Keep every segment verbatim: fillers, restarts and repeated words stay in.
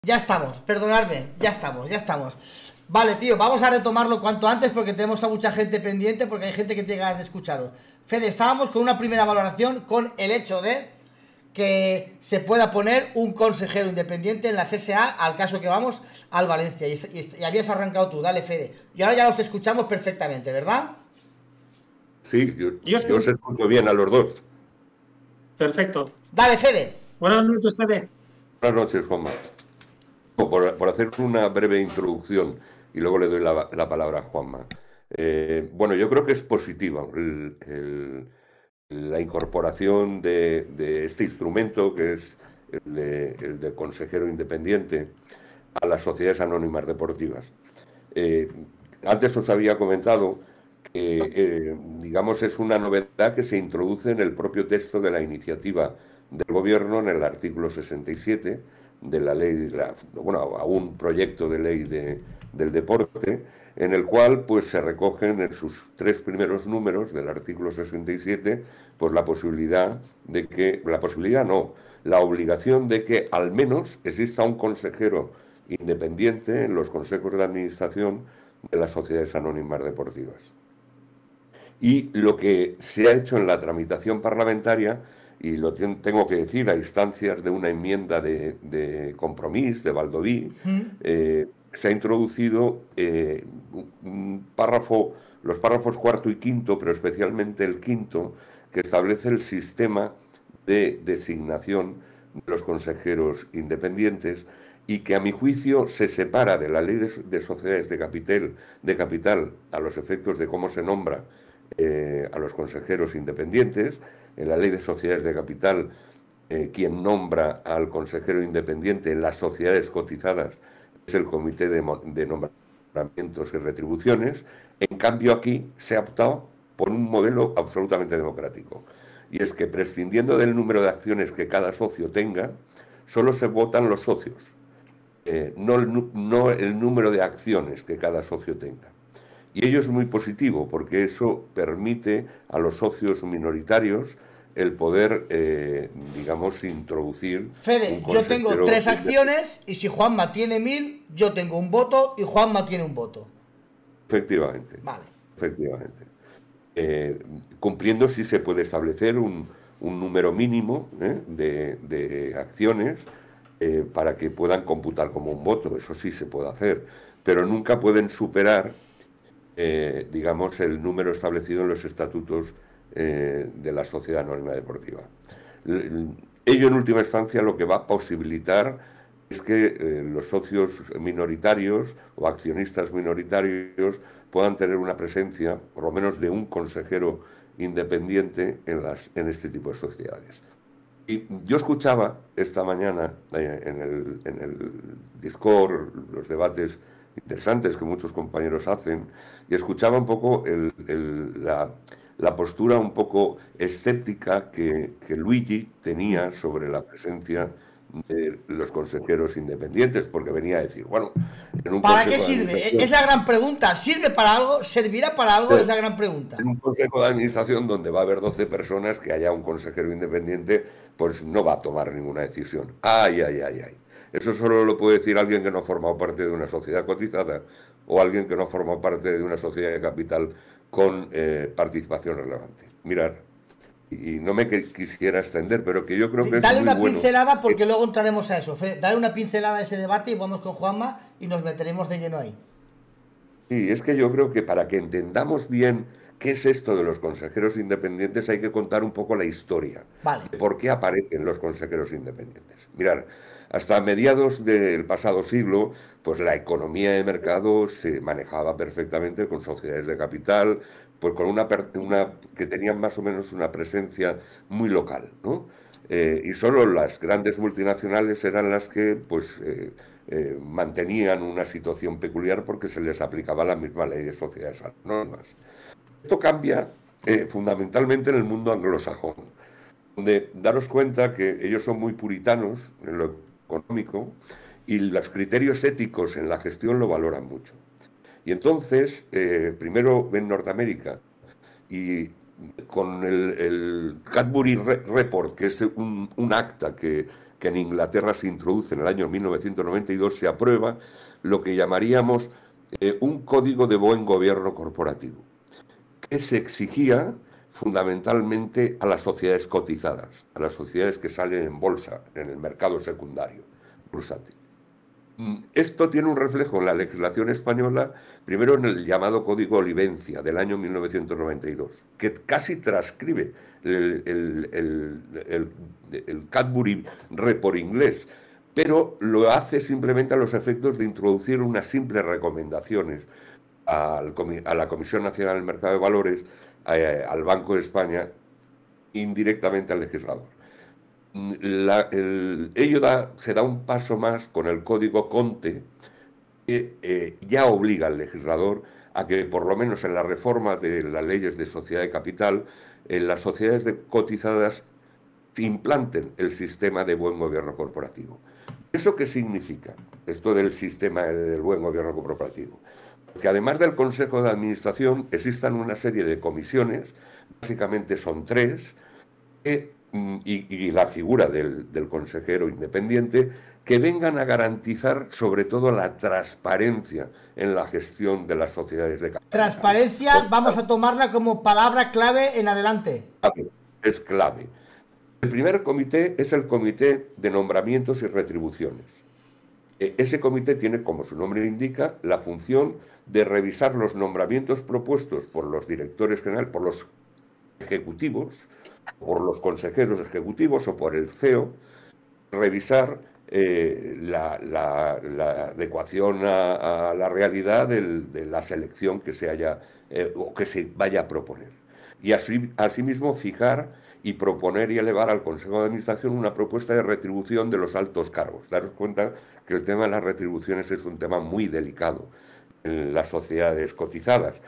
Ya estamos, perdonadme, ya estamos, ya estamos. Vale, tío, vamos a retomarlo cuanto antes porque tenemos a mucha gente pendiente, porque hay gente que tiene ganas de escucharos. Fede, estábamos con una primera valoración con el hecho de que se pueda poner un consejero independiente en las S A al caso que vamos al Valencia. Y, y, y habías arrancado tú, dale, Fede. Y ahora ya los escuchamos perfectamente, ¿verdad? Sí, yo, Yo yo os escucho bien a los dos. Perfecto. Dale, Fede. Buenas noches, Fede. Buenas noches, Juanma. Por, por hacer una breve introducción y luego le doy la, la palabra a Juanma. Eh, bueno, yo creo que es positiva el, el, la incorporación de, de este instrumento, que es el de, el de consejero independiente, a las sociedades anónimas deportivas. Eh, antes os había comentado que, eh, digamos, es una novedad que se introduce en el propio texto de la iniciativa del Gobierno, en el artículo sesenta y siete de la ley, la, bueno, a un proyecto de ley de, del deporte, en el cual pues se recogen en sus tres primeros números del artículo sesenta y siete, pues la posibilidad de que, la posibilidad no, la obligación de que al menos exista un consejero independiente en los consejos de administración de las sociedades anónimas deportivas. Y lo que se ha hecho en la tramitación parlamentaria, y lo tengo que decir a instancias de una enmienda de, de Compromís, de Baldoví, ¿Mm? eh, se ha introducido eh, un párrafo, los párrafos cuarto y quinto, pero especialmente el quinto, que establece el sistema de designación de los consejeros independientes y que a mi juicio se separa de la ley de, de sociedades de capital, de capital a los efectos de cómo se nombra eh, a los consejeros independientes. En la ley de sociedades de capital, eh, quien nombra al consejero independiente en las sociedades cotizadas es el comité de, de nombramientos y retribuciones. En cambio aquí se ha optado por un modelo absolutamente democrático. Y es que prescindiendo del número de acciones que cada socio tenga, solo se votan los socios, eh, no, el, no el número de acciones que cada socio tenga. Y ello es muy positivo porque eso permite a los socios minoritarios el poder, eh, digamos, introducir... Fede, un yo tengo tres acciones y si Juanma tiene mil, yo tengo un voto y Juanma tiene un voto. Efectivamente. Vale. Efectivamente. Eh, cumpliendo si se puede establecer un, un número mínimo ¿eh? de, de acciones eh, para que puedan computar como un voto. Eso sí se puede hacer, pero nunca pueden superar, eh, digamos, el número establecido en los estatutos eh, de la Sociedad Anónima Deportiva. Ello, en última instancia, lo que va a posibilitar es que eh, los socios minoritarios o accionistas minoritarios puedan tener una presencia, por lo menos de un consejero independiente en, las, en este tipo de sociedades. Y yo escuchaba esta mañana eh, en, el, en el Discord los debates interesantes que muchos compañeros hacen, y escuchaba un poco el, el, la, la postura un poco escéptica que, que Luigi tenía sobre la presencia de los consejeros independientes, porque venía a decir, bueno, en un ¿Para qué consejo de sirve? administración... Es la gran pregunta. ¿Sirve para algo? ¿Servirá para algo? Es la gran pregunta. En un consejo de administración donde va a haber doce personas, que haya un consejero independiente, pues no va a tomar ninguna decisión. Ay, ay, ay, ay. Eso solo lo puede decir alguien que no ha formado parte de una sociedad cotizada o alguien que no ha formado parte de una sociedad de capital con eh, participación relevante. Mirad, y no me quisiera extender, pero que yo creo que Dale es muy una bueno. pincelada porque luego entraremos a eso. Fede, dale una pincelada a ese debate y vamos con Juanma y nos meteremos de lleno ahí. Sí, es que yo creo que para que entendamos bien qué es esto de los consejeros independientes hay que contar un poco la historia. Vale. De por qué aparecen los consejeros independientes. Mirad, hasta mediados del pasado siglo, pues la economía de mercado se manejaba perfectamente con sociedades de capital, pues con una, una que tenían más o menos una presencia muy local, ¿no? Eh, y solo las grandes multinacionales eran las que, pues... Eh, Eh, mantenían una situación peculiar porque se les aplicaba la misma ley de sociedades anónimas. Esto cambia eh, fundamentalmente en el mundo anglosajón, donde daros cuenta que ellos son muy puritanos en lo económico y los criterios éticos en la gestión lo valoran mucho. Y entonces, eh, primero en Norteamérica y con el, el Cadbury Report, que es un, un acta que, que en Inglaterra se introduce en el año mil novecientos noventa y dos, se aprueba lo que llamaríamos eh, un código de buen gobierno corporativo, que se exigía fundamentalmente a las sociedades cotizadas, a las sociedades que salen en bolsa, en el mercado secundario, bursátil. Esto tiene un reflejo en la legislación española, primero en el llamado Código Olivencia del año mil novecientos noventa y dos, que casi transcribe el, el, el, el, el Cadbury Report inglés, pero lo hace simplemente a los efectos de introducir unas simples recomendaciones al, a la Comisión Nacional del Mercado de Valores, eh, al Banco de España, indirectamente al legislador. La, el, ello da, se da un paso más con el Código Conte, que eh, ya obliga al legislador a que, por lo menos en la reforma de las leyes de sociedad de capital, en las sociedades de cotizadas implanten el sistema de buen gobierno corporativo. ¿Eso qué significa? Esto del sistema del buen gobierno corporativo. Que además del Consejo de Administración existan una serie de comisiones, básicamente son tres, que Y, y la figura del, del consejero independiente, que vengan a garantizar sobre todo la transparencia en la gestión de las sociedades de capital. Transparencia, vamos a tomarla como palabra clave en adelante. Es clave. El primer comité es el Comité de Nombramientos y Retribuciones. Ese comité tiene, como su nombre indica, la función de revisar los nombramientos propuestos por los directores generales, por los ejecutivos, por los consejeros ejecutivos o por el C E O, revisar eh, la, la, la adecuación a, a la realidad del, de la selección que se haya eh, o que se vaya a proponer. Y así, asimismo fijar y proponer y elevar al Consejo de Administración una propuesta de retribución de los altos cargos. Daros cuenta que el tema de las retribuciones es un tema muy delicado en las sociedades cotizadas.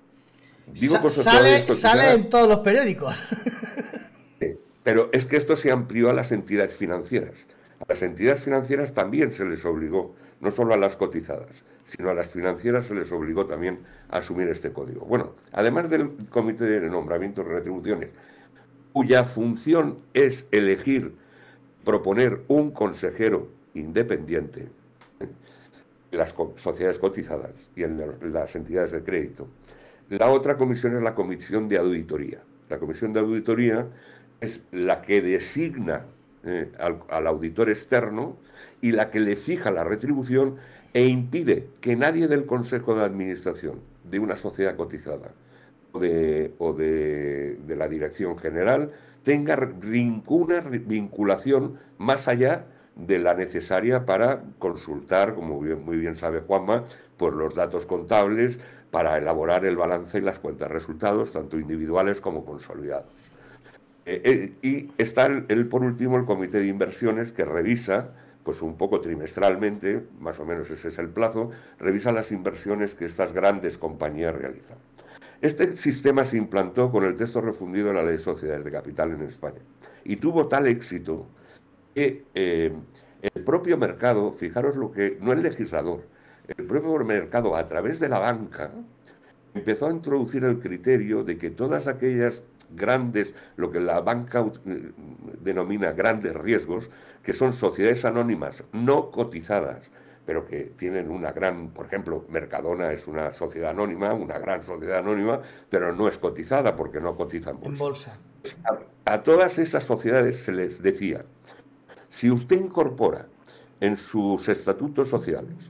Digo Sa sale, sale en todos los periódicos. Sí, pero es que esto se amplió a las entidades financieras. A las entidades financieras también se les obligó, no solo a las cotizadas, sino a las financieras se les obligó también a asumir este código. Bueno, además del Comité de Nombramientos y Retribuciones, cuya función es elegir, proponer un consejero independiente en las sociedades cotizadas y en las entidades de crédito. La otra comisión es la Comisión de Auditoría. La Comisión de Auditoría es la que designa eh, al, al auditor externo y la que le fija la retribución e impide que nadie del Consejo de Administración de una sociedad cotizada o de, o de, de la Dirección General tenga ninguna vinculación más allá de la necesaria para consultar, como bien, muy bien sabe Juanma, por los datos contables para elaborar el balance y las cuentas de resultados, tanto individuales como consolidados. Eh, eh, y está, el, el, por último, el Comité de Inversiones, que revisa, pues un poco trimestralmente, más o menos ese es el plazo, revisa las inversiones que estas grandes compañías realizan. Este sistema se implantó con el texto refundido de la Ley de Sociedades de Capital en España y tuvo tal éxito que eh, el propio mercado, fijaros lo que, no el legislador, el propio mercado a través de la banca empezó a introducir el criterio de que todas aquellas grandes, lo que la banca denomina grandes riesgos, que son sociedades anónimas no cotizadas, pero que tienen una gran, por ejemplo, Mercadona es una sociedad anónima, una gran sociedad anónima, pero no es cotizada porque no cotiza en bolsa. En bolsa. A, a todas esas sociedades se les decía, si usted incorpora en sus estatutos sociales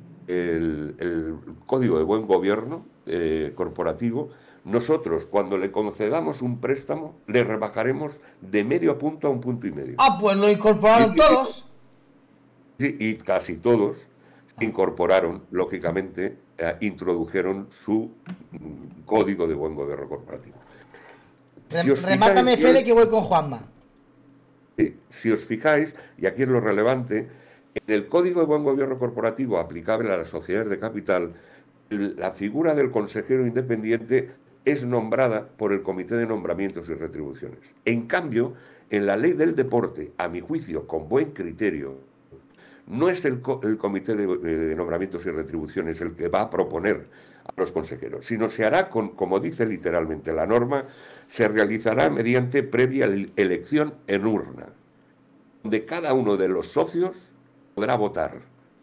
el, el Código de Buen Gobierno eh, corporativo, nosotros cuando le concedamos un préstamo le rebajaremos de medio punto a un punto y medio. Ah, pues lo incorporaron y, todos. Sí, y casi todos incorporaron, lógicamente, eh, introdujeron su mm, Código de Buen Gobierno corporativo. Si os Remátame, fijáis, Fede, que voy con Juanma. Si os fijáis, y aquí es lo relevante, en el Código de Buen Gobierno Corporativo aplicable a las sociedades de capital, la figura del consejero independiente es nombrada por el Comité de Nombramientos y Retribuciones. En cambio, en la Ley del Deporte, a mi juicio, con buen criterio, no es el, co el comité de, de nombramientos y retribuciones el que va a proponer a los consejeros, sino se hará con, como dice literalmente la norma, se realizará mediante previa elección en urna, donde cada uno de los socios podrá votar,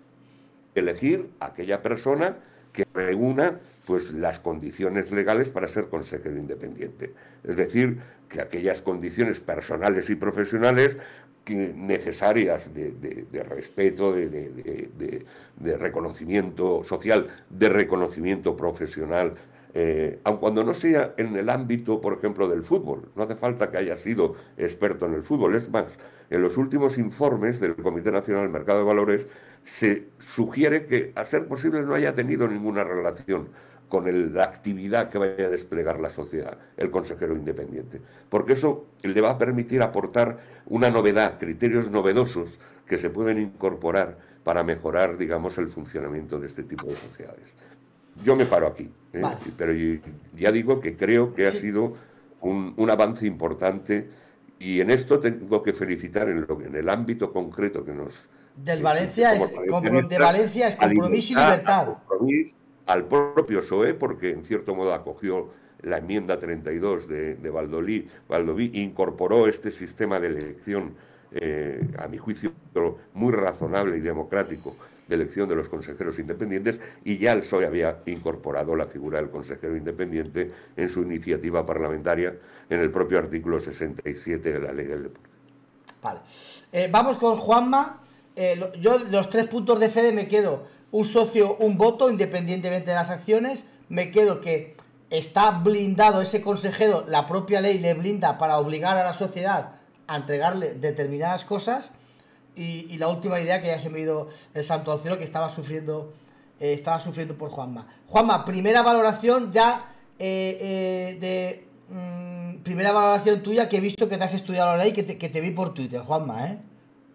elegir a aquella persona que reúna pues, las condiciones legales para ser consejero independiente. Es decir, que aquellas condiciones personales y profesionales que necesarias de, de, de respeto, de, de, de, de reconocimiento social, de reconocimiento profesional, eh, aun cuando no sea en el ámbito, por ejemplo, del fútbol. No hace falta que haya sido experto en el fútbol. Es más, en los últimos informes del Comité Nacional del Mercado de Valores se sugiere que, a ser posible, no haya tenido ninguna relación con el, la actividad que vaya a desplegar la sociedad, el consejero independiente. Porque eso le va a permitir aportar una novedad, criterios novedosos que se pueden incorporar para mejorar, digamos, el funcionamiento de este tipo de sociedades. Yo me paro aquí, ¿eh? Vale. Pero ya digo que creo que ha sido un, un avance importante y en esto tengo que felicitar en, lo, en el ámbito concreto que nos... Del Valencia es, de Valencia es compromiso y libertad. Compromiso, al propio P S O E, porque en cierto modo acogió la enmienda treinta y dos de, de Valdoví, Valdoví, incorporó este sistema de elección, eh, a mi juicio, muy razonable y democrático, de elección de los consejeros independientes, y ya el P S O E había incorporado la figura del consejero independiente en su iniciativa parlamentaria en el propio artículo sesenta y siete de la Ley del Deporte. Vale. Eh, vamos con Juanma. Eh, yo los tres puntos de Fede me quedo un socio, un voto, independientemente de las acciones. Me quedo que está blindado ese consejero, la propia ley le blinda para obligar a la sociedad a entregarle determinadas cosas. Y, y la última idea, que ya se me ha ido el santo al cielo, que estaba sufriendo eh, estaba sufriendo por Juanma. Juanma, primera valoración ya eh, eh, de mmm, primera valoración tuya, que he visto que te has estudiado la ley, que te, que te vi por Twitter, Juanma, ¿eh?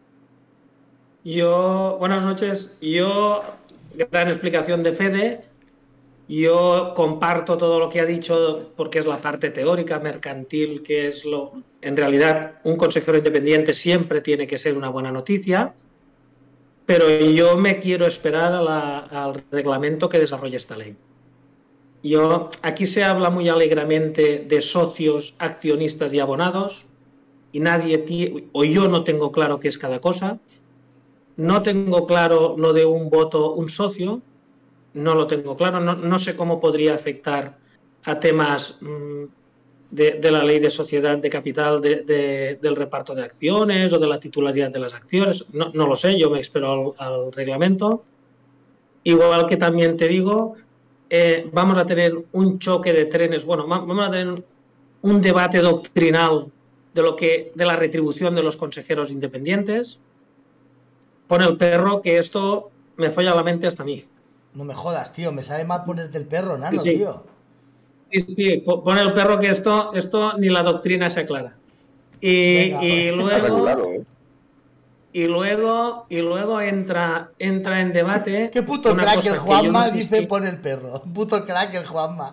Yo, buenas noches. Yo, gran explicación de Fede. Yo comparto todo lo que ha dicho porque es la parte teórica, mercantil, que es lo... En realidad, un consejero independiente siempre tiene que ser una buena noticia, pero yo me quiero esperar a la, al reglamento que desarrolle esta ley. Yo, aquí se habla muy alegremente de socios, accionistas y abonados, y nadie tiene, o yo no tengo claro qué es cada cosa. No tengo claro lo de un voto, un socio, no lo tengo claro, no, no sé cómo podría afectar a temas mmm, de, de la ley de sociedad de capital, de, de, del reparto de acciones o de la titularidad de las acciones, no, no lo sé, yo me espero al, al reglamento. Igual que también te digo, eh, vamos a tener un choque de trenes, bueno, vamos a tener un debate doctrinal de, lo que, de la retribución de los consejeros independientes. Pone el perro que esto me folla la mente hasta a mí. No me jodas, tío, me sabe mal ponerte el perro, nano, sí, sí. tío. Sí, sí, pone el perro que esto, esto ni la doctrina se aclara. Y, Venga, y luego... Claro, ¿eh? Y luego, y luego entra, entra en debate... ¿Qué puto crack el Juanma? No dice si... pone el perro. Puto crack el Juanma.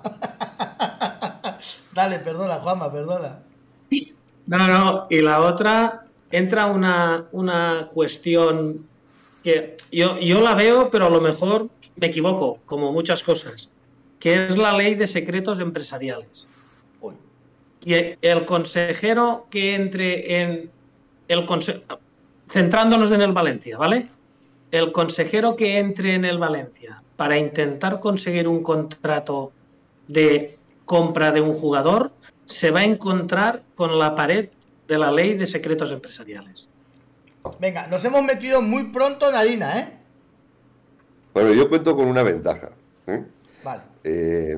Dale, perdona, Juanma, perdona. No, no, y la otra... Entra una, una cuestión que yo, yo la veo, pero a lo mejor me equivoco, como muchas cosas, que es la ley de secretos empresariales. Uy. Y el consejero que entre en... el conse centrándonos en el Valencia, ¿vale? El consejero que entre en el Valencia para intentar conseguir un contrato de compra de un jugador se va a encontrar con la pared de la ley de secretos empresariales. Venga, nos hemos metido muy pronto en harina, ¿eh? Bueno, yo cuento con una ventaja, ¿eh? Vale. Eh,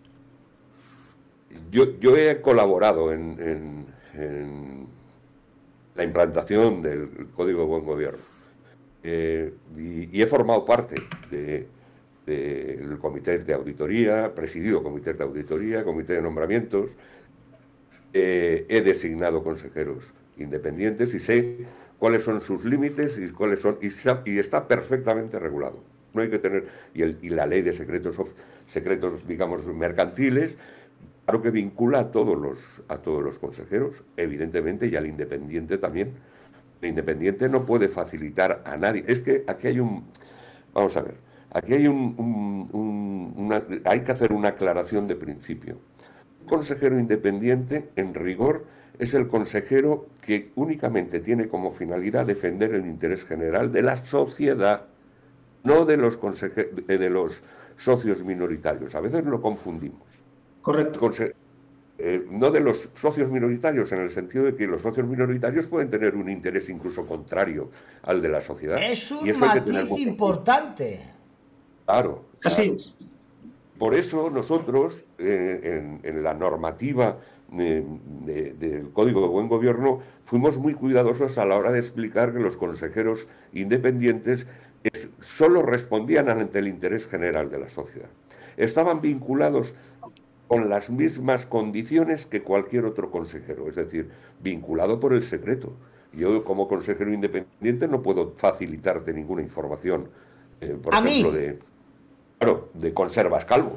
yo, yo he colaborado en, en, en la implantación del Código de Buen Gobierno eh, y, y he formado parte de, de, del comité de auditoría, presidido comités de auditoría, comité de nombramientos. Eh, he designado consejeros independientes y sé cuáles son sus límites y cuáles son y, y está perfectamente regulado. No hay que tener y, el, y la ley de secretos secretos digamos mercantiles, claro que vincula a todos los a todos los consejeros, evidentemente, y al independiente también, El independiente no puede facilitar a nadie. Es que aquí hay un... Vamos a ver. Aquí hay un, un, un una, hay que hacer una aclaración de principio. Un consejero independiente, en rigor, es el consejero que únicamente tiene como finalidad defender el interés general de la sociedad, no de los, de los socios minoritarios. A veces lo confundimos. Correcto. Conse eh, no de los socios minoritarios, en el sentido de que los socios minoritarios pueden tener un interés incluso contrario al de la sociedad. Es un y eso hay que matiz tener importante. Claro, claro. Así es. Por eso nosotros, eh, en, en la normativa de, de, del Código de Buen Gobierno, fuimos muy cuidadosos a la hora de explicar que los consejeros independientes es, solo respondían ante el interés general de la sociedad. Estaban vinculados con las mismas condiciones que cualquier otro consejero, es decir, vinculado por el secreto. Yo, como consejero independiente, no puedo facilitarte ninguna información, eh, por ¿A ejemplo, mí? de... Claro, de Conservas Calvo.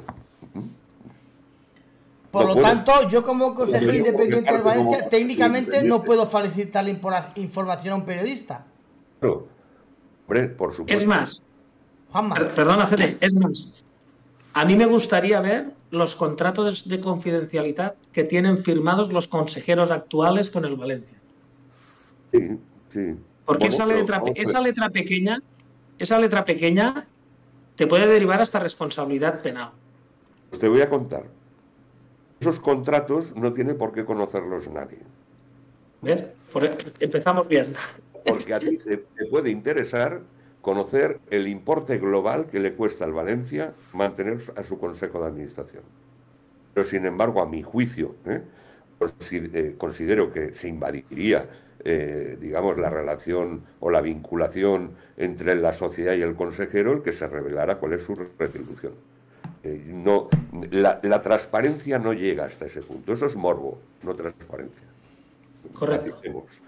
Por no lo puedo. tanto, yo como consejero Yo independiente de Valencia, como técnicamente no puedo facilitar la información a un periodista. Claro, hombre, por supuesto. Es más, Juanma. Perdona, Fede, es más. A mí me gustaría ver los contratos de confidencialidad que tienen firmados los consejeros actuales con el Valencia. Sí, sí. Porque Bueno, esa pero, letra, vamos a esa ver. letra pequeña, esa letra pequeña te puede derivar hasta responsabilidad penal. Pues te voy a contar. Esos contratos no tiene por qué conocerlos nadie. ¿Ves? Por, empezamos bien. Porque a ti te, te puede interesar conocer el importe global que le cuesta al Valencia mantener a su consejo de administración. Pero, sin embargo, a mi juicio, ¿eh? considero que se invadiría, eh, digamos, la relación o la vinculación entre la sociedad y el consejero, el que se revelara cuál es su retribución. Eh, no, la, la transparencia no llega hasta ese punto. Eso es morbo, no transparencia. Correcto.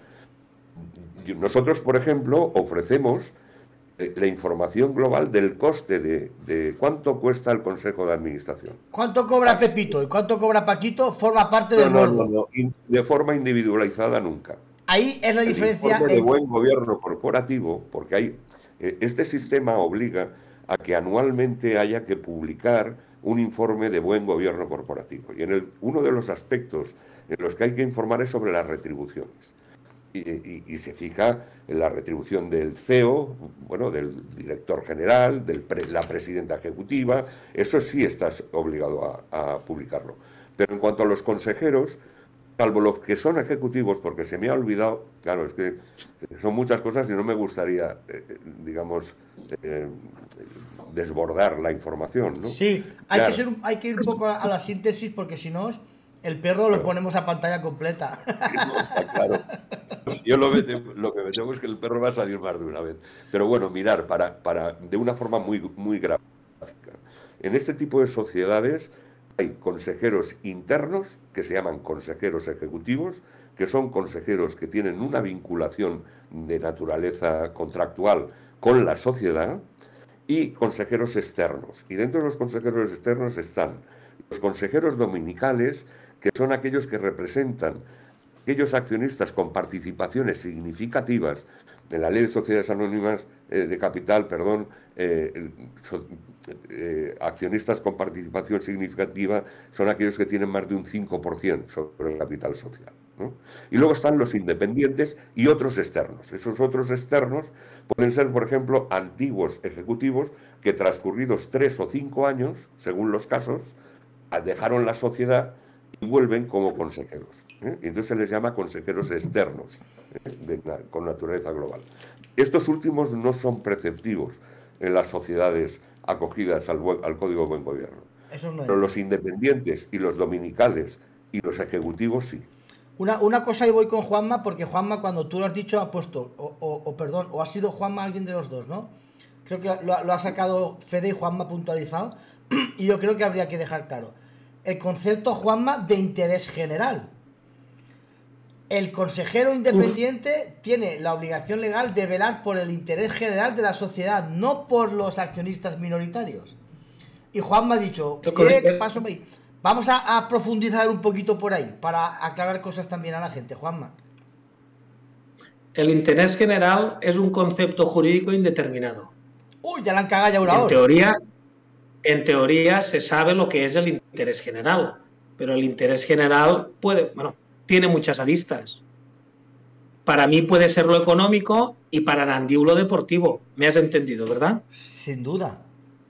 Nosotros, por ejemplo, ofrecemos la información global del coste de, de cuánto cuesta el Consejo de Administración. ¿Cuánto cobra Así. Pepito y cuánto cobra Paquito? Forma parte No, del no, morbo. no, no, de forma individualizada nunca. Ahí es la El diferencia. informe de en... buen gobierno corporativo, porque hay este sistema obliga a que anualmente haya que publicar un informe de buen gobierno corporativo. Y en el, uno de los aspectos en los que hay que informar es sobre las retribuciones. Y, y, y se fija en la retribución del C E O, bueno, del director general, de pre, la presidenta ejecutiva. Eso sí estás obligado a, a publicarlo. Pero en cuanto a los consejeros, salvo los que son ejecutivos, porque se me ha olvidado, claro, es que son muchas cosas y no me gustaría, eh, digamos, eh, desbordar la información, ¿no? Sí, hay, claro. que ser un, hay que ir un poco a, a la síntesis, porque si no, el perro lo ponemos a pantalla completa. Claro. Yo lo, lo que me temo es que el perro va a salir más de una vez. Pero bueno, mirar, para, para, de una forma muy, muy gráfica. En este tipo de sociedades hay consejeros internos, que se llaman consejeros ejecutivos, que son consejeros que tienen una vinculación de naturaleza contractual con la sociedad, y consejeros externos. Y dentro de los consejeros externos están los consejeros dominicales, que son aquellos que representan aquellos accionistas con participaciones significativas en la Ley de Sociedades Anónimas eh, de Capital, perdón, eh, so, eh, accionistas con participación significativa son aquellos que tienen más de un cinco por ciento sobre el capital social, ¿no? Y luego están los independientes y otros externos. Esos otros externos pueden ser, por ejemplo, antiguos ejecutivos que, transcurridos tres o cinco años, según los casos, dejaron la sociedad y vuelven como consejeros, ¿eh? Y entonces se les llama consejeros externos, ¿eh? de, con naturaleza global. Estos últimos no son preceptivos en las sociedades acogidas al, buen, al Código de Buen Gobierno. Eso no es. Pero los independientes y los dominicales y los ejecutivos sí. Una, una cosa y voy con Juanma, porque Juanma, cuando tú lo has dicho, ha puesto, o, o, o perdón, o ha sido Juanma alguien de los dos, ¿no? Creo que lo, lo ha sacado Fede y Juanma puntualizado, y yo creo que habría que dejar claro el concepto, Juanma, de interés general. El consejero independiente Uf. tiene la obligación legal de velar por el interés general de la sociedad, no por los accionistas minoritarios. Y Juanma ha dicho, ¿qué paso? Vamos a, a profundizar un poquito por ahí, para aclarar cosas también a la gente, Juanma. el interés general es un concepto jurídico indeterminado. Uy, ya la han cagado ya una hora. En teoría, en teoría se sabe lo que es el interés general, pero el interés general puede, bueno, tiene muchas aristas. Para mí puede ser lo económico y para Nandiu lo deportivo. ¿Me has entendido, verdad? Sin duda.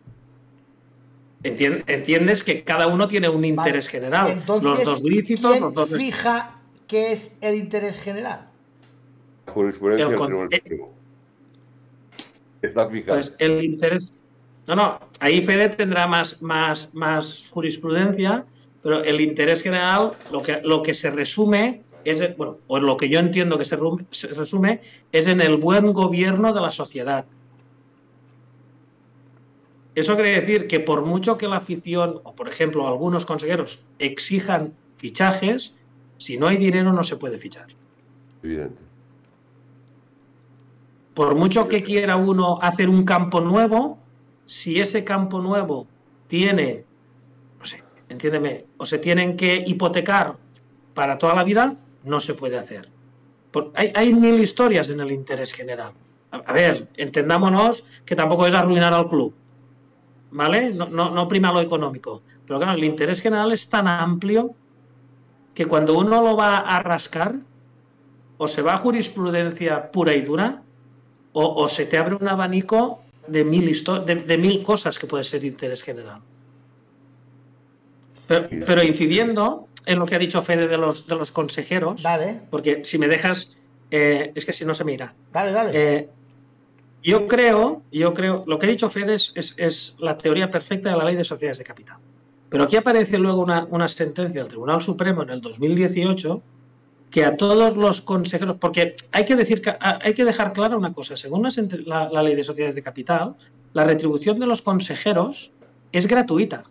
Entiendes que cada uno tiene un interés Vale. general. Entonces, los dos lícitos, ¿quién los dos... fija qué es el interés general? La jurisprudencia El del con- Tribunal eh, Supremo. Está fijado. Pues el interés... No, no, ahí Fede tendrá más, más, más jurisprudencia, pero el interés general, lo que, lo que se resume, es, bueno, o lo que yo entiendo que se, rum- se resume, es en el buen gobierno de la sociedad. Eso quiere decir que por mucho que la afición, o por ejemplo algunos consejeros, exijan fichajes, si no hay dinero no se puede fichar. Evidente. Por mucho que quiera uno hacer un campo nuevo, si ese campo nuevo tiene, no sé, entiéndeme, o se tienen que hipotecar para toda la vida, no se puede hacer. Por, hay, hay mil historias en el interés general. A, a ver, entendámonos que tampoco es arruinar al club, ¿vale? No, no, no prima lo económico. Pero claro, el interés general es tan amplio que cuando uno lo va a rascar, o se va a jurisprudencia pura y dura, o, o se te abre un abanico de mil, de, de mil cosas que puede ser interés general. Pero, pero incidiendo en lo que ha dicho Fede de los, de los consejeros, Dale. porque si me dejas, eh, es que si no se me irá. Dale, dale. Eh, yo creo, yo creo, lo que ha dicho Fede es, es, es la teoría perfecta de la ley de sociedades de capital. Pero aquí aparece luego una, una sentencia del Tribunal Supremo en el dos mil dieciocho que a todos los consejeros, porque hay que decir, hay que dejar clara una cosa, según la, la, la ley de sociedades de capital, la retribución de los consejeros es gratuita,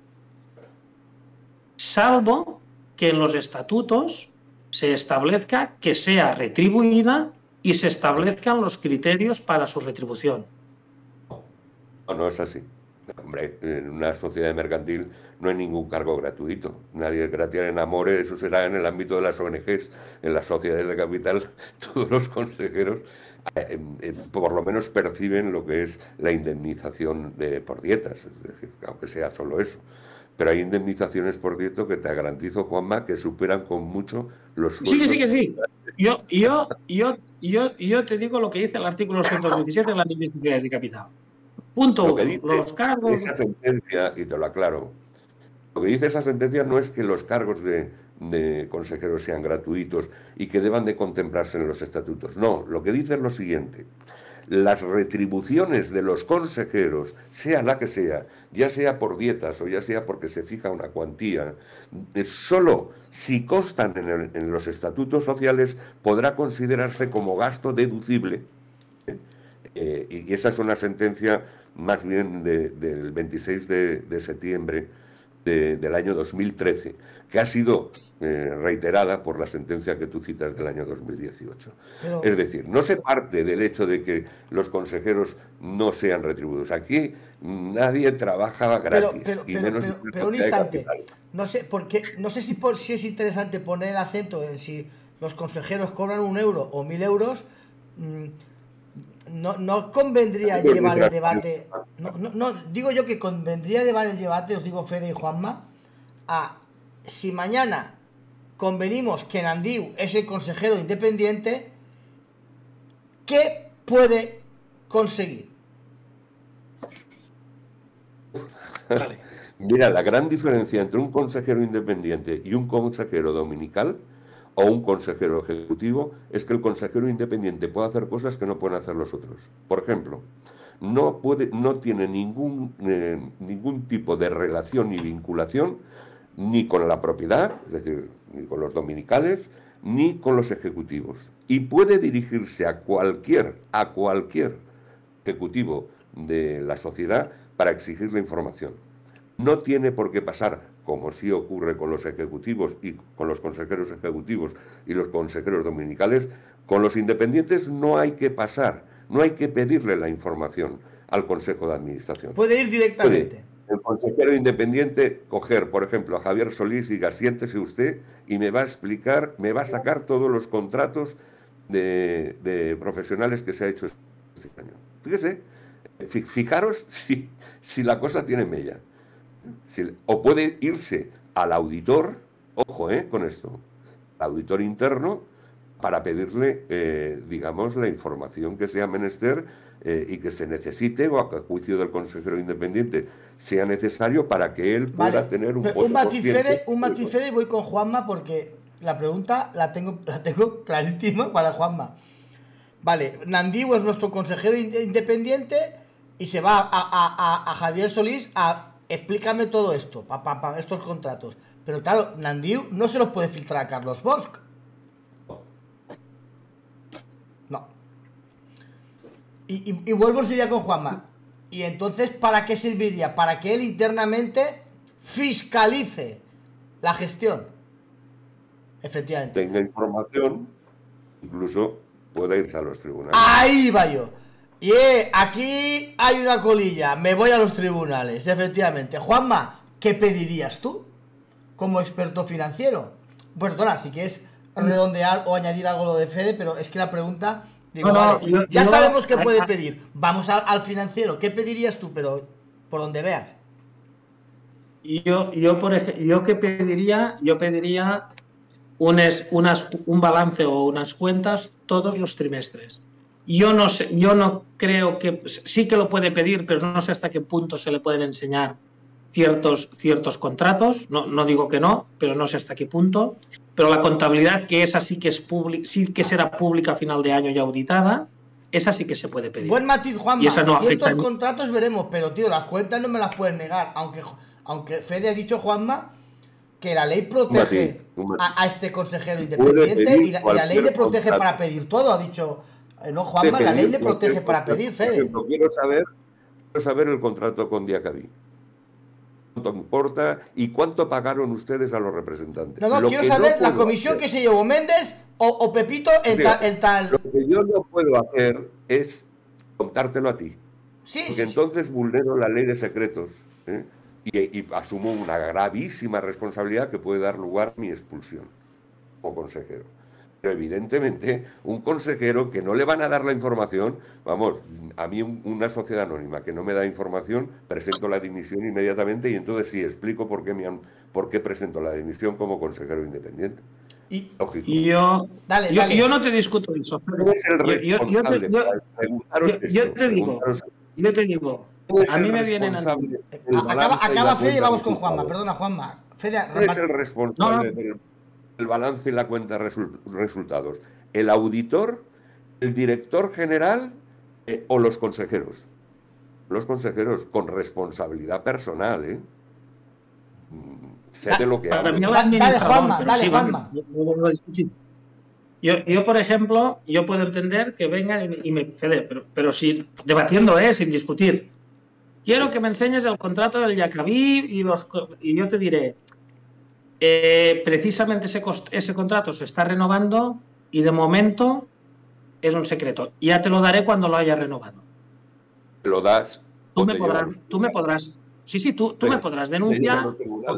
salvo que en los estatutos se establezca que sea retribuida y se establezcan los criterios para su retribución. No, no es así. Hombre, en una sociedad mercantil no hay ningún cargo gratuito. Nadie es gratis en Amore, eso será en el ámbito de las O N Ges. En las sociedades de capital, todos los consejeros, eh, eh, por lo menos perciben lo que es la indemnización de, por dietas, es decir, aunque sea solo eso. Pero hay indemnizaciones por dieto que te garantizo, Juanma, que superan con mucho los sueldos. Sí, que sí, que sí. Yo, yo, yo, yo, yo te digo lo que dice el artículo ciento diecisiete de la ley de sociedades de capital. Punto Lo que uno, dice los cargos... esa sentencia, y te lo aclaro, lo que dice esa sentencia no es que los cargos de, de consejeros sean gratuitos y que deban de contemplarse en los estatutos. No, lo que dice es lo siguiente: las retribuciones de los consejeros, sea la que sea, ya sea por dietas o ya sea porque se fija una cuantía, solo si constan en, el, en los estatutos sociales podrá considerarse como gasto deducible. Eh, y esa es una sentencia más bien de, del veintiséis de, de septiembre de, del año dos mil trece, que ha sido eh, reiterada por la sentencia que tú citas del año dos mil dieciocho. Pero, es decir, no se parte del hecho de que los consejeros no sean retribuidos. Aquí nadie trabaja gratis. Pero, pero, y pero, menos pero, pero un instante, no sé, porque, no sé si, por, si es interesante poner el acento en si los consejeros cobran un euro o mil euros. Mmm, No, no convendría llevar el debate, no, no, no, digo yo que convendría llevar el debate, os digo Fede y Juanma, a si mañana convenimos que Nandiu es el consejero independiente, ¿qué puede conseguir? Vale. Mira, la gran diferencia entre un consejero independiente y un consejero dominical o un consejero ejecutivo es que el consejero independiente puede hacer cosas que no pueden hacer los otros. Por ejemplo, no puede, no tiene ningún, eh, ningún tipo de relación ni vinculación ni con la propiedad, es decir, ni con los dominicales, ni con los ejecutivos. Y puede dirigirse a cualquier, a cualquier ejecutivo de la sociedad para exigir la información. No tiene por qué pasar, como sí ocurre con los ejecutivos y con los consejeros ejecutivos y los consejeros dominicales, con los independientes no hay que pasar, no hay que pedirle la información al Consejo de Administración. Puede ir directamente. Puede el consejero independiente coger, por ejemplo, a Javier Solís y diga, siéntese usted y me va a explicar, me va a sacar todos los contratos de, de profesionales que se ha hecho este año. Fíjese, fijaros si, si la cosa tiene mella. Si, o puede irse al auditor, ojo eh, con esto, al auditor interno, para pedirle, eh, digamos, la información que sea menester eh, y que se necesite, o a juicio del consejero independiente sea necesario para que él pueda Vale, tener un un matiz, Fede, un matiz, Fede, y voy con Juanma porque la pregunta la tengo, la tengo clarísima para Juanma. Vale, Nandiu es nuestro consejero independiente y se va a, a, a, a Javier Solís a explícame todo esto, pa, pa, pa, estos contratos. Pero claro, Nandiu no se los puede filtrar a Carlos Bosch. No. Y, y, y vuelvo enseguida con Juanma. Y entonces, ¿para qué serviría? Para que él internamente fiscalice la gestión. Efectivamente. Tenga información, incluso pueda irse a los tribunales. Ahí va yo. Y eh, aquí hay una colilla. Me voy a los tribunales, efectivamente. Juanma, ¿qué pedirías tú como experto financiero? Perdona, si quieres redondear o añadir algo lo de Fede, pero es que la pregunta... Digo, no, no, vale, yo, ya yo, sabemos qué puede a, pedir. Vamos al, al financiero. ¿Qué pedirías tú? Pero por donde veas. Yo, yo, por ejemplo, yo qué pediría, yo pediría un, es, unas, un balance o unas cuentas todos los trimestres. Yo no sé, yo no creo que sí que lo puede pedir, pero no sé hasta qué punto se le pueden enseñar ciertos, ciertos contratos. No, no digo que no, pero no sé hasta qué punto. Pero la contabilidad, que esa sí que es pública, sí que será pública a final de año y auditada, esa sí que se puede pedir. Buen matiz, Juanma. Y esa no ciertos afecta contratos veremos, pero tío, las cuentas no me las pueden negar. Aunque, aunque Fede ha dicho, Juanma, que la ley protege un matiz, un matiz. A, a este consejero independiente y la, y la ley le protege contrato. Para pedir todo, ha dicho. No, Juanma, la ley le protege para pedir, Fede. Ejemplo, quiero saber, quiero saber el contrato con Diacabí. ¿Cuánto importa y cuánto pagaron ustedes a los representantes? No, no, lo quiero que saber no la comisión hacer, que se llevó Méndez o, o Pepito en, ta, en tal... Lo que yo no puedo hacer es contártelo a ti. Sí, porque sí, entonces sí. vulnero la ley de secretos, ¿eh? y, y asumo una gravísima responsabilidad que puede dar lugar a mi expulsión como consejero. Pero evidentemente, un consejero que no le van a dar la información, vamos, a mí un, una sociedad anónima que no me da información, presento la dimisión inmediatamente y entonces sí explico por qué, me han, por qué presento la dimisión como consejero independiente. Y, Lógico. Y yo, dale, yo, dale. yo no te discuto eso. ¿Quién es el responsable? Yo, yo, yo, te, yo, preguntaros yo, yo te esto, digo, yo te digo, a mí me vienen a... Acaba, acaba Fede y vamos con Juanma, perdona Juanma. Fede, ¿Quién es el responsable no, no. del el balance y la cuenta de resul resultados? ¿El auditor, el director general eh, o los consejeros? Los consejeros con responsabilidad personal, ¿eh? Sé da, de lo que hablo. Dale, Juanma, dale, sí, Juanma. Yo, yo, por ejemplo, yo puedo entender que venga y me, y me Fede, pero, pero si debatiendo, ¿eh? Sin discutir. Quiero que me enseñes el contrato del Diacabí y, los, y yo te diré, Eh, precisamente ese, ese contrato se está renovando y de momento es un secreto. Ya te lo daré cuando lo haya renovado. Lo das. Tú me podrás, tú me podrás. Sí, sí, tú, tú me podrás denunciar.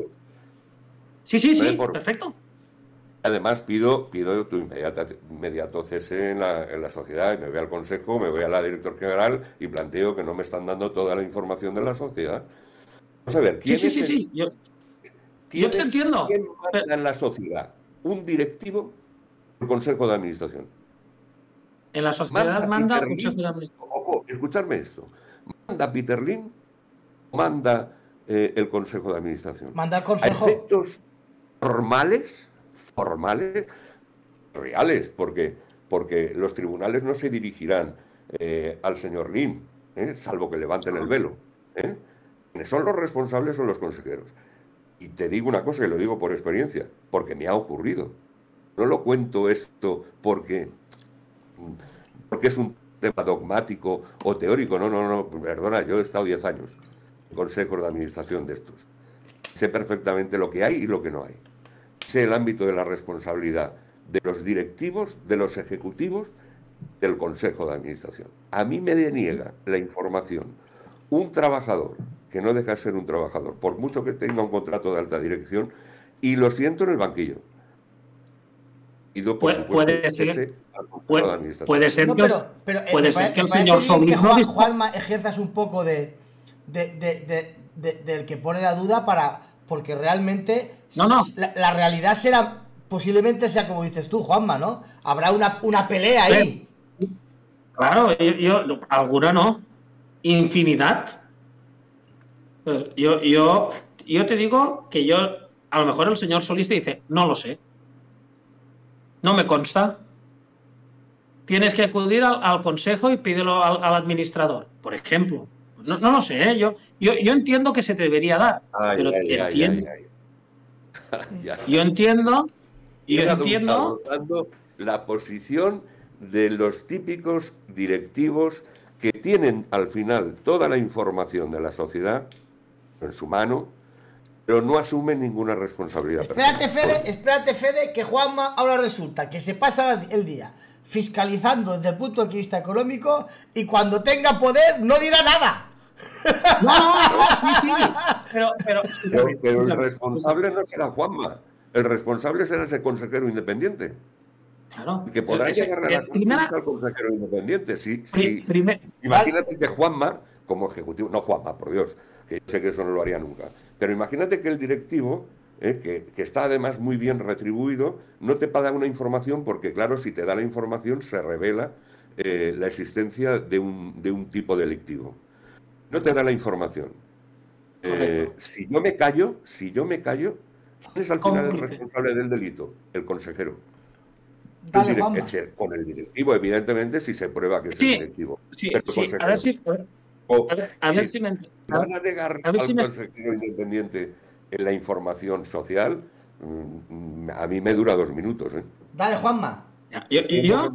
Sí, sí, sí, por... perfecto. Además pido, pido tu inmediata, inmediato cese en la, en la sociedad. Me voy al consejo, me voy a la director general y planteo que no me están dando toda la información de la sociedad. Vamos a ver, ¿quién sí, es sí, sí, el... sí. Yo... Yo te es, entiendo. ¿Quién manda en la sociedad? ¿Un directivo o el consejo de administración? En la sociedad manda el consejo de administración. Ojo, escuchadme esto. ¿Manda Peter Lim o manda eh, el consejo de administración? Manda el consejo. A efectos formales, formales, reales, porque, porque los tribunales no se dirigirán eh, al señor Lim, ¿eh? salvo que levanten el velo. ¿eh? Quienes son los responsables son los consejeros. Y te digo una cosa, y lo digo por experiencia, porque me ha ocurrido. No lo cuento esto porque, porque es un tema dogmático o teórico. No, no, no, perdona, yo he estado diez años en consejos de administración de estos. Sé perfectamente lo que hay y lo que no hay. Sé el ámbito de la responsabilidad de los directivos, de los ejecutivos, del consejo de administración. A mí me deniega la información un trabajador que no deja de ser un trabajador, por mucho que tenga un contrato de alta dirección, y lo siento en el banquillo. ido, por puede, supuesto, puede ser, ese al Consejo puede, de Administración. puede ser, no, que, pero, pero, eh, puede me ser pare, que el me parece señor bien Sobrino... que Juan, Juanma ejerzas un poco de, de, de, de, de, del que pone la duda para... Porque realmente no, no. La, la realidad será... Posiblemente sea como dices tú, Juanma, ¿no? Habrá una, una pelea ahí. Claro, yo, yo alguna no. Infinidad. Pues yo, yo, yo te digo que yo, a lo mejor el señor Solís te dice, no lo sé. No me consta. Tienes que acudir al, al consejo y pídelo al, al administrador, por ejemplo. No, no lo sé, ¿eh? yo, yo, yo entiendo que se te debería dar, Ay, pero ay, ay, entiendo. ay, ay. Ya. Yo entiendo. Yo Llega entiendo. adoptando la posición de los típicos directivos que tienen al final toda la información de la sociedad en su mano, pero no asumen ninguna responsabilidad. Espérate, Fede, espérate, Fede, que Juanma ahora resulta que se pasa el día fiscalizando desde el punto de vista económico y cuando tenga poder no dirá nada. No, no, no, sí, sí. Pero, pero, pero, pero el responsable no será Juanma, el responsable será ese consejero independiente. Claro. Que podrá Ese, llegar a la primera, al consejero independiente. Sí, pri, sí. Primer, Imagínate que Juanma, como ejecutivo, no Juanma, por Dios, que yo sé que eso no lo haría nunca, pero imagínate que el directivo, eh, que, que está además muy bien retribuido, no te paga una información porque, claro, si te da la información se revela eh, la existencia de un, de un tipo delictivo. No te da la información. Eh, si yo me callo, si yo me callo, ¿quién es al final el responsable del delito? El consejero. Dale, el direct, con el directivo, evidentemente, si se prueba que es sí, el directivo. Sí, sí. A ver si... O, a ver, a ver si, si me... van a negar a ver al si consejero me... independiente en la información social, mmm, a mí me dura dos minutos. ¿eh? Dale, Juanma. Ya, yo, yo, yo,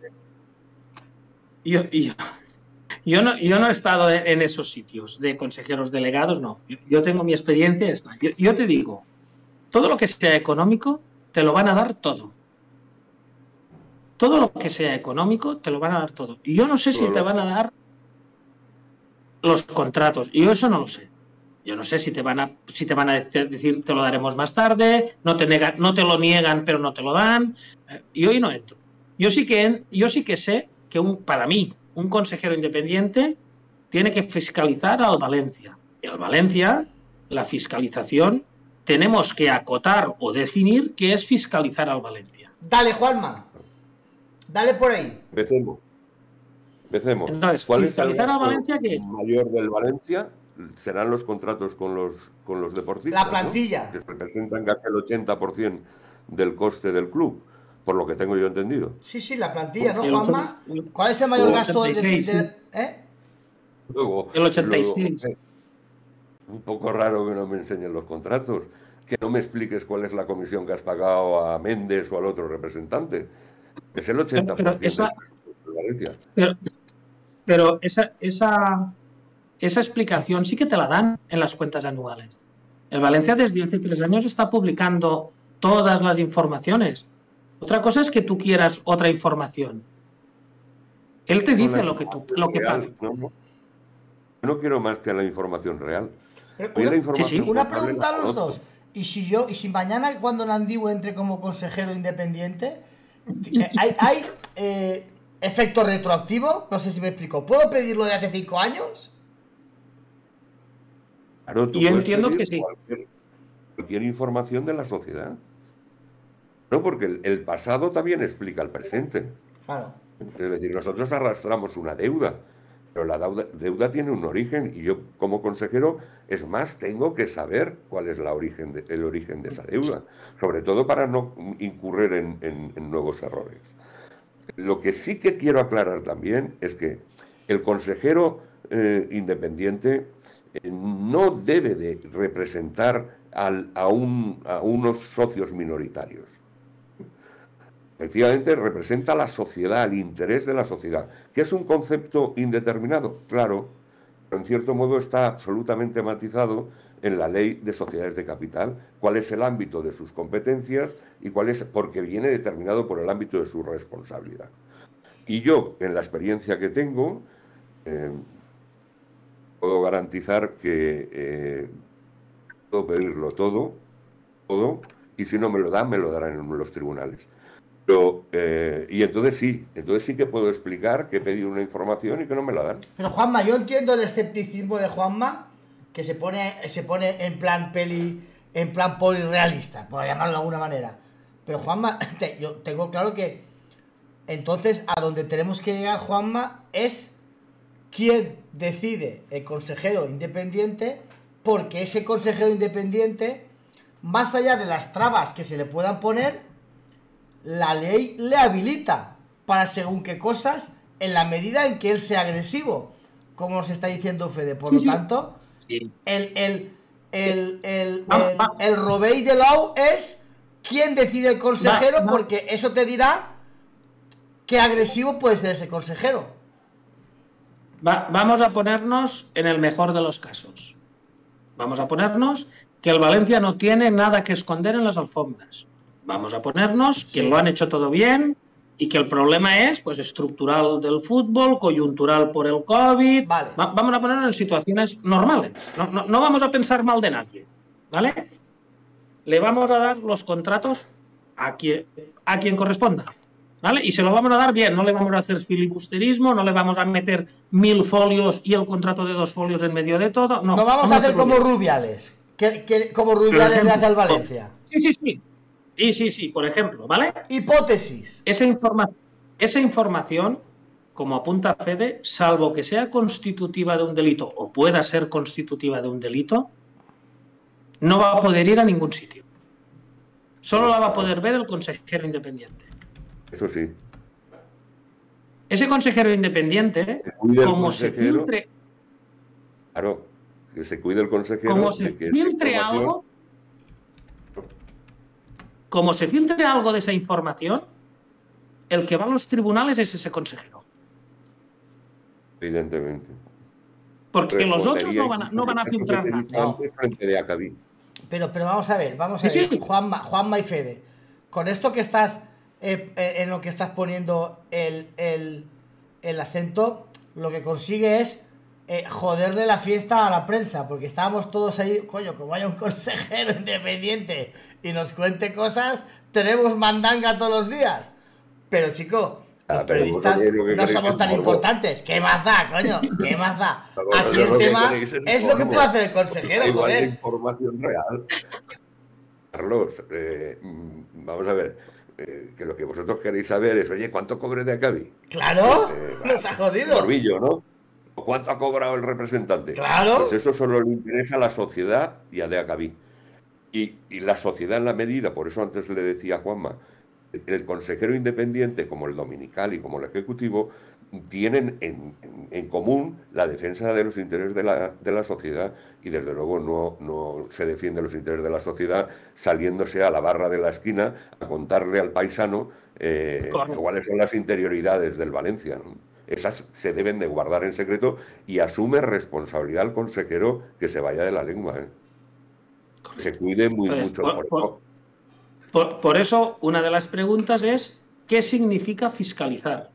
yo, yo, yo, no, yo no he estado en, en esos sitios de consejeros delegados, no. Yo, yo tengo mi experiencia y está. Yo, yo te digo, todo lo que sea económico, te lo van a dar todo. Todo lo que sea económico, te lo van a dar todo. Y yo no sé si te van a dar los contratos. Y yo eso no lo sé. Yo no sé si te van a, si te van a decir te lo daremos más tarde, no te, negan, no te lo niegan, pero no te lo dan. Y hoy no entro. Yo sí que, yo sí que sé que un, para mí, un consejero independiente tiene que fiscalizar al Valencia. Y al Valencia, la fiscalización, tenemos que acotar o definir qué es fiscalizar al Valencia. Dale, Juanma. Dale por ahí. Empecemos. Empecemos. Entonces, ¿Cuál fiscalizar es el a Valencia qué? mayor del Valencia? Serán los contratos con los, con los deportistas. La plantilla. ¿no? Que representan casi el ochenta por ciento del coste del club, por lo que tengo yo entendido. Sí, sí, la plantilla, ¿no, Juanma? ¿Cuál es el mayor el gasto ochenta y seis, de, de, ¿eh? Luego, el ochenta y seis. Luego, un poco raro que no me enseñen los contratos, que no me expliques cuál es la comisión que has pagado a Méndez o al otro representante. Es el ochenta por ciento pero esa, de Valencia. Pero, pero esa, esa, esa explicación sí que te la dan en las cuentas anuales. El Valencia desde hace tres años está publicando todas las informaciones. Otra cosa es que tú quieras otra información. Él te dice lo que tú lo que paga. No, no. Yo no quiero más que la información real. Una, la información sí, sí. Una pregunta a los dos. Y si yo, y si mañana cuando Nandiu entre como consejero independiente, hay, hay eh, efecto retroactivo, no sé si me explico. ¿Puedo pedirlo de hace cinco años? Claro, tú yo entiendo que sí. Cualquier, cualquier información de la sociedad. No, porque el, el pasado también explica el presente. Claro. Es decir, nosotros arrastramos una deuda, pero la deuda, deuda tiene un origen y yo como consejero, es más, tengo que saber cuál es la origen de, el origen de esa deuda, sobre todo para no incurrir en, en, en nuevos errores. Lo que sí que quiero aclarar también es que el consejero eh, independiente eh, no debe de representar al, a, un, a unos socios minoritarios. Efectivamente, representa a la sociedad, el interés de la sociedad. ¿Qué es un concepto indeterminado? Claro, pero en cierto modo está absolutamente matizado en la ley de sociedades de capital, cuál es el ámbito de sus competencias y cuál es, porque viene determinado por el ámbito de su responsabilidad. Y yo, en la experiencia que tengo, eh, puedo garantizar que eh, puedo pedirlo todo, todo, y si no me lo dan, me lo darán en los tribunales. Pero, eh, y entonces sí, entonces sí que puedo explicar que he pedido una información y que no me la dan. Pero Juanma, yo entiendo el escepticismo de Juanma, que se pone, se pone en plan peli, en plan polirealista, por llamarlo de alguna manera. Pero Juanma, te, yo tengo claro que entonces a donde tenemos que llegar, Juanma, es quién decide el consejero independiente, porque ese consejero independiente, más allá de las trabas que se le puedan poner, la ley le habilita para según qué cosas, en la medida en que él sea agresivo, como nos está diciendo Fede. Por lo tanto, sí. el, el, el, el, el, el Robey de Lau es quien decide el consejero, va, va. porque eso te dirá qué agresivo puede ser ese consejero. Va, vamos a ponernos en el mejor de los casos. Vamos a ponernos que el Valencia no tiene nada que esconder en las alfombras. Vamos a ponernos que sí. lo han hecho todo bien y que el problema es pues estructural del fútbol, coyuntural por el COVID. Vale. Va, vamos a ponernos en situaciones normales. No, no, no vamos a pensar mal de nadie, ¿vale? Le vamos a dar los contratos a quien, a quien corresponda, ¿vale? Y se lo vamos a dar bien, no le vamos a hacer filibusterismo, no le vamos a meter mil folios y el contrato de dos folios en medio de todo. No, no vamos, vamos a hacer como bien. Rubiales, que, que, como Rubiales ejemplo, le hace al Valencia. Sí, sí, sí. Sí, sí, sí, por ejemplo, ¿vale? Hipótesis. Esa, informa esa información, como apunta Fede, salvo que sea constitutiva de un delito o pueda ser constitutiva de un delito, no va a poder ir a ningún sitio. Solo la va a poder ver el consejero independiente. Eso sí. Ese consejero independiente, se cuida como consejero, se filtre... Claro, que se cuide el consejero... Como se de que filtre información... algo... Como se filtre algo de esa información, el que va a los tribunales es ese consejero. Evidentemente. Porque los otros no van a, no van a filtrar nada. No. Frente de Acabí. Pero, pero vamos a ver, vamos a sí, ver, sí. Juanma, Juanma y Fede. Con esto que estás, eh, en lo que estás poniendo el, el, el acento, lo que consigue es eh, joderle la fiesta a la prensa, porque estábamos todos ahí, coño, como haya un consejero independiente y nos cuente cosas, tenemos mandanga todos los días. Pero chico, los ah, periodistas no somos tan importantes. ¿Qué más da, coño? ¿Qué más da? Aquí el tema es, es lo que puede hacer el consejero, igual joder. De información real. Carlos, eh, vamos a ver, eh, que lo que vosotros queréis saber es, oye, ¿cuánto cobre de Acabí? ¡Claro! Eh, ¡Nos ha jodido! Morbillo, ¿no? ¿Cuánto ha cobrado el representante? ¡Claro! Pues eso solo le interesa a la sociedad y a de Acabí. Y, y la sociedad en la medida, por eso antes le decía a Juanma, el consejero independiente, como el dominical y como el ejecutivo, tienen en, en, en común la defensa de los intereses de la, de la sociedad y desde luego no, no se defiende los intereses de la sociedad saliéndose a la barra de la esquina a contarle al paisano eh, cuáles son las interioridades del Valencia, ¿no? Esas se deben de guardar en secreto y asume responsabilidad el consejero que se vaya de la lengua, ¿eh? Se cuide muy pues, mucho por, por, por, por eso una de las preguntas es ¿qué significa fiscalizar?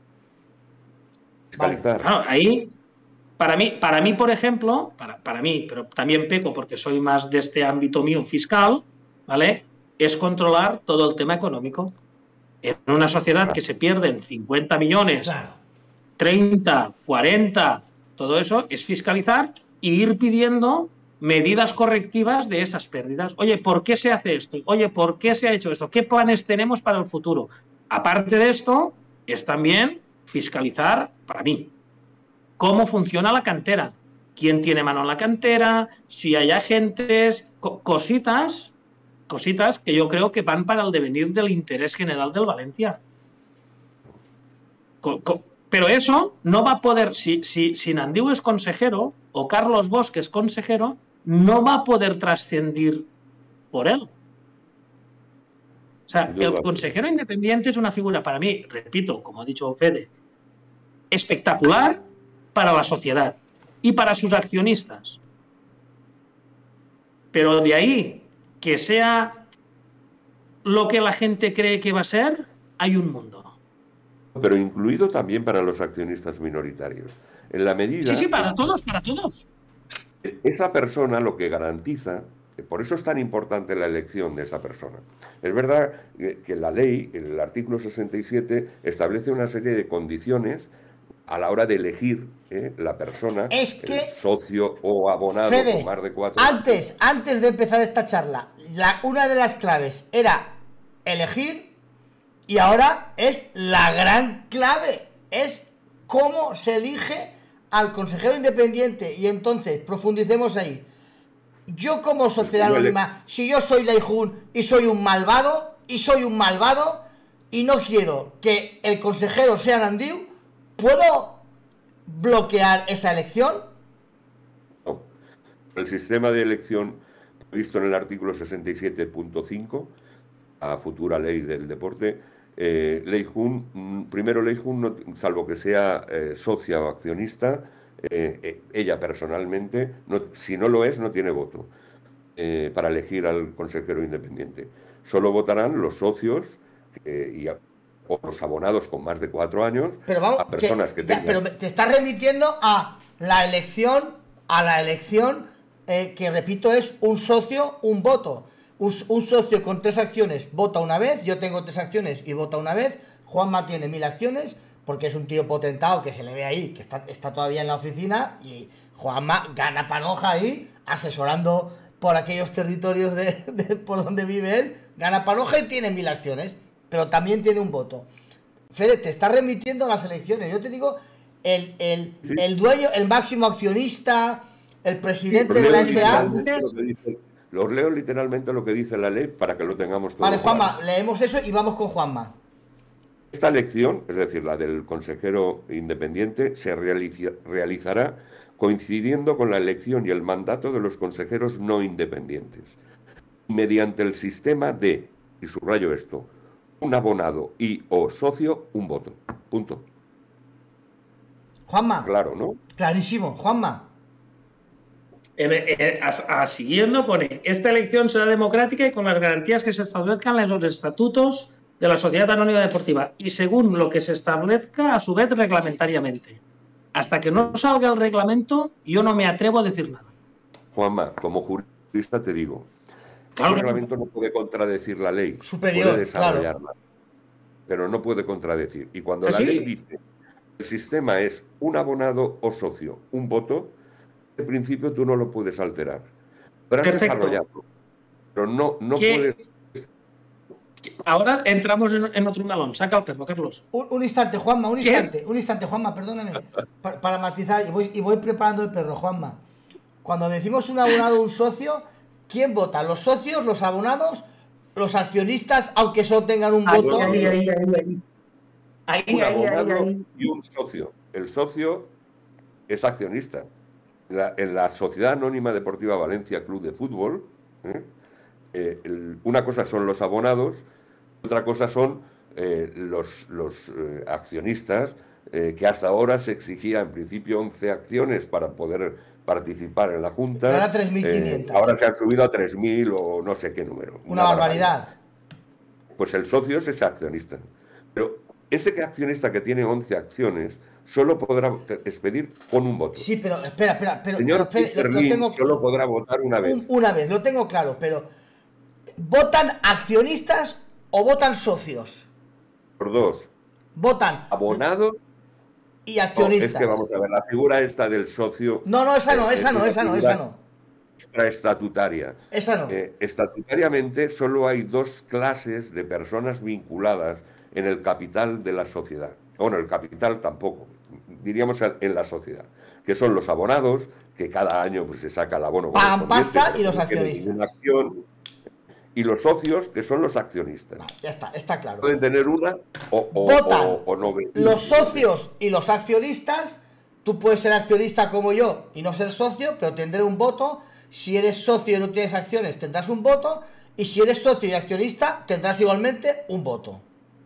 Fiscalizar. Claro, ahí para mí, para mí por ejemplo, para, para mí, pero también peco porque soy más de este ámbito mío fiscal, ¿vale? Es controlar todo el tema económico. En una sociedad que se pierden cincuenta millones, claro. treinta, cuarenta, todo eso es fiscalizar e ir pidiendo medidas correctivas de esas pérdidas. Oye, ¿por qué se hace esto? Oye, ¿por qué se ha hecho esto? ¿Qué planes tenemos para el futuro? Aparte de esto, es también fiscalizar, para mí, cómo funciona la cantera. ¿Quién tiene mano en la cantera? Si hay agentes, co cositas, cositas que yo creo que van para el devenir del interés general del Valencia. Co co Pero eso no va a poder, si, si, si Nandiu es consejero o Carlos Bosch es consejero, no va a poder trascendir por él. O sea, el consejero independiente es una figura para mí, repito, como ha dicho Fede, espectacular para la sociedad y para sus accionistas. Pero de ahí que sea lo que la gente cree que va a ser, hay un mundo. Pero incluido también para los accionistas minoritarios. En la medida... Sí, sí, para todos, para todos. Esa persona lo que garantiza Por eso es tan importante la elección de esa persona. Es verdad que la ley, el artículo sesenta y siete, establece una serie de condiciones a la hora de elegir ¿eh? la persona, es que, el socio o abonado Fede, con más de cuatro antes, antes de empezar esta charla, la, una de las claves era elegir y ahora es la gran clave, es cómo se elige al consejero independiente. Y entonces, profundicemos ahí. Yo como sociedad anónima, si yo soy Leijun y soy un malvado, y soy un malvado, y no quiero que el consejero sea Nandiu, ¿puedo bloquear esa elección? No. El sistema de elección previsto en el artículo sesenta y siete punto cinco, a futura ley del deporte, eh, Leijun, primero Leijun, no, salvo que sea eh, socia o accionista, eh, eh, ella personalmente, no, si no lo es, no tiene voto eh, para elegir al consejero independiente. Solo votarán los socios eh, y a, o los abonados con más de cuatro años, pero vamos, a personas que, que tengan... ya, pero te estás remitiendo a la elección, a la elección eh, que repito es un socio, un voto. Un, un socio con tres acciones vota una vez, yo tengo tres acciones y vota una vez, Juanma tiene mil acciones, porque es un tío potentado que se le ve ahí, que está, está todavía en la oficina, y Juanma gana panoja ahí, asesorando por aquellos territorios de, de por donde vive él, gana panoja y tiene mil acciones, pero también tiene un voto. Fede, te está remitiendo a las elecciones, yo te digo, el, el, sí. el dueño, el máximo accionista, el presidente sí, de la S A... Los leo literalmente lo que dice la ley para que lo tengamos todo. Vale, Juanma, claro. Leemos eso y vamos con Juanma. Esta elección, es decir, la del consejero independiente, se realiza, realizará coincidiendo con la elección y el mandato de los consejeros no independientes, mediante el sistema de, y subrayo esto, un abonado y o socio, un voto. Punto. Juanma. Claro, ¿no? Clarísimo, Juanma. En, en, a, a, siguiendo pone, esta elección será democrática y con las garantías que se establezcan en los estatutos de la Sociedad Anónima Deportiva y según lo que se establezca a su vez reglamentariamente. Hasta que no salga el reglamento, yo no me atrevo a decir nada. Juanma, como jurista te digo, claro el reglamento no puede contradecir la ley, superior, puede desarrollarla, claro. pero no puede contradecir. Y cuando ¿Sí? la ley dice el sistema es un abonado o socio, un voto, en principio tú no lo puedes alterar. Podrás Perfecto. desarrollarlo, pero no, no ¿Qué? puedes... Ahora entramos en, en otro melón. Saca el perro, Carlos. Un, un instante, Juanma, un instante, ¿Qué? un instante, Juanma, perdóname. Para, para matizar, y voy, y voy preparando el perro, Juanma. Cuando decimos un abonado o un socio, ¿quién vota? ¿Los socios, los abonados, los accionistas, aunque solo tengan un ahí, voto? Ahí, ahí, ahí, ahí. Ahí, un ahí, abonado ahí, ahí. y un socio. El socio es accionista. La, en la Sociedad Anónima Deportiva Valencia Club de Fútbol, ¿eh? Eh, el, una cosa son los abonados, otra cosa son eh, los, los eh, accionistas, eh, que hasta ahora se exigía en principio once acciones para poder participar en la Junta. Ahora tres mil quinientos. Eh, ahora se han subido a tres mil o no sé qué número. Una, una barbaridad. barbaridad. Pues el socio es ese accionista. Pero ese accionista que tiene once acciones solo podrá expedir con un voto. Sí, pero espera, espera. Pero, Señor pero Fede, lo, lo tengo, solo podrá votar una vez. Un, una vez, lo tengo claro, pero ¿votan accionistas o votan socios? Por dos. Votan abonados y accionistas. No, es que vamos a ver, la figura esta del socio... No, no, esa no, esa no, esa no, esa no. Extraestatutaria. Esa no. Eh, estatutariamente solo hay dos clases de personas vinculadas en el capital de la sociedad. Bueno, el capital tampoco, diríamos en la sociedad, que son los abonados, que cada año pues, se saca el abono. Pagan pasta y los accionistas. Una acción, y los socios, que son los accionistas. Vale, ya está, está claro. Pueden tener una o, o, Votan o, o no. Los socios y los accionistas, tú puedes ser accionista como yo y no ser socio, pero tendré un voto. Si eres socio y no tienes acciones, tendrás un voto. Y si eres socio y accionista, tendrás igualmente un voto.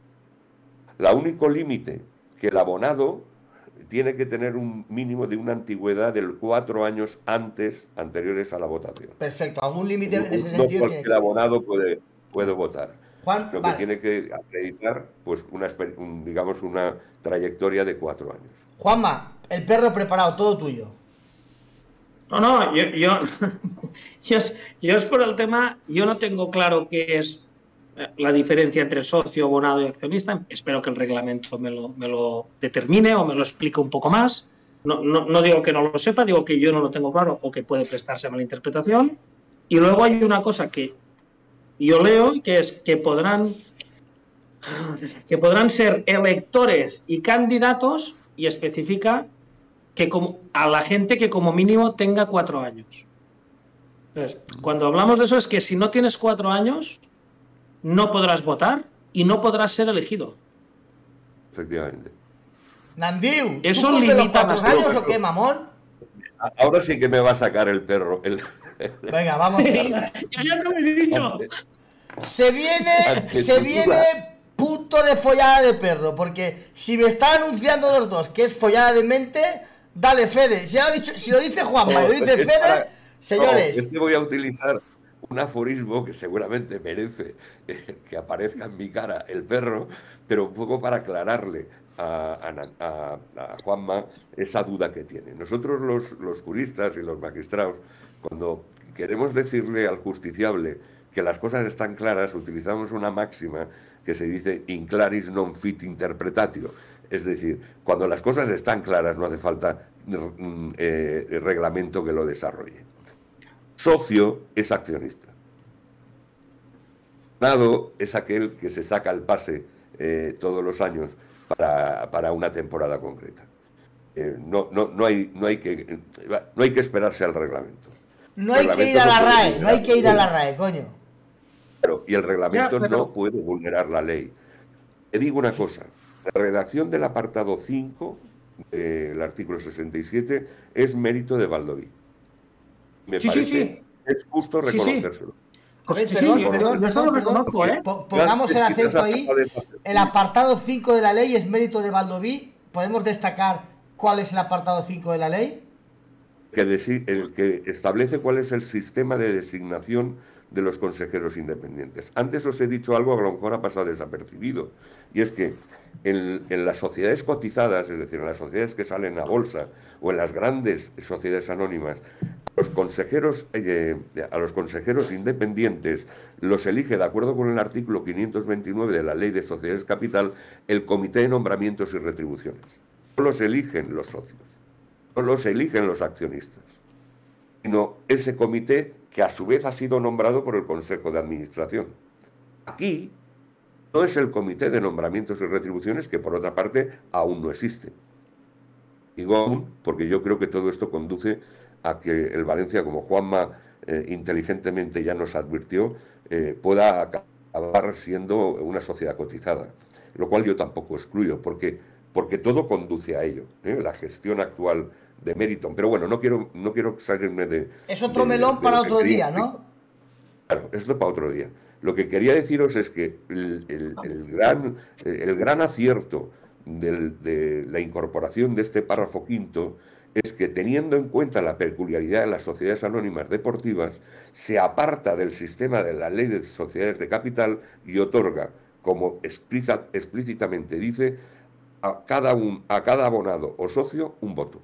La único límite que el abonado tiene que tener un mínimo de una antigüedad de cuatro años antes, anteriores a la votación. Perfecto, algún límite en ese no sentido. Porque el abonado puede, puede votar. Juan, lo vale. que tiene que acreditar, pues, una, un, digamos, una trayectoria de cuatro años. Juanma, el perro preparado, todo tuyo. No, no, yo, yo, yo, es, yo es por el tema, yo no tengo claro qué es la diferencia entre socio, abonado y accionista. Espero que el reglamento me lo, me lo determine o me lo explique un poco más. No, no, no digo que no lo sepa, digo que yo no lo tengo claro o que puede prestarse a mala interpretación. Y luego hay una cosa que yo leo, que es que podrán, que podrán ser electores y candidatos, y especifica que como, a la gente que como mínimo tenga cuatro años. Entonces, cuando hablamos de eso es que si no tienes cuatro años, no podrás votar y no podrás ser elegido. Efectivamente. Nandiu, ¿eso ¿tú cumples los limita cuatro bastante? años o qué, mamón? Ahora sí que me va a sacar el perro. El... Venga, vamos. Yo ya no me he dicho. Se viene, Ante se tu viene duda. punto de follada de perro, porque si me está anunciando los dos que es follada de mente, dale, Fede. Si, ha dicho, si lo dice Juanma y lo dice es Fede, para- señores. No, es que voy a utilizar un aforismo que seguramente merece eh, que aparezca en mi cara el perro, pero un poco para aclararle a, a- a- a Juanma esa duda que tiene. Nosotros los, los juristas y los magistrados, cuando queremos decirle al justiciable que las cosas están claras, utilizamos una máxima que se dice in claris non fit interpretatio. Es decir, cuando las cosas están claras no hace falta mm, eh, reglamento que lo desarrolle. Socio es accionista. Nado es aquel que se saca el pase eh, todos los años para, para una temporada concreta. Eh, no, no, no, hay, no, hay que, no hay que esperarse al reglamento. No hay que ir a la RAE, no hay que ir a la RAE, coño. Claro, y el reglamento Ya, pero- no puede vulnerar la ley. Te digo una cosa, la redacción del apartado cinco del artículo sesenta y siete es mérito de Baldoví. Me Sí, sí, parece sí. es justo Sí, sí. reconocérselo. A ver, Sí, perdón, sí, perdón, yo eso lo perdón, perdón. reconozco, ¿eh? Po- Pongamos el Es que te has acento ahí. pasado de fácil. El apartado cinco de la ley es mérito de Baldoví. ¿Podemos destacar cuál es el apartado cinco de la ley? Que desi- el que establece cuál es el sistema de designación de los consejeros independientes. Antes os he dicho algo que a lo mejor ha pasado desapercibido, y es que en, en las sociedades cotizadas, es decir, en las sociedades que salen a bolsa o en las grandes sociedades anónimas, los consejeros, eh, a los consejeros independientes los elige, de acuerdo con el artículo quinientos veintinueve de la Ley de Sociedades Capital, el Comité de Nombramientos y Retribuciones. No los eligen los socios, no los eligen los accionistas, sino ese comité que a su vez ha sido nombrado por el Consejo de Administración. Aquí no es el Comité de Nombramientos y Retribuciones, que por otra parte aún no existe. Digo aún porque yo creo que todo esto conduce a que el Valencia, como Juanma eh, inteligentemente ya nos advirtió, eh, pueda acabar siendo una sociedad cotizada, lo cual yo tampoco excluyo, porque, porque todo conduce a ello, ¿eh? La gestión actual de Meriton. Pero bueno, no quiero, no quiero salirme de... Es otro de- melón de para lo que otro quería día, ¿no? Claro, esto para otro día. Lo que quería deciros es que el, el- el gran, el gran acierto del- de la incorporación de este párrafo quinto es que, teniendo en cuenta la peculiaridad de las sociedades anónimas deportivas, se aparta del sistema de la ley de sociedades de capital y otorga, como explica- explícitamente dice, a cada, un, a cada abonado o socio un voto.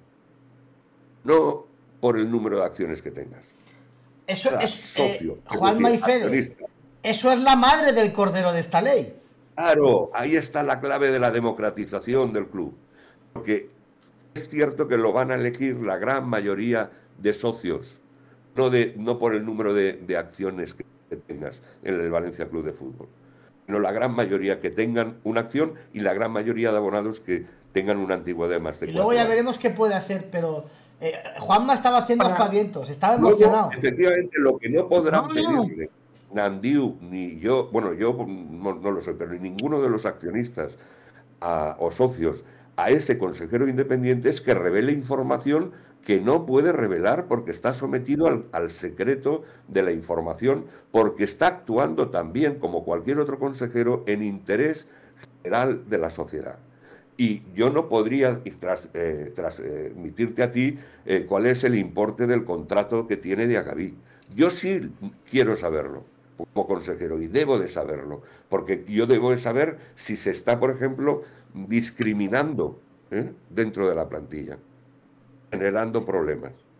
No por el número de acciones que tengas. Eso Cada es, socio, eh, es Juanma y decir, Fede, accionista. eso es la madre del cordero de esta ley. Claro, ahí está la clave de la democratización del club. Porque es cierto que lo van a elegir la gran mayoría de socios, no, de, no por el número de, de acciones que tengas en el Valencia Club de Fútbol, sino la gran mayoría que tengan una acción y la gran mayoría de abonados que tengan una antigüedad de más de Y luego cuatro ya años. veremos qué puede hacer, pero eh, Juanma estaba haciendo Para- aspavientos, estaba Luego, emocionado. efectivamente, lo que no podrán No, no. pedirle Nandiu ni yo, bueno, yo no, no lo soy, pero ni ninguno de los accionistas a- o socios a ese consejero independiente es que revele información que no puede revelar porque está sometido al, al secreto de la información, porque está actuando también, como cualquier otro consejero, en interés general de la sociedad. Y yo no podría tras, eh, transmitirte a ti eh, cuál es el importe del contrato que tiene de Agaví. Yo sí quiero saberlo como consejero y debo de saberlo, porque yo debo de saber si se está, por ejemplo, discriminando ¿eh? dentro de la plantilla, generando problemas.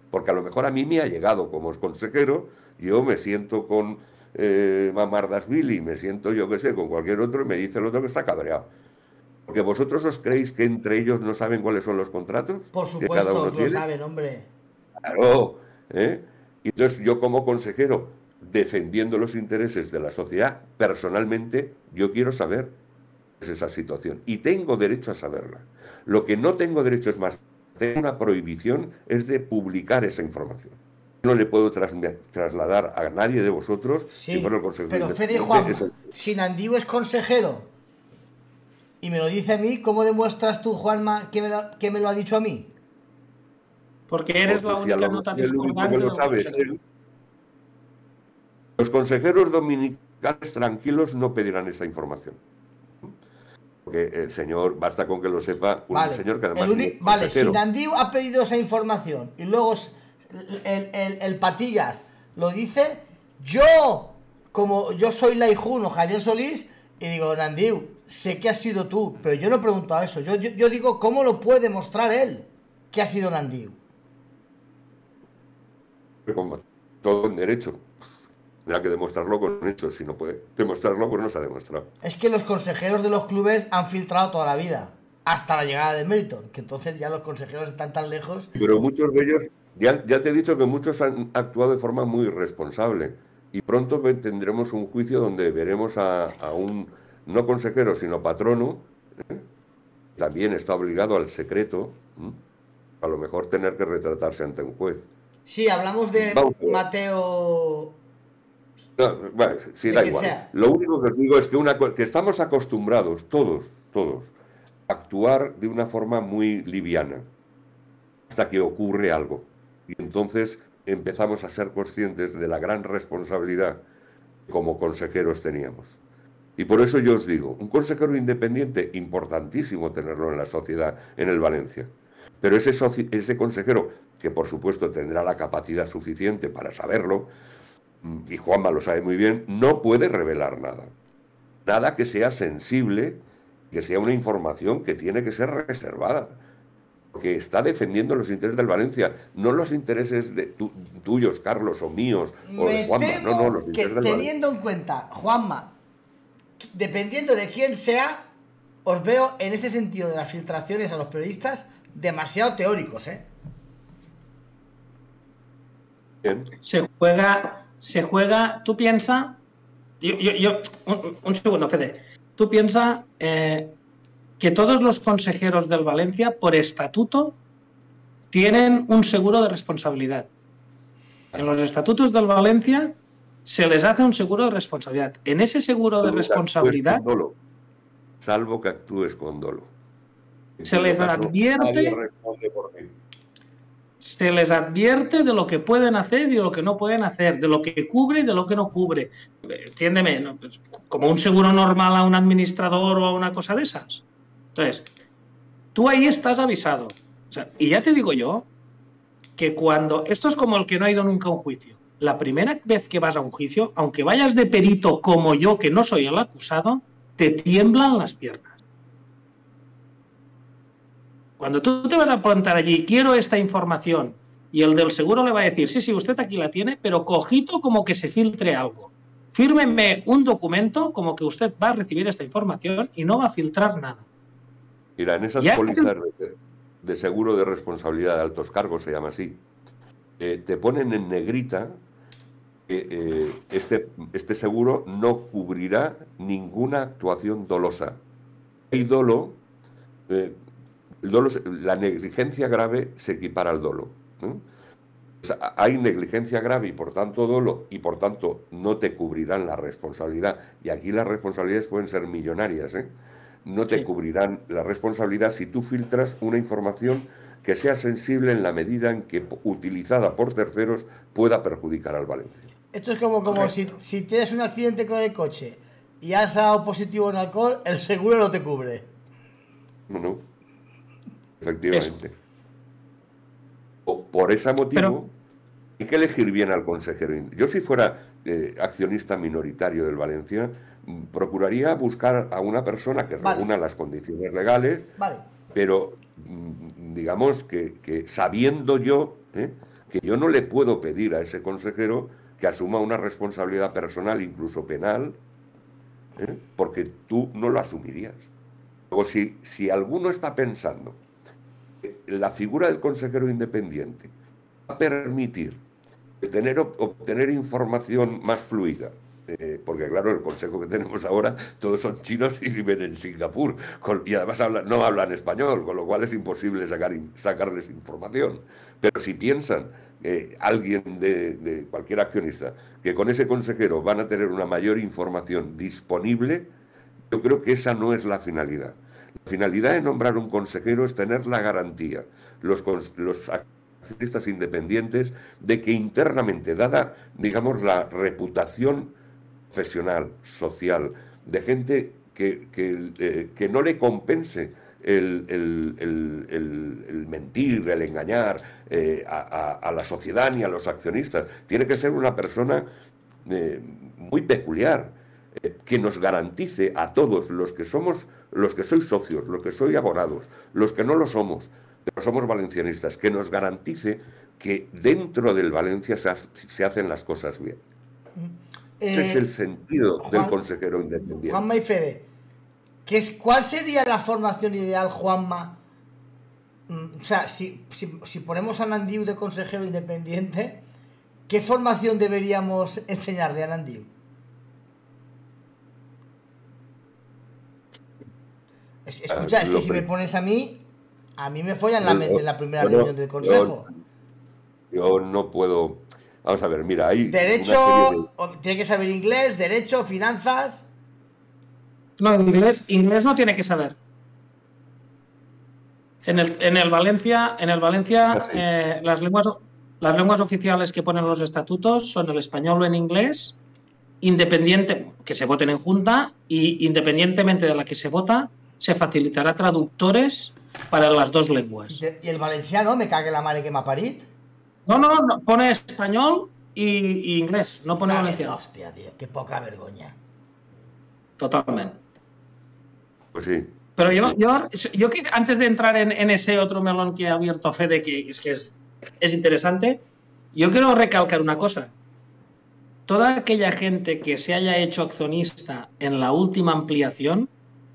Porque a lo mejor a mí me ha llegado como consejero, yo me siento con eh, Mamardasvili, me siento yo que sé, con cualquier otro y me dice el otro que está cabreado. Porque vosotros os creéis que entre ellos no saben cuáles son los contratos Por que cada supuesto uno que lo tiene. saben, hombre. Claro, ¿eh? Y entonces yo como consejero, defendiendo los intereses de la sociedad, personalmente, yo quiero saber es esa situación y tengo derecho a saberla. Lo que no tengo derecho es más, tengo una prohibición, es de publicar esa información. No le puedo tras, trasladar a nadie de vosotros Sí, si fuera el consejero. pero Fede Juan, el... si Nandiu es consejero y me lo dice a mí, ¿cómo demuestras tú, Juanma, que me lo, que me lo ha dicho a mí? Porque eres Porque la si única nota el único discordante que lo del sabe es él. Los consejeros dominicales tranquilos no pedirán esa información. Porque el señor, basta con que lo sepa, un vale, señor que además es vale, si Nandiu ha pedido esa información y luego el, el, el Patillas lo dice, yo, como yo soy laijuno, Javier Solís, y digo, Nandiu, sé que has sido tú, pero yo no he preguntado eso, yo, yo, yo digo, ¿cómo lo puede demostrar él que ha sido Nandiu? Con todo en derecho. Tendrá que demostrarlo con hechos, si no puede demostrarlo, pues no se ha demostrado. Es que los consejeros de los clubes han filtrado toda la vida, hasta la llegada de Meriton, que entonces ya los consejeros están tan lejos. Pero muchos de ellos, ya, ya te he dicho que muchos han actuado de forma muy irresponsable, y pronto tendremos un juicio donde veremos a, a un, no consejero, sino patrono, ¿eh? También está obligado al secreto, ¿eh? A lo mejor tener que retratarse ante un juez. Sí, hablamos de Mateo... No, bueno, sí, da igual. Sea. Lo único que os digo es que, una, que estamos acostumbrados, todos, todos, a actuar de una forma muy liviana, hasta que ocurre algo. Y entonces empezamos a ser conscientes de la gran responsabilidad que como consejeros teníamos. Y por eso yo os digo, un consejero independiente, importantísimo tenerlo en la sociedad, en el Valencia. Pero ese, ese consejero, que por supuesto tendrá la capacidad suficiente para saberlo, y Juanma lo sabe muy bien, no puede revelar nada. Nada que sea sensible, que sea una información que tiene que ser reservada. Que está defendiendo los intereses del Valencia, no los intereses de tu, tuyos, Carlos, o míos, o Me de Juanma. temo no, no, los intereses que del teniendo Valencia. en cuenta, Juanma, dependiendo de quién sea, os veo en ese sentido de las filtraciones a los periodistas demasiado teóricos, ¿eh? Bien. Se juega... Se juega, tú piensas, yo, yo, yo un, un segundo, Fede, tú piensas eh, que todos los consejeros del Valencia, por estatuto, tienen un seguro de responsabilidad. En los estatutos del Valencia se les hace un seguro de responsabilidad. En ese seguro de responsabilidad... Dolo, salvo que actúes con dolo. Se les advierte... Se les advierte de lo que pueden hacer y de lo que no pueden hacer, de lo que cubre y de lo que no cubre. Entiéndeme, ¿no? Como un seguro normal a un administrador o a una cosa de esas. Entonces, tú ahí estás avisado. O sea, y ya te digo yo que cuando... Esto es como el que no ha ido nunca a un juicio. La primera vez que vas a un juicio, aunque vayas de perito como yo, que no soy el acusado, te tiemblan las piernas. Cuando tú te vas a plantar allí, quiero esta información, y el del seguro le va a decir, sí, sí, usted aquí la tiene, pero cojito como que se filtre algo. Fírmeme un documento como que usted va a recibir esta información y no va a filtrar nada. Mira, en esas ¿Ya? pólizas de, de seguro de responsabilidad de altos cargos, se llama así, eh, te ponen en negrita que eh, este, este seguro no cubrirá ninguna actuación dolosa. Hay dolo... Eh, El dolo, la negligencia grave se equipara al dolo, ¿eh? O sea, hay negligencia grave y por tanto dolo, y por tanto no te cubrirán la responsabilidad. Y aquí las responsabilidades pueden ser millonarias, ¿eh? No te sí. cubrirán la responsabilidad si tú filtras una información que sea sensible en la medida en que, utilizada por terceros, pueda perjudicar al Valencia. Esto es como, como si, si tienes un accidente con el coche y has dado positivo en alcohol, el seguro no te cubre. No, no. Efectivamente. O por ese motivo, Pero... hay que elegir bien al consejero. Yo, si fuera eh, accionista minoritario del Valencia, procuraría buscar a una persona que vale. reúna las condiciones legales, vale. pero digamos que, que sabiendo yo, ¿eh? que yo no le puedo pedir a ese consejero que asuma una responsabilidad personal, incluso penal, ¿eh? porque tú no lo asumirías. Luego, si, si alguno está pensando que la figura del consejero independiente va a permitir tener, obtener información más fluida, eh, porque claro, el consejo que tenemos ahora, todos son chinos y viven en Singapur, con, y además hablan, no hablan español, con lo cual es imposible sacar, sacarles información. Pero si piensan eh, alguien de, de cualquier accionista que con ese consejero van a tener una mayor información disponible, yo creo que esa no es la finalidad. La finalidad de nombrar un consejero es tener la garantía, los, los accionistas independientes, de que internamente, dada, digamos, la reputación profesional, social, de gente que, que, eh, que no le compense el, el, el, el, el mentir, el engañar eh, a, a, a la sociedad ni a los accionistas. Tiene que ser una persona eh, muy peculiar, eh, que nos garantice a todos los que somos, los que sois socios, los que sois abonados, los que no lo somos, pero somos valencianistas, que nos garantice que dentro del Valencia se, ha, se hacen las cosas bien. Eh, Ese es el sentido Juan, del consejero independiente. Juanma y Fede, ¿qué es, ¿cuál sería la formación ideal, Juanma? O sea, si, si, si ponemos a Anandiu de consejero independiente, ¿qué formación deberíamos enseñar de Anandiu? Escucha, es que si me pones a mí, a mí me follan la mente en la primera yo, reunión del consejo. Yo, yo no puedo... Vamos a ver, mira, hay... Derecho, de... tiene que saber inglés, derecho, finanzas... No, inglés, inglés no tiene que saber. En el, en el Valencia, en el Valencia ah, sí. eh, las, lenguas, las lenguas oficiales que ponen los estatutos son el español o en inglés, independiente, que se voten en junta, y independientemente de la que se vota, se facilitará traductores para las dos lenguas. ¿Y el valenciano? Me cague la madre que m'ha parit. No, no, no, pone español y, y inglés, no pone Cague, valenciano. Hostia, tío, qué poca vergüenza. Totalmente. Pues sí. Pero yo, sí. yo, yo que antes de entrar en, en ese otro melón que ha abierto Fede, que es que es, es interesante, yo quiero recalcar una cosa. Toda aquella gente que se haya hecho accionista en la última ampliación,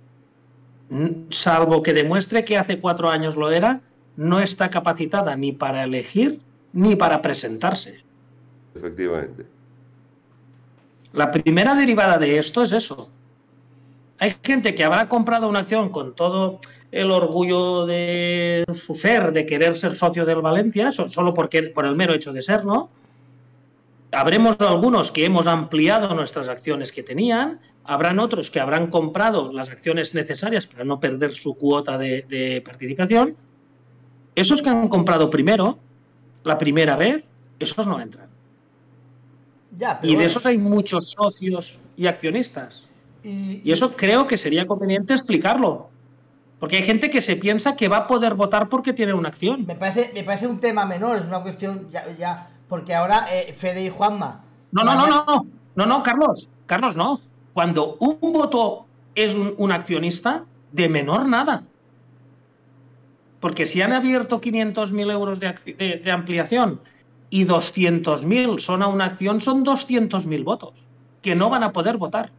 salvo que demuestre que hace cuatro años lo era, no está capacitada ni para elegir ni para presentarse. Efectivamente. La primera derivada de esto es eso. Hay gente que habrá comprado una acción con todo el orgullo de su ser, de querer ser socio del Valencia, solo porque, por el mero hecho de serlo. Habremos algunos que hemos ampliado nuestras acciones que tenían, habrán otros que habrán comprado las acciones necesarias para no perder su cuota de, de participación. Esos que han comprado primero, la primera vez, esos no entran. Ya, pero y de bueno. esos hay muchos socios y accionistas. Y, y eso creo que sería conveniente explicarlo. Porque hay gente que se piensa que va a poder votar porque tiene una acción. Me parece, me parece un tema menor, es una cuestión ya... ya porque ahora eh, Fede y Juanma... No, no, no, no, no, no, no, Carlos, Carlos, no. Cuando un voto es un, un accionista, de menor nada. Porque si han abierto quinientos mil euros de, de, de ampliación y doscientos mil son a una acción, son doscientos mil votos que no van a poder votar.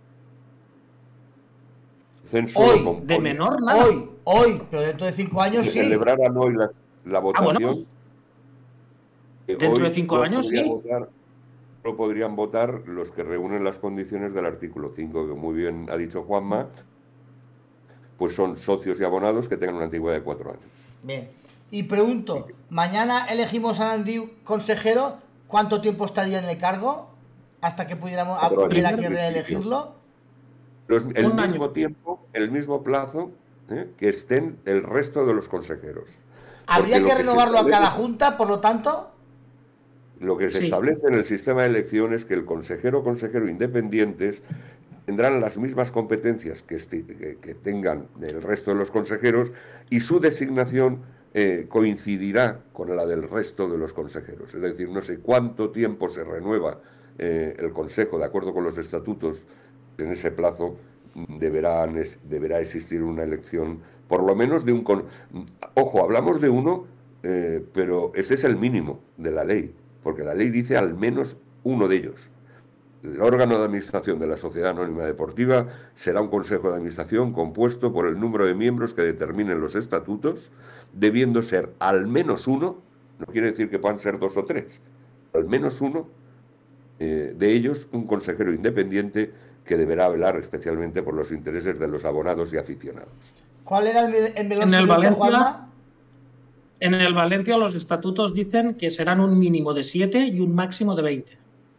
Hoy, de menor nada. Hoy, hoy, pero dentro de cinco años si sí. celebraran hoy las, la votación... Ah, bueno. Dentro de cinco años sí. Votar, no podrían votar los que reúnen las condiciones del artículo cinco, que muy bien ha dicho Juanma, pues son socios y abonados que tengan una antigüedad de cuatro años. Bien. Y pregunto, mañana elegimos a Anandiu consejero, ¿cuánto tiempo estaría en el cargo? Hasta que pudiéramos hubiera que reelegirlo. Los, el Un mismo año. tiempo, el mismo plazo ¿eh? que estén el resto de los consejeros. ¿Habría que renovarlo a cada junta, por lo tanto? Lo que se sí. establece en el sistema de elecciones es que el consejero o consejero independientes tendrán las mismas competencias que, que, que tengan el resto de los consejeros y su designación eh, coincidirá con la del resto de los consejeros. Es decir, no sé cuánto tiempo se renueva eh, el consejo de acuerdo con los estatutos. En ese plazo deberán, deberá existir una elección, por lo menos de un... Con... Ojo, hablamos de uno eh, pero ese es el mínimo de la ley, porque la ley dice al menos uno de ellos. El órgano de administración de la Sociedad Anónima Deportiva será un consejo de administración compuesto por el número de miembros que determinen los estatutos, debiendo ser al menos uno, no quiere decir que puedan ser dos o tres, al menos uno eh, de ellos, un consejero independiente que deberá velar especialmente por los intereses de los abonados y aficionados. ¿Cuál era el, el melón en el siguiente, Valencia, Juanma? En el Valencia los estatutos dicen que serán un mínimo de siete y un máximo de veinte.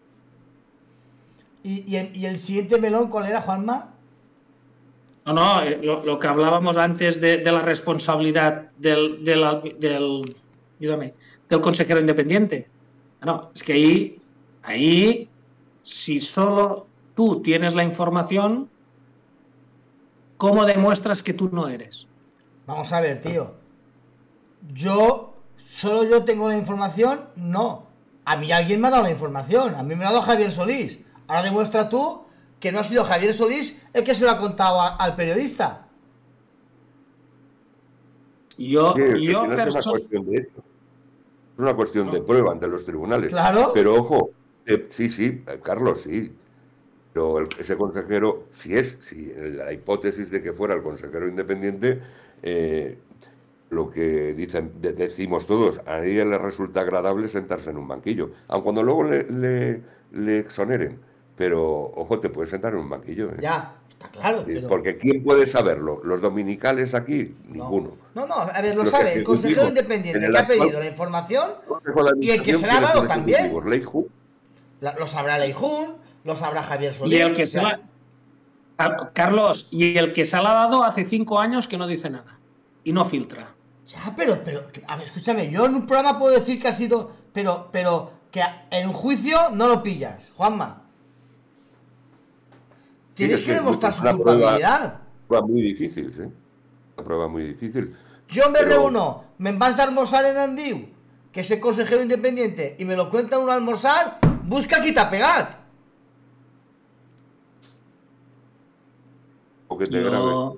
¿Y, y, el, ¿Y el siguiente melón cuál era, Juanma? No, no, eh, lo, lo que hablábamos antes de, de la responsabilidad del, del, del, ayúdame, del consejero independiente. No, es que ahí, ahí, si solo tú tienes la información, ¿cómo demuestras que tú no eres? Vamos a ver, tío. Yo, solo yo tengo la información, no. A mí alguien me ha dado la información, a mí me la ha dado Javier Solís. Ahora demuestra tú que no ha sido Javier Solís el que se lo ha contado a, al periodista. Yo, Sí, yo no es una cuestión de hecho. Es una cuestión no. de prueba ante los tribunales. Claro. Pero ojo, eh, sí, sí, Carlos, sí. Pero el, ese consejero, si es, si la hipótesis de que fuera el consejero independiente, eh, lo que dicen, de, decimos todos, a nadie le resulta agradable sentarse en un banquillo, aun cuando luego le, le, le exoneren. Pero, ojo, te puedes sentar en un banquillo. ¿eh? Ya, está claro. Pero... Porque ¿quién puede saberlo? ¿Los dominicales aquí? No. Ninguno. No, no, a ver, lo Los sabe el consejero independiente que ha pedido la información y el que se la ha dado también. La, lo sabrá Leijun, lo sabrá Javier Solís. Y el que se la... Carlos, y el que se la ha dado hace cinco años que no dice nada y no filtra. Ya, pero, pero, a ver, escúchame, yo en un programa puedo decir que ha sido, pero, pero, que en un juicio no lo pillas, Juanma. Tienes sí, que, que demostrar su culpabilidad. Una prueba muy difícil, ¿sí? Una prueba muy difícil. Yo me pero... reúno, me vas a almorzar en Andiu, que es el consejero independiente, y me lo cuentan un almorzar, busca quita pegat. O que te Yo... grabe.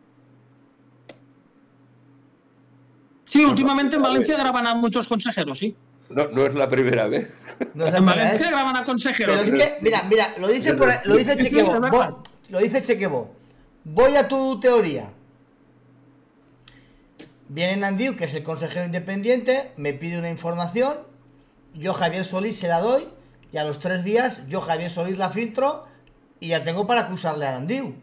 Sí, últimamente en Valencia graban a muchos consejeros, sí. No, no es la primera vez. No es la en Valencia vez. Graban a consejeros. Pero es que, mira, mira, lo dice, por, lo dice Chequebo. Voy, lo dice Chequebo. Voy a tu teoría. Viene Nandiu, que es el consejero independiente, me pide una información, yo Javier Solís se la doy, y a los tres días yo Javier Solís la filtro y ya tengo para acusarle a Nandiu.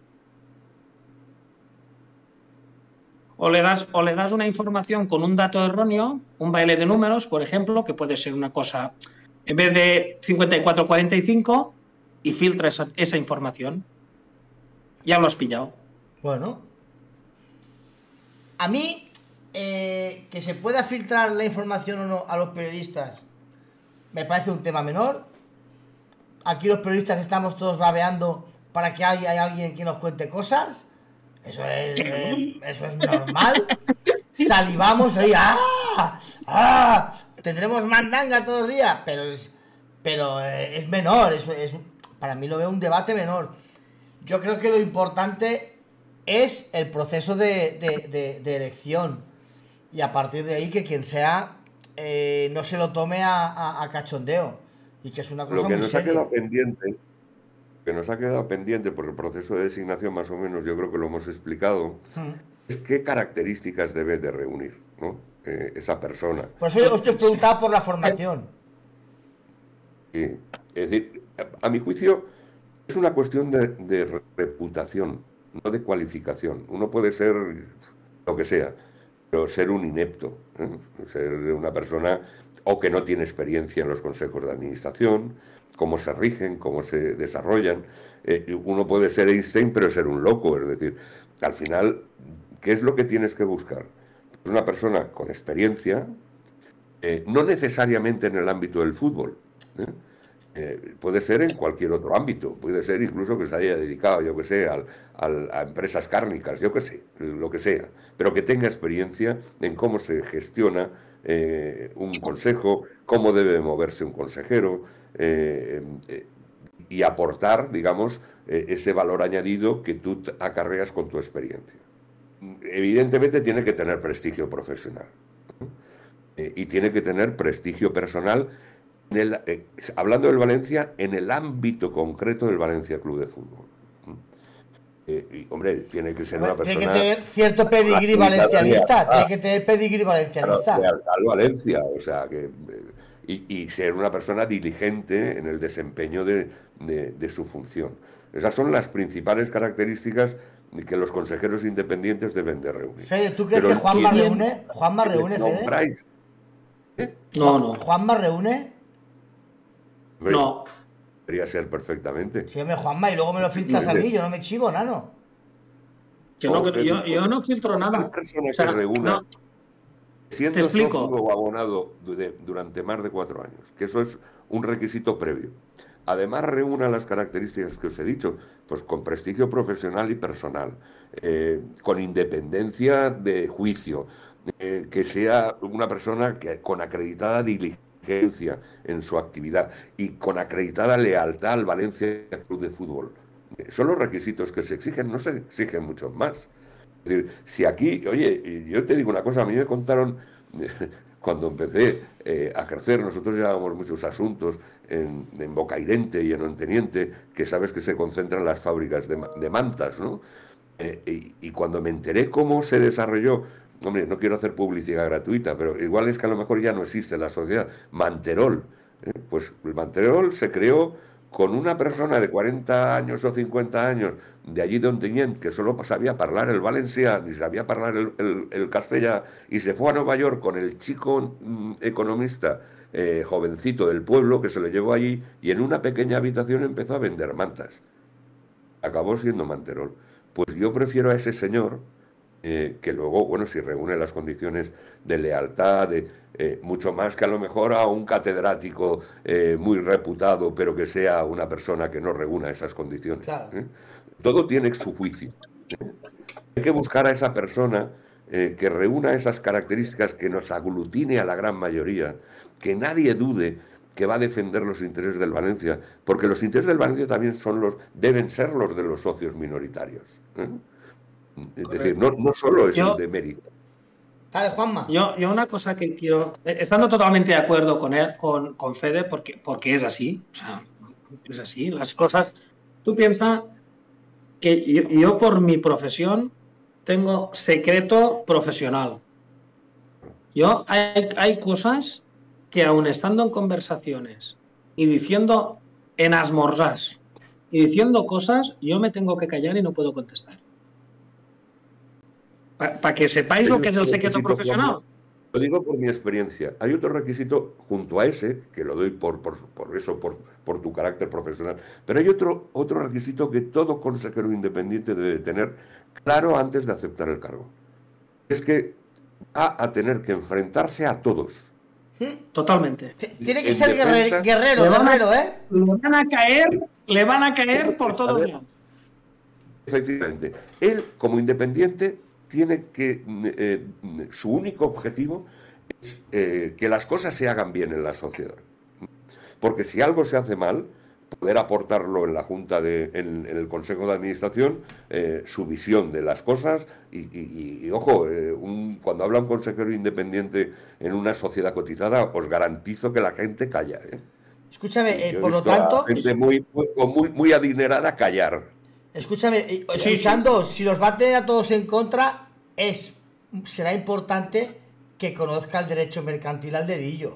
O le, das, o le das una información con un dato erróneo, un baile de números, por ejemplo, que puede ser una cosa, en vez de cincuenta y cuatro cuarenta y cinco, y filtra esa, esa información. Ya lo has pillado. Bueno. A mí, eh, que se pueda filtrar la información o no a los periodistas, me parece un tema menor. Aquí los periodistas estamos todos babeando para que haya alguien que nos cuente cosas. Eso es, eh, eso es normal. Salivamos ahí, ¡ah! ¡Ah! Tendremos mandanga todos los días, pero es, pero eh, es menor. Eso es, para mí lo veo un debate menor. Yo creo que lo importante es el proceso de, de, de, de elección. Y a partir de ahí que quien sea eh, no se lo tome a, a, a cachondeo. Y que es una cosa lo que muy nos seria. ha quedado pendiente. que nos ha quedado pendiente por el proceso de designación, más o menos, yo creo que lo hemos explicado, mm. es qué características debe de reunir, ¿no? eh, esa persona. Por eso yo os he preguntado por la formación. Sí. Es decir, a, a mi juicio, es una cuestión de, de reputación, no de cualificación. Uno puede ser lo que sea, pero ser un inepto, ¿eh? Ser una persona o que no tiene experiencia en los consejos de administración, cómo se rigen, cómo se desarrollan. Eh, uno puede ser Einstein, pero ser un loco. Es decir, al final, ¿qué es lo que tienes que buscar? Pues una persona con experiencia, eh, no necesariamente en el ámbito del fútbol, ¿eh? Eh, puede ser en cualquier otro ámbito, puede ser incluso que se haya dedicado, yo que sé, al, al, a empresas cárnicas, yo que sé, lo que sea, pero que tenga experiencia en cómo se gestiona eh, un consejo, cómo debe moverse un consejero, eh, eh, y aportar, digamos, eh, ese valor añadido que tú acarreas con tu experiencia. Evidentemente tiene que tener prestigio profesional. eh, y tiene que tener prestigio personal, en el, eh, hablando del Valencia, en el ámbito concreto del Valencia Club de Fútbol. Eh, y, hombre, tiene que ser Hombre, una persona... Tiene que tener cierto pedigrí valencianista, tiene que tener pedigrí valencianista. Al Valencia, o sea, que... Y, y ser una persona diligente en el desempeño de, de, de su función. Esas son las principales características que los consejeros independientes deben de reunir. Fede, ¿tú crees Pero que Juanma reúne? ¿Juanma reúne, Fede? ¿Eh? No, no. ¿Juanma reúne? Hombre, no. Podría ser perfectamente. Sí, hombre, Juanma, y luego me lo filtras a mí, yo no me chivo, nano. Que no, que yo, yo no filtro nada. Una persona o sea, que reúna... No. Siendo socio o abonado durante más de cuatro años, que eso es un requisito previo. Además, reúna las características que os he dicho, pues con prestigio profesional y personal, eh, con independencia de juicio, eh, que sea una persona que, con acreditada diligencia en su actividad y con acreditada lealtad al Valencia Club de Fútbol. Son los requisitos que se exigen, no se exigen muchos más. Es decir, si aquí, oye, yo te digo una cosa, a mí me contaron, cuando empecé eh, a crecer, nosotros llevábamos muchos asuntos en, en Bocairente y en Onteniente, que sabes que se concentran las fábricas de, de mantas, ¿no? Eh, y, y cuando me enteré cómo se desarrolló, hombre, no quiero hacer publicidad gratuita, pero igual es que a lo mejor ya no existe la sociedad, Manterol, ¿eh? Pues el Manterol se creó con una persona de cuarenta años o cincuenta años de allí de Ontinyent, que solo sabía hablar el valencià, ni sabía hablar el, el, el castellà, y se fue a Nueva York con el chico mm, economista eh, jovencito del pueblo, que se lo llevó allí, y en una pequeña habitación empezó a vender mantas. Acabó siendo Manterol. Pues yo prefiero a ese señor, eh, que luego, bueno, si reúne las condiciones de lealtad, de... Eh, mucho más que a lo mejor a un catedrático eh, muy reputado, pero que sea una persona que no reúna esas condiciones. Claro. ¿eh? Todo tiene su juicio. ¿eh? Hay que buscar a esa persona eh, que reúna esas características, que nos aglutine a la gran mayoría, que nadie dude que va a defender los intereses del Valencia, porque los intereses del Valencia también son los, deben ser los de los socios minoritarios. ¿eh? Es decir, no, no solo es Yo... el de mérito. Dale, Juanma. Yo, yo una cosa que quiero, estando totalmente de acuerdo con él, con, con Fede, porque, porque es así, o sea, es así, las cosas. Tú piensas que yo, yo por mi profesión tengo secreto profesional. Yo hay, hay cosas que aun estando en conversaciones y diciendo en asmorzás y diciendo cosas, yo me tengo que callar y no puedo contestar. Para pa que sepáis lo que es el secreto profesional. Lo digo por mi experiencia. Hay otro requisito junto a ese, que lo doy por, por, por eso, por, por tu carácter profesional, pero hay otro, otro requisito que todo consejero independiente debe tener claro antes de aceptar el cargo. Es que va a tener que enfrentarse a todos. Totalmente. Tiene que ser defensa, guerrero, guerrero, ¿eh? Le van a caer, le van a caer por todos lados. Efectivamente. Él, como independiente, tiene que, eh, su único objetivo es eh, que las cosas se hagan bien en la sociedad. Porque si algo se hace mal, poder aportarlo en la Junta, de, en, en el Consejo de Administración, eh, su visión de las cosas y, y, y ojo, eh, un, cuando habla un consejero independiente en una sociedad cotizada, os garantizo que la gente calla. ¿eh? Escúchame, eh, por lo tanto... gente muy, muy, muy, muy adinerada callar. Escúchame, escuchando, sí, sí, sí. Si los va a tener a todos en contra, es será importante que conozca el derecho mercantil al dedillo.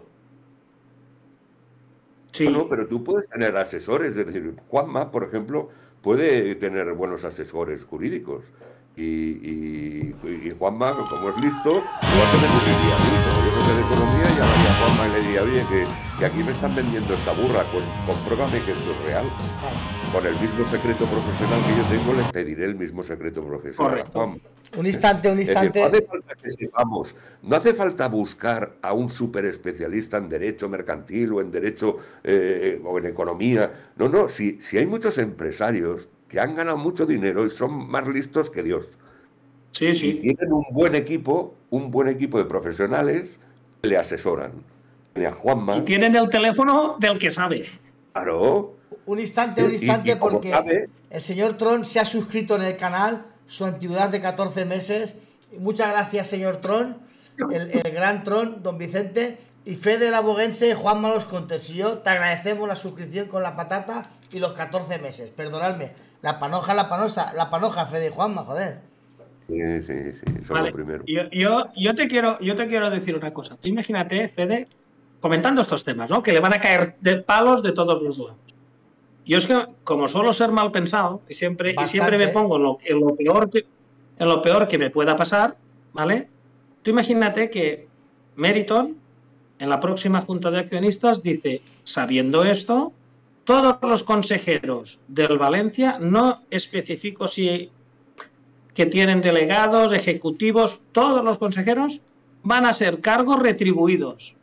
Sí. No, pero tú puedes tener asesores, es decir, Juanma, por ejemplo, puede tener buenos asesores jurídicos. Y, y, y Juanma, como es listo, lo va a tener muy bien. Yo no sé de economía y a la a Juanma le diría, oye, que, que aquí me están vendiendo esta burra, con, compruébame que esto es real. Con el mismo secreto profesional que yo tengo, le pediré el mismo secreto profesional Correcto. a Juanma. Un instante, un instante. Es decir, no hace falta que sepamos, no hace falta buscar a un súper especialista en derecho mercantil o en derecho eh, o en economía. No, no, si, si hay muchos empresarios que han ganado mucho dinero y son más listos que Dios. Sí, sí. Y tienen un buen equipo, un buen equipo de profesionales que le asesoran. Tiene a Juanma. Y tienen el teléfono del que sabe. Claro. Un instante, un instante, y, y porque sabe, el señor Tron se ha suscrito en el canal, su antigüedad de catorce meses. Muchas gracias, señor Tron. el, el gran tron, don Vicente, y Fede Laboguense, Juanma Los Contes y yo te agradecemos la suscripción con la patata y los catorce meses. Perdonadme, la panoja, la panosa, la panoja, Fede y Juanma, joder. Sí, sí, sí, eso Vale, es lo primero. Yo, yo, yo, te quiero, yo te quiero decir una cosa. Tú imagínate, Fede, comentando estos temas, ¿no? Que le van a caer de palos de todos los lados. Yo es que, como suelo ser mal pensado, y siempre, y siempre me pongo en lo, en, lo peor que, en lo peor que me pueda pasar, ¿vale? Tú imagínate que Meriton, en la próxima junta de accionistas, dice, sabiendo esto, todos los consejeros del Valencia, no especifico si que tienen delegados, ejecutivos, todos los consejeros van a ser cargos retribuidos.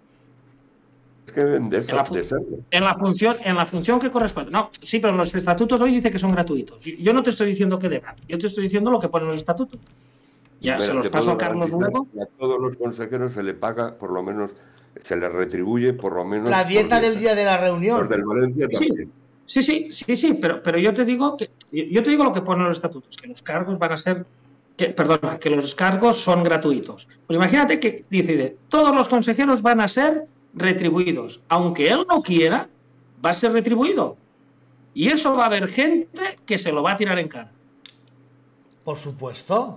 Es que deben de, en, la de serlo. En la función, en la función que corresponde. No, sí, pero en los estatutos hoy dice que son gratuitos. Yo no te estoy diciendo que deban, yo te estoy diciendo lo que ponen los estatutos. Ya Mira, se los paso a Carlos luego. A todos los consejeros se le paga, por lo menos, se les retribuye por lo menos. La dieta del día de la reunión. Los del Valencia sí, también. Sí, sí, sí, sí, pero, pero yo te digo que yo te digo lo que ponen los estatutos, que los cargos van a ser, que, perdona, que los cargos son gratuitos. Pues imagínate que dice, todos los consejeros van a ser retribuidos, aunque él no quiera, va a ser retribuido. Y eso va a haber gente que se lo va a tirar en cara. Por supuesto.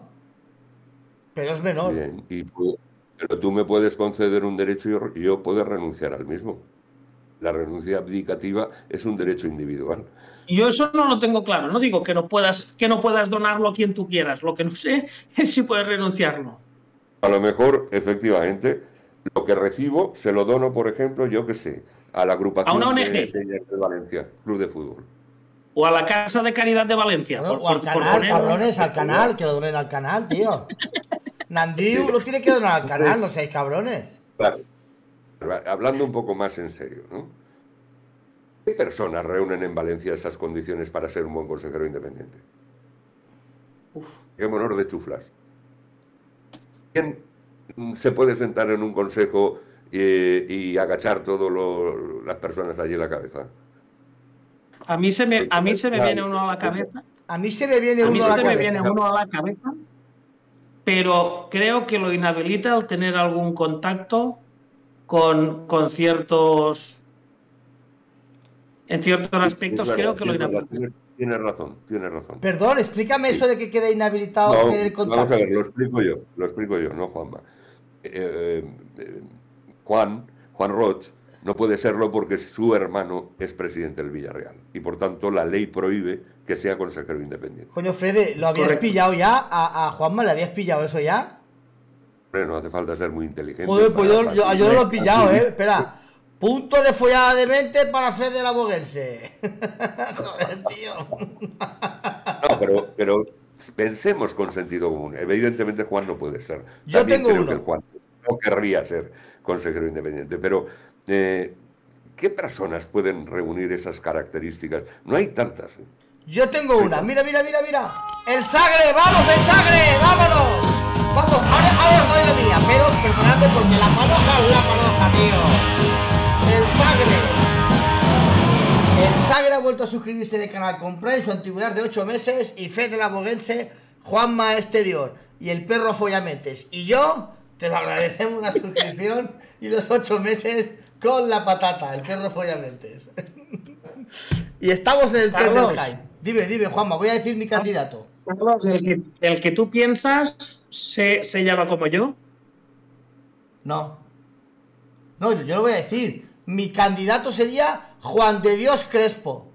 Pero es menor. Bien, y, pero tú me puedes conceder un derecho y yo, yo puedo renunciar al mismo. La renuncia abdicativa es un derecho individual. Y yo eso no lo tengo claro. No digo que no puedas, que no puedas donarlo a quien tú quieras. Lo que no sé es si puedes renunciarlo. A lo mejor, efectivamente, lo que recibo se lo dono, por ejemplo, yo qué sé, a la agrupación a una de, de, de Valencia, Club de Fútbol. O a la Casa de Caridad de Valencia. Bueno, por, o al por, canal, por cabrones, al canal, que lo donen al canal, tío. Nandiu lo tiene que donar al canal, no seáis cabrones. Claro. Hablando un poco más en serio, ¿no? ¿Qué personas reúnen en Valencia esas condiciones para ser un buen consejero independiente? Uf, qué honor de chuflas. ¿Quién se puede sentar en un consejo y, y agachar todas las personas allí en la cabeza? A mí se me, a mí se me viene uno a la cabeza. A mí se me viene a uno mí a se la me cabeza. viene uno a la cabeza, pero creo que lo inhabilita el tener algún contacto con, con ciertos... En ciertos aspectos, sí, creo que lo inhabilita. Tienes, tienes razón, tienes razón. Perdón, explícame sí. Eso de que queda inhabilitado no, tener contacto. Vamos a ver, lo explico yo, lo explico yo, no Juanma. Eh, eh, Juan, Juan Roig, no puede serlo porque su hermano es presidente del Villarreal y por tanto la ley prohíbe que sea consejero independiente. Coño, Fede, ¿lo habías Correcto. pillado ya? ¿A, a Juanma le habías pillado eso ya? Hombre, no hace falta ser muy inteligente. Joder, pues yo, yo, yo no lo he pillado, ¿eh? Espera. Punto de follada de mente para Fede Laboguense. Joder, tío. No, pero, pero pensemos con sentido común. Evidentemente Juan no puede ser. Yo También tengo creo uno. que Juan no querría ser consejero independiente, pero eh, ¿qué personas pueden reunir esas características? No hay tantas. ¿eh? Yo tengo una. Mira, mira, mira, mira. ¡El Sagre! ¡Vamos, el Sagre! ¡Vámonos! Vamos, ahora, ahora os doy la mía, pero perdonadme porque la panoja es la panoja, tío. El Sagre. El Sagre ha vuelto a suscribirse de canal con Prime, su antigüedad de ocho meses. Y Fede Laboguense, Juanma Exterior y el perro Follamentes. Y yo te lo agradecemos la suscripción y los ocho meses con la patata, el perro Follamentes. Y estamos en el Tenderheim. Dime, dime, Juanma, voy a decir mi candidato. Carlos, el que, el que tú piensas se, se llama como yo. No. No, yo, yo lo voy a decir. Mi candidato sería Juan de Dios Crespo.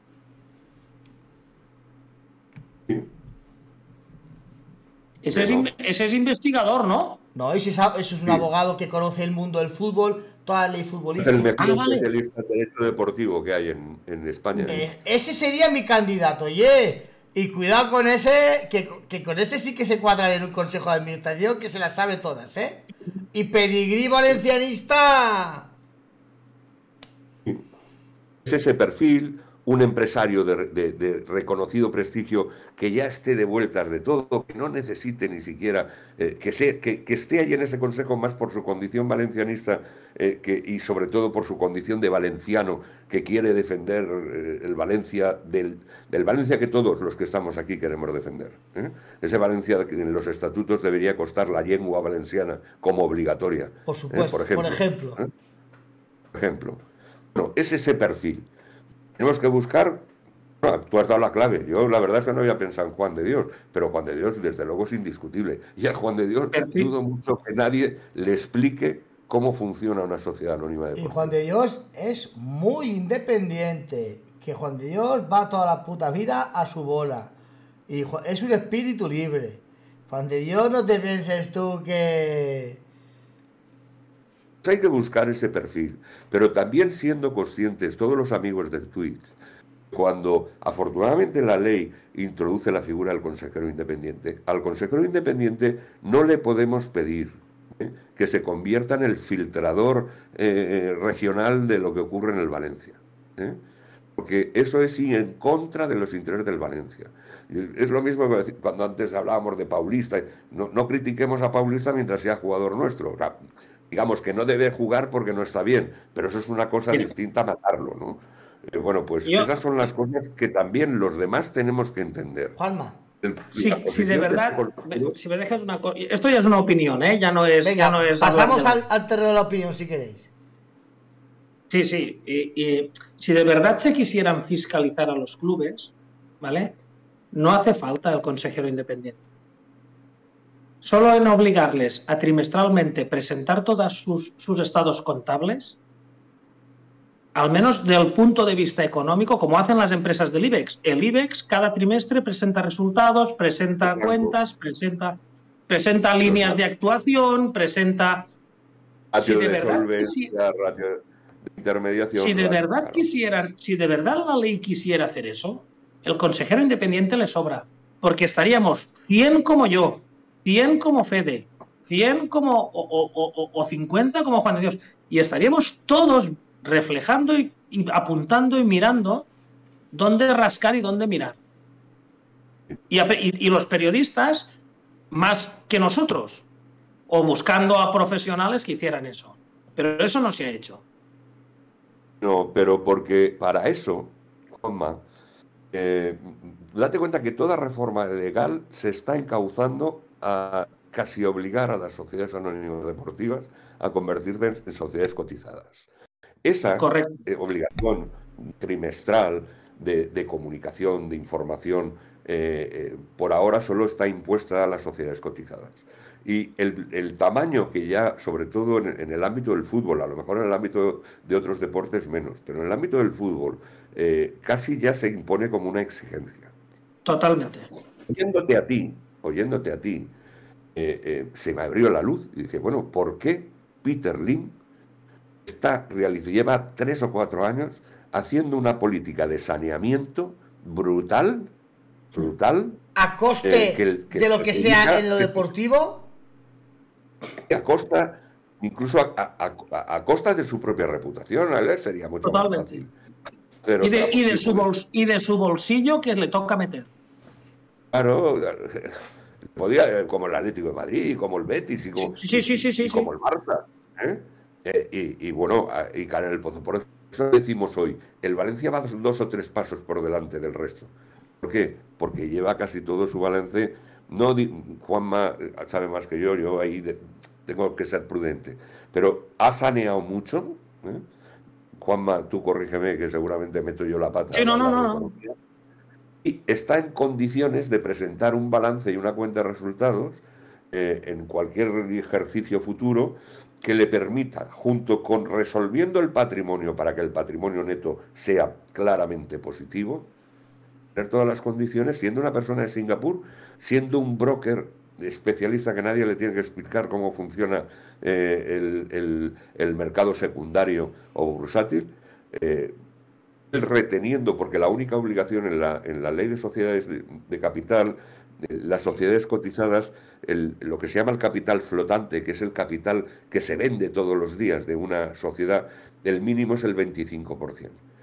Ese es, ese es investigador, ¿no? No, ese es, ese es un sí. abogado que conoce el mundo del fútbol, toda la ley futbolística. Es el mejor ah, vale. especialista en derecho deportivo que hay en, en España. Eh, ese sería mi candidato, oye. Y cuidado con ese, que, que con ese sí que se cuadran en un consejo de administración, que se las sabe todas, ¿eh? Y pedigrí valencianista. Es ese perfil, un empresario de, de, de reconocido prestigio que ya esté de vueltas de todo, que no necesite ni siquiera, eh, que, sea, que, que esté allí en ese consejo más por su condición valencianista eh, que, y sobre todo por su condición de valenciano, que quiere defender eh, el Valencia, del, del Valencia que todos los que estamos aquí queremos defender. ¿eh? Ese Valencia que en los estatutos debería constar la lengua valenciana como obligatoria. Por supuesto, ¿eh? por ejemplo. Por ejemplo. ¿eh? Por ejemplo. Bueno, es ese perfil. Tenemos que buscar, no, tú has dado la clave, yo la verdad es que no había pensado en Juan de Dios, pero Juan de Dios desde luego es indiscutible, y a Juan de Dios Perfil. dudo mucho que nadie le explique cómo funciona una sociedad anónima deportiva. Y Juan de Dios es muy independiente, que Juan de Dios va toda la puta vida a su bola, y es un espíritu libre. Juan de Dios, no te pienses tú que... Hay que buscar ese perfil, pero también siendo conscientes todos los amigos del Twitch, cuando afortunadamente la ley introduce la figura del consejero independiente, al consejero independiente no le podemos pedir ¿eh? que se convierta en el filtrador eh, regional de lo que ocurre en el Valencia, ¿eh? porque eso es ir en contra de los intereses del Valencia. Es lo mismo que cuando antes hablábamos de Paulista, no, no critiquemos a Paulista mientras sea jugador nuestro, o sea, digamos que no debe jugar porque no está bien, pero eso es una cosa sí. distinta a matarlo, ¿no? Eh, bueno, pues Yo, esas son las cosas que también los demás tenemos que entender. Juanma. El, sí, si de verdad, de si me dejas una cosa, esto ya es una opinión, ¿eh? Ya no es... Venga, ya no es pasamos al, al terreno de la opinión, si queréis. Sí, sí, y, y si de verdad se quisieran fiscalizar a los clubes, ¿vale? No hace falta el consejero independiente. Solo en obligarles a trimestralmente presentar todos sus, sus estados contables, al menos del punto de vista económico, como hacen las empresas del IBEX. El IBEX cada trimestre presenta resultados, presenta cuentas, presenta, presenta líneas de actuación, presenta... Si de, de solvencia, ratio de intermediación... Si de verdad claro. quisieran, si de verdad la ley quisiera hacer eso, el consejero independiente le sobra, porque estaríamos cien como yo, cien como Fede, cien como o, o, o, o cincuenta como Juan de Dios, y estaríamos todos reflejando y, y apuntando y mirando dónde rascar y dónde mirar. Y, y, y los periodistas más que nosotros, o buscando a profesionales que hicieran eso. Pero eso no se ha hecho. No, pero porque para eso, Juanma, eh, date cuenta que toda reforma legal se está encauzando a casi obligar a las sociedades anónimas deportivas a convertirse en sociedades cotizadas. Esa eh, obligación trimestral de, de comunicación, de información, eh, eh, por ahora solo está impuesta a las sociedades cotizadas. Y el, el tamaño que ya, sobre todo en, en el ámbito del fútbol, a lo mejor en el ámbito de otros deportes menos, pero en el ámbito del fútbol eh, casi ya se impone como una exigencia. Totalmente. Oyéndote a ti, oyéndote a ti, eh, eh, se me abrió la luz y dije, bueno, ¿por qué Peter Lim está realizando, lleva tres o cuatro años haciendo una política de saneamiento brutal, brutal? ¿A coste eh, que el, que de lo que sea en lo deportivo? A costa, incluso a, a, a, a costa de su propia reputación, a él sería mucho Totalmente. más fácil. Pero, y, de, y, de su bols, y de su bolsillo que le toca meter. Claro, podía, como el Atlético de Madrid, como el Betis, y como, sí, sí, sí, sí, sí, y como el Barça. ¿eh? Eh, y, y bueno, y caer en el pozo. Por eso decimos hoy, el Valencia va dos, dos o tres pasos por delante del resto. ¿Por qué? Porque lleva casi todo su balance. No, Juanma sabe más que yo, yo ahí de, tengo que ser prudente. Pero ha saneado mucho. ¿eh? Juanma, tú corrígeme, que seguramente meto yo la pata. Sí, no, no, no, no. Y está en condiciones de presentar un balance y una cuenta de resultados eh, en cualquier ejercicio futuro que le permita, junto con resolviendo el patrimonio para que el patrimonio neto sea claramente positivo, tener todas las condiciones, siendo una persona de Singapur, siendo un broker especialista que nadie le tiene que explicar cómo funciona eh, el, el, el mercado secundario o bursátil, eh, reteniendo, porque la única obligación en la, en la ley de sociedades de, de capital, de las sociedades cotizadas, el, lo que se llama el capital flotante, que es el capital que se vende todos los días de una sociedad, el mínimo es el veinticinco por ciento.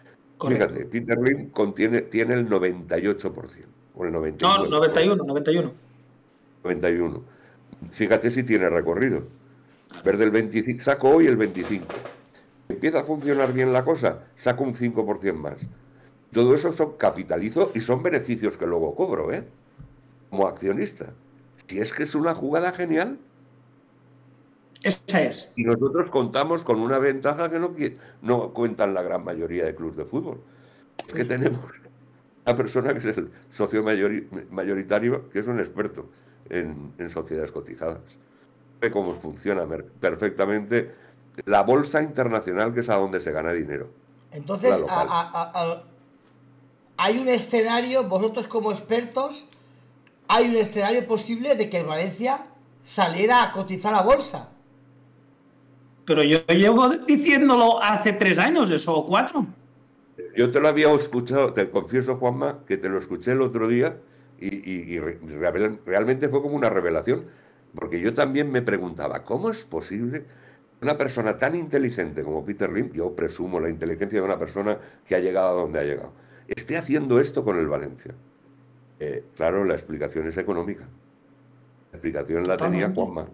Correcto. Fíjate, Peter Lim contiene, tiene el noventa y ocho por ciento. O el noventa y nueve por ciento. No, noventa y uno, noventa y uno. noventa y uno. Fíjate si tiene recorrido. Verde el veinticinco, saco hoy el veinticinco. Empieza a funcionar bien la cosa, saco un cinco por ciento más. Todo eso son capitalizo y son beneficios que luego cobro, ¿eh? Como accionista. Si es que es una jugada genial. Esa es. Y nosotros contamos con una ventaja que no, no cuentan la gran mayoría de clubes de fútbol. Es que tenemos una persona que es el socio mayori, mayoritario, que es un experto en, en sociedades cotizadas. Ve cómo funciona perfectamente la bolsa internacional, que es a donde se gana dinero. Entonces, a, a, a, hay un escenario, vosotros como expertos, hay un escenario posible de que el Valencia saliera a cotizar a bolsa. Pero yo llevo diciéndolo hace tres años, eso, o cuatro. Yo te lo había escuchado, te confieso, Juanma, que te lo escuché el otro día y, y, y re, realmente fue como una revelación, porque yo también me preguntaba, ¿cómo es posible una persona tan inteligente como Peter Lim, yo presumo la inteligencia de una persona que ha llegado a donde ha llegado, esté haciendo esto con el Valencia? Eh, claro, la explicación es económica. La explicación la tenía Juanma.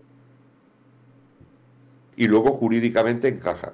Y luego jurídicamente encaja.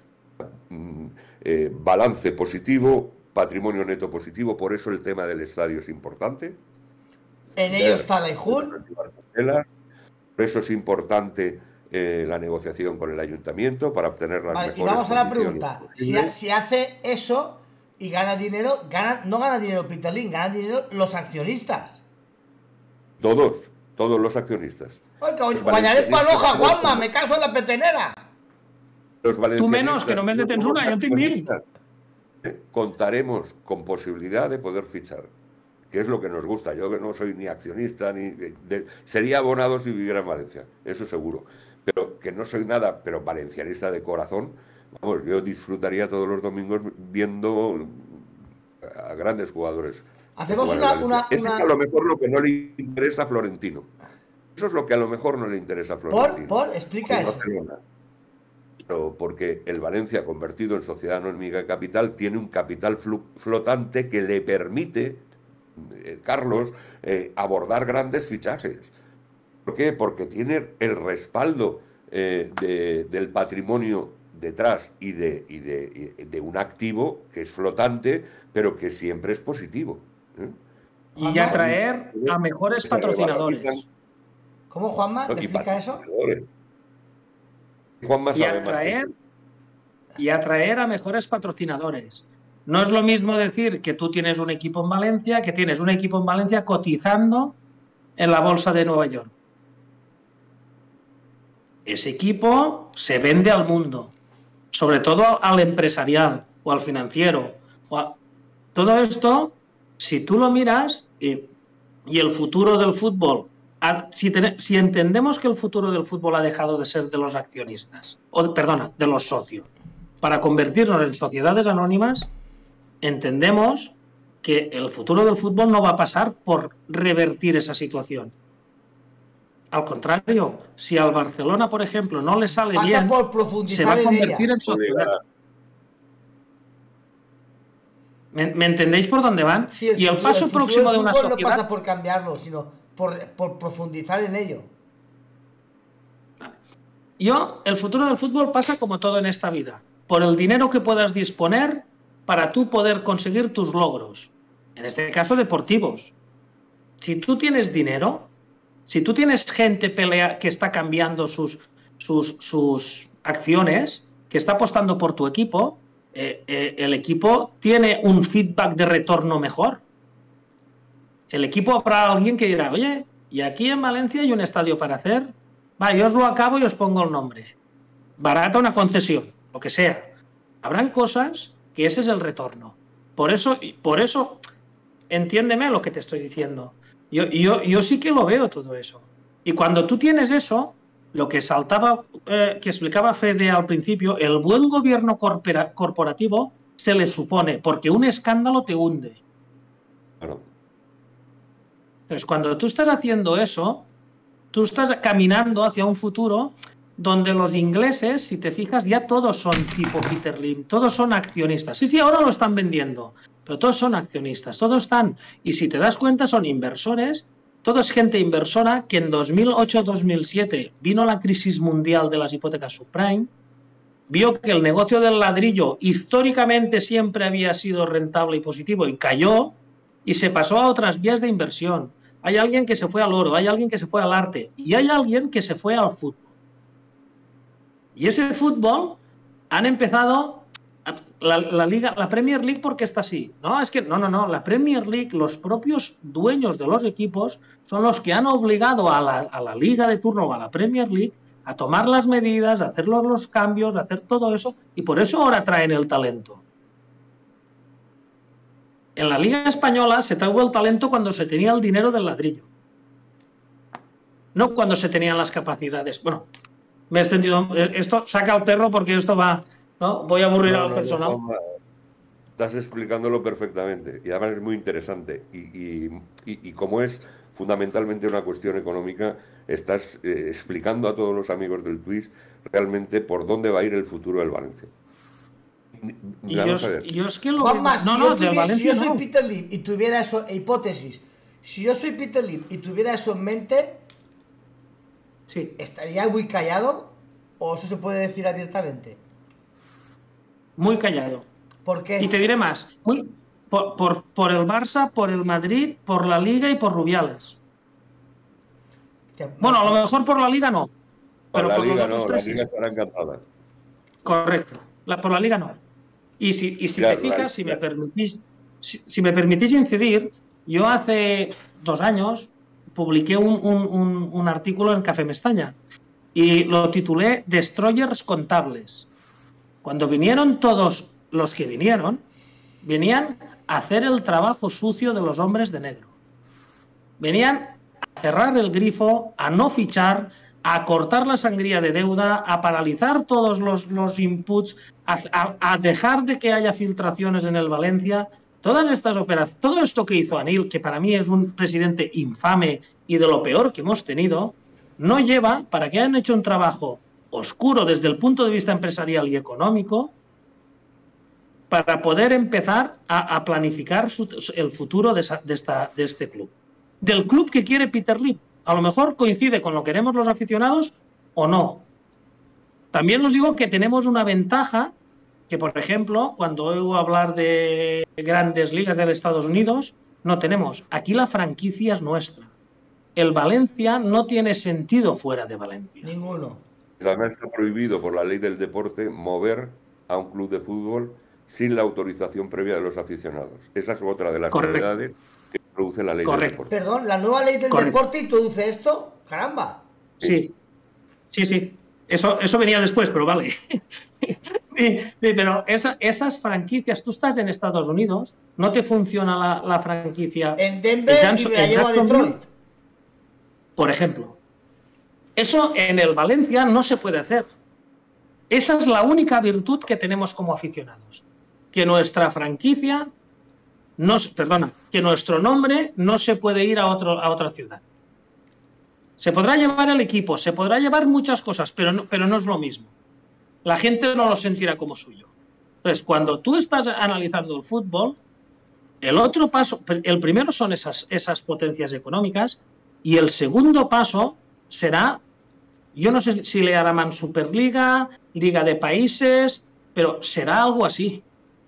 Eh, balance positivo, patrimonio neto positivo, por eso el tema del estadio es importante. En ello está la I J U R. Por eso es importante eh, la negociación con el ayuntamiento para obtener las vale, mejores. Y vamos a la pregunta, si, si hace eso y gana dinero, gana, no gana dinero Peter Lim, gana dinero los accionistas. Todos, todos los accionistas. Oye, bañaré paloja, Juanma, me caso en la petenera. Los Tú menos, que no me metes una, yo te invito. Contaremos con posibilidad de poder fichar, que es lo que nos gusta. Yo que no soy ni accionista, ni de, de, sería abonado si viviera en Valencia, eso seguro. Pero que no soy nada, pero valencianista de corazón. Vamos, yo disfrutaría todos los domingos viendo a grandes jugadores. Hacemos una, una, Eso una... es a lo mejor lo que no le interesa a Florentino. Eso es lo que a lo mejor no le interesa a Florentino. ¿Por? ¿Por? Explica eso. Pero porque el Valencia, convertido en sociedad anónima de capital, tiene un capital flotante que le permite, eh, Carlos, eh, abordar grandes fichajes. ¿Por qué? Porque tiene el respaldo eh, de, del patrimonio detrás y, de, y de, y de un activo que es flotante, pero que siempre es positivo. ¿eh? Y atraer a mejores patrocinadores. ¿Cómo, Juanma? ¿Te explica eso? Juanma y, atraer, y atraer a mejores patrocinadores. No es lo mismo decir que tú tienes un equipo en Valencia, que tienes un equipo en Valencia cotizando en la bolsa de Nueva York. Ese equipo se vende al mundo, sobre todo al empresarial o al financiero. O a... Todo esto, si tú lo miras, y, y el futuro del fútbol, Si, ten, si entendemos que el futuro del fútbol ha dejado de ser de los accionistas, o perdona, de los socios, para convertirnos en sociedades anónimas, entendemos que el futuro del fútbol no va a pasar por revertir esa situación. Al contrario, si al Barcelona, por ejemplo, no le sale Pasa bien, por profundizar se va a convertir en, en sociedad. ¿Me, ¿Me entendéis por dónde van? Sí, el y el futuro, paso el futuro próximo de una no sociedad... pasa por cambiarlo, sino por, por profundizar en ello. Yo, el futuro del fútbol pasa como todo en esta vida, por el dinero que puedas disponer para tú poder conseguir tus logros, en este caso deportivos. Si tú tienes dinero, si tú tienes gente pelea que está cambiando sus, sus, sus acciones, que está apostando por tu equipo, eh, eh, el equipo tiene un feedback de retorno mejor. El equipo habrá alguien que dirá, oye, y aquí en Valencia hay un estadio para hacer, va, yo os lo acabo y os pongo el nombre. Barata, una concesión, lo que sea. Habrán cosas que ese es el retorno. Por eso, por eso entiéndeme lo que te estoy diciendo. Yo, yo, yo sí que lo veo todo eso. Y cuando tú tienes eso, lo que saltaba, eh, que explicaba Fede al principio, el buen gobierno corpora, corporativo se le supone, porque un escándalo te hunde. Claro. Entonces, cuando tú estás haciendo eso, tú estás caminando hacia un futuro donde los ingleses, si te fijas, ya todos son tipo Peter Lim, todos son accionistas. Sí, sí, ahora lo están vendiendo, pero todos son accionistas, todos están, y si te das cuenta son inversores, todo es gente inversora que en dos mil ocho dos mil siete vino la crisis mundial de las hipotecas subprime, vio que el negocio del ladrillo históricamente siempre había sido rentable y positivo y cayó y se pasó a otras vías de inversión. Hay alguien que se fue al oro, hay alguien que se fue al arte y hay alguien que se fue al fútbol. Y ese fútbol han empezado la, la liga, la Premier League, porque está así. No, es que no, no, no. La Premier League, los propios dueños de los equipos son los que han obligado a la, a la liga de turno o a la Premier League a tomar las medidas, a hacer los, los cambios, a hacer todo eso, y por eso ahora traen el talento. En la Liga Española se trajo el talento cuando se tenía el dinero del ladrillo, no cuando se tenían las capacidades. Bueno, me he extendido. Esto saca al perro porque esto va, ¿no? Voy a aburrir no, al no, personal. No, estás explicándolo perfectamente y además es muy interesante. Y, y, y, y como es fundamentalmente una cuestión económica, estás eh, explicando a todos los amigos del Twitch realmente por dónde va a ir el futuro del Valencia. Y yo, yo es que lo Juanma, no, si, no, yo tuviera, Valencia, si yo soy no. Peter Lim y tuviera eso, hipótesis, si yo soy Peter Lim y tuviera eso en mente, sí. ¿estaría muy callado o eso se puede decir abiertamente? Muy callado. ¿Por qué? Y te diré más, muy, por, por, por el Barça, por el Madrid, por la Liga y por Rubiales. Hostia, bueno, a lo mejor por la Liga no. Por Pero la por Liga los no, la sí. Liga estará encantada. Correcto, la, por la Liga no. Y si, y si claro, te fijas, claro, si, claro. Me permitís, si, si me permitís incidir, yo hace dos años publiqué un, un, un, un artículo en Café Mestaña y lo titulé Destroyers Contables. Cuando vinieron todos los que vinieron, venían a hacer el trabajo sucio de los hombres de negro. Venían a cerrar el grifo, a no fichar, a cortar la sangría de deuda, a paralizar todos los, los inputs, a, a, a dejar de que haya filtraciones en el Valencia. Todas estas operaciones, todo esto que hizo Anil, que para mí es un presidente infame y de lo peor que hemos tenido, no lleva, para que hayan hecho un trabajo oscuro desde el punto de vista empresarial y económico, para poder empezar a, a planificar su, el futuro de, esa, de, esta, de este club. Del club que quiere Peter Lim. A lo mejor coincide con lo que queremos los aficionados o no. También os digo que tenemos una ventaja, que por ejemplo, cuando oigo hablar de grandes ligas de los Estados Unidos, no tenemos. Aquí la franquicia es nuestra. El Valencia no tiene sentido fuera de Valencia. Ninguno. También está prohibido por la ley del deporte mover a un club de fútbol sin la autorización previa de los aficionados. Esa es otra de las Correcto. novedades que produce la ley Correcto. del deporte. Perdón, ¿la nueva ley del Correcto. deporte introduce esto? ¡Caramba! Sí, sí, sí. Eso, eso venía después, pero vale. Sí, sí, pero esa, esas franquicias, tú estás en Estados Unidos, no te funciona la, la franquicia. En Denver Jackson, y me la llevo a Jacksonville, Detroit. por ejemplo. Eso en el Valencia no se puede hacer. Esa es la única virtud que tenemos como aficionados. Que nuestra franquicia, no, perdona, que nuestro nombre no se puede ir a, otro, a otra ciudad. Se podrá llevar el equipo, se podrá llevar muchas cosas, pero no, pero no es lo mismo. La gente no lo sentirá como suyo. Entonces, cuando tú estás analizando el fútbol, el otro paso, el primero son esas, esas potencias económicas y el segundo paso será, yo no sé si le llaman Superliga, Liga de Países, pero será algo así.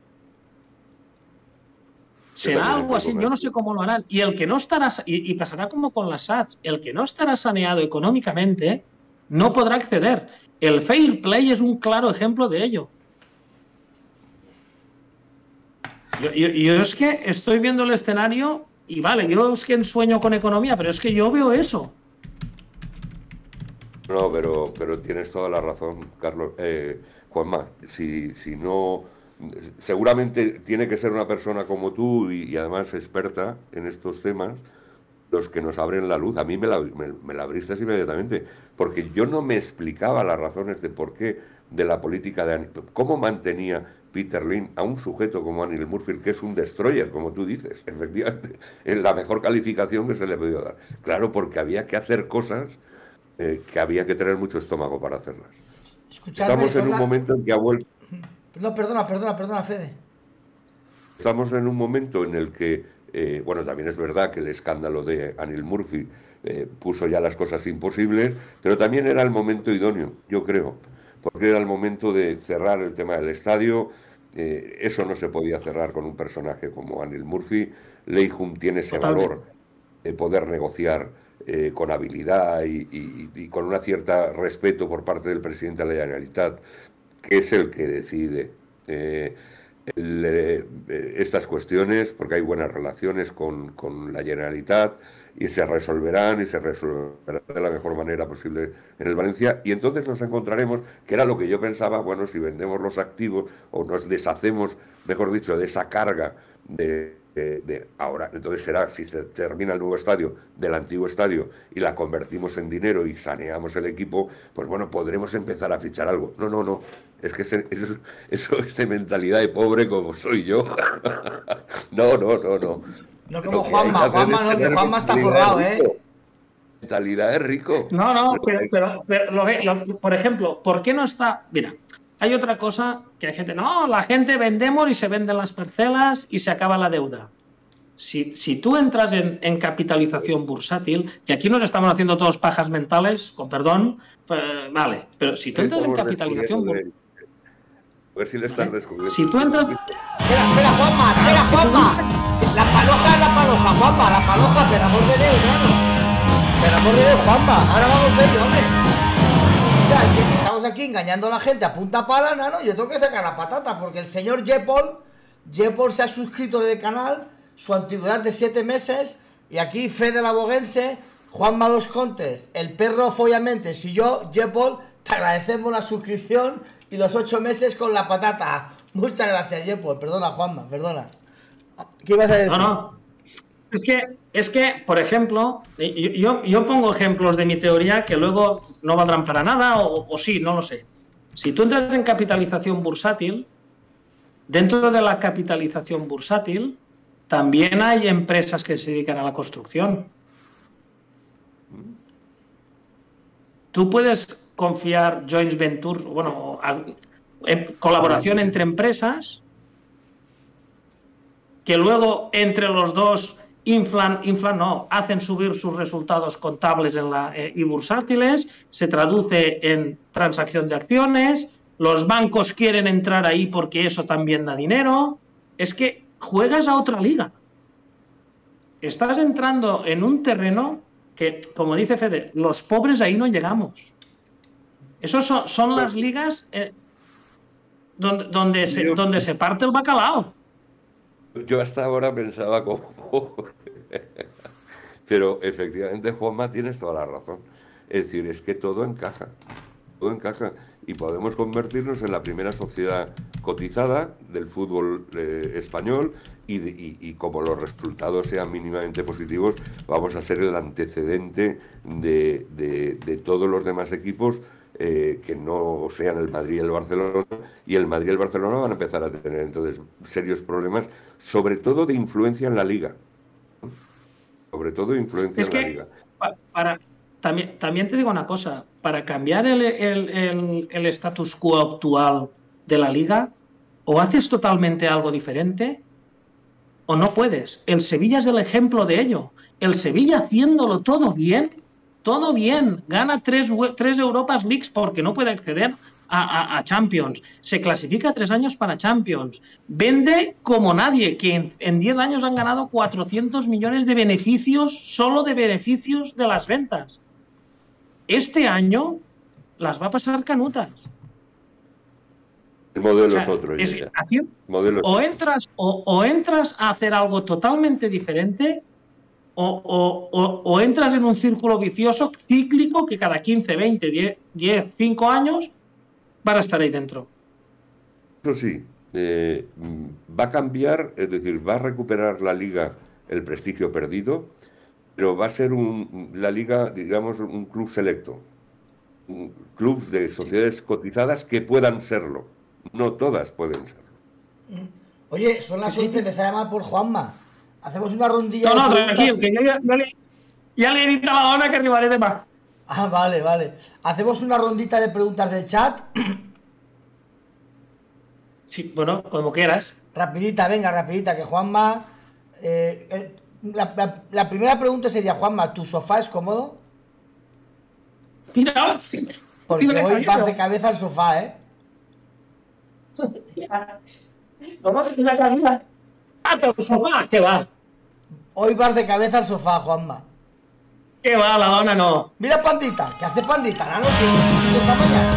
Será algo así, yo no sé cómo lo harán. Y el que no estará, y, y pasará como con las S A Ts, el que no estará saneado económicamente no podrá acceder. El fair play es un claro ejemplo de ello. Yo, yo, yo es que estoy viendo el escenario y vale, yo es que sueño con economía, pero es que yo veo eso. No, pero, pero tienes toda la razón, Carlos. Eh, Juanma, si, si no... Seguramente tiene que ser una persona como tú y, y además experta en estos temas los que nos abren la luz. A mí me la, me, me la abriste inmediatamente, porque yo no me explicaba las razones de por qué de la política de... cómo mantenía Peter Lim a un sujeto como Anil Murphy, que es un destroyer, como tú dices, efectivamente, es la mejor calificación que se le ha podido dar. Claro, porque había que hacer cosas eh, que había que tener mucho estómago para hacerlas. Escuchadme, Estamos en un la... momento en que ha vuelto... No, perdona, perdona, perdona, Fede. Estamos en un momento en el que, eh, bueno, también es verdad que el escándalo de Anil Murphy eh, puso ya las cosas imposibles, pero también era el momento idóneo, yo creo, porque era el momento de cerrar el tema del estadio. Eh, eso no se podía cerrar con un personaje como Anil Murphy. Leijum tiene ese Totalmente. valor de poder negociar eh, con habilidad y, y, y con una cierta respeto por parte del presidente de la Generalitat, que es el que decide eh, el, eh, estas cuestiones, porque hay buenas relaciones con, con la Generalitat y se resolverán y se resolverán de la mejor manera posible en el Valencia, y entonces nos encontraremos, que era lo que yo pensaba, bueno, si vendemos los activos o nos deshacemos, mejor dicho, de esa carga de, de, de ahora, entonces será, si se termina el nuevo estadio, del antiguo estadio, y la convertimos en dinero y saneamos el equipo, pues bueno, podremos empezar a fichar algo. No, no, no, es que ese, eso, eso es de mentalidad de pobre como soy yo. No, no, no, no. No como Juanma, Juanma no, que Juanma está forrado, ¿eh? Mentalidad de rico. No, no, pero, pero, pero lo, lo, por ejemplo, ¿por qué no está? Mira, hay otra cosa que hay gente, no, la gente vendemos y se venden las parcelas y se acaba la deuda. Si, si tú entras en, en capitalización bursátil, que aquí nos estamos haciendo todos pajas mentales, con perdón, pues, vale, pero si tú entras en capitalización bursátil... A ver si le estás descubriendo. Si tú entras... Espera, espera, Juanma, espera, Juanma. La paloja es la paloja, Juanma, la paloja, por amor de Dios, hermano. Por amor de Dios, Juanma, ahora vamos a ir, hombre. Ya, estamos aquí engañando a la gente a punta pala, ¿no? Yo tengo que sacar la patata, porque el señor Jepol, Jepol se ha suscrito en el canal, su antigüedad de siete meses, y aquí Fede la Boguense, Juanma Los Contes, el perro Follamente, y yo, Jepol, te agradecemos la suscripción y los ocho meses con la patata. Muchas gracias, Jepol. Perdona, Juanma, perdona. ¿Qué ibas a decir? No, no. Es que, es que por ejemplo, yo, yo pongo ejemplos de mi teoría que luego no valdrán para nada, o, o sí, no lo sé. Si tú entras en capitalización bursátil, dentro de la capitalización bursátil también hay empresas que se dedican a la construcción. Tú puedes confiar joint ventures, bueno, en colaboración entre empresas, que luego entre los dos inflan, inflan no, hacen subir sus resultados contables en la, eh, y bursátiles, se traduce en transacción de acciones, los bancos quieren entrar ahí porque eso también da dinero. Es que juegas a otra liga. Estás entrando en un terreno que, como dice Fede, los pobres ahí no llegamos. Esos son, son las ligas eh, donde, donde, se, Yo, donde se parte el bacalao. Yo hasta ahora pensaba como... Pero efectivamente, Juanma, tienes toda la razón. Es decir, es que todo encaja. Todo encaja. Y podemos convertirnos en la primera sociedad cotizada del fútbol eh, español y, de, y, y como los resultados sean mínimamente positivos, vamos a ser el antecedente de, de, de todos los demás equipos eh, que no sean el Madrid y el Barcelona, y el Madrid y el Barcelona van a empezar a tener entonces serios problemas, sobre todo de influencia en la Liga. Sobre todo influencia es en que, la Liga. Para, para, también, también te digo una cosa, para cambiar el, el, el, el status quo actual de la Liga, o haces totalmente algo diferente, o no puedes. El Sevilla es el ejemplo de ello. El Sevilla haciéndolo todo bien, todo bien, gana tres, tres Europas Leagues porque no puede acceder a, a, a Champions, se clasifica tres años para Champions, vende como nadie, que en, en diez años han ganado cuatrocientos millones de beneficios, solo de beneficios de las ventas. Este año las va a pasar canutas. El modelo o sea, es otro. Es, ya. aquí, modelo o, es entras, o, o entras a hacer algo totalmente diferente, o, o, o, o entras en un círculo vicioso, cíclico, que cada quince, veinte, diez, cinco años van a estar ahí dentro. Eso sí, eh, va a cambiar, es decir, va a recuperar la Liga el prestigio perdido, pero va a ser un, la Liga, digamos, un club selecto. Un club de sociedades cotizadas que puedan serlo. No todas pueden serlo. Oye, son las once, me se llama por Juanma. Hacemos una rondilla. No, no, de tranquilo, que ya, ya, le, ya le he dicho a la dona que arribaré de más. Ah, vale, vale. Hacemos una rondita de preguntas del chat. Sí, bueno, como quieras. Rapidita, venga, rapidita, que Juanma... Eh, eh, la, la, la primera pregunta sería, Juanma, ¿tu sofá es cómodo? Mira, porque hoy vas de cabeza al sofá, ¿eh? ¿Cómo que la cabeza? Ah, pero el sofá, ¿qué va? Hoy vas de cabeza al sofá, Juanma. ¿Qué va? La dona no. Mira Pandita, ¿qué hace Pandita? ¿No? ¿Qué esta mañana?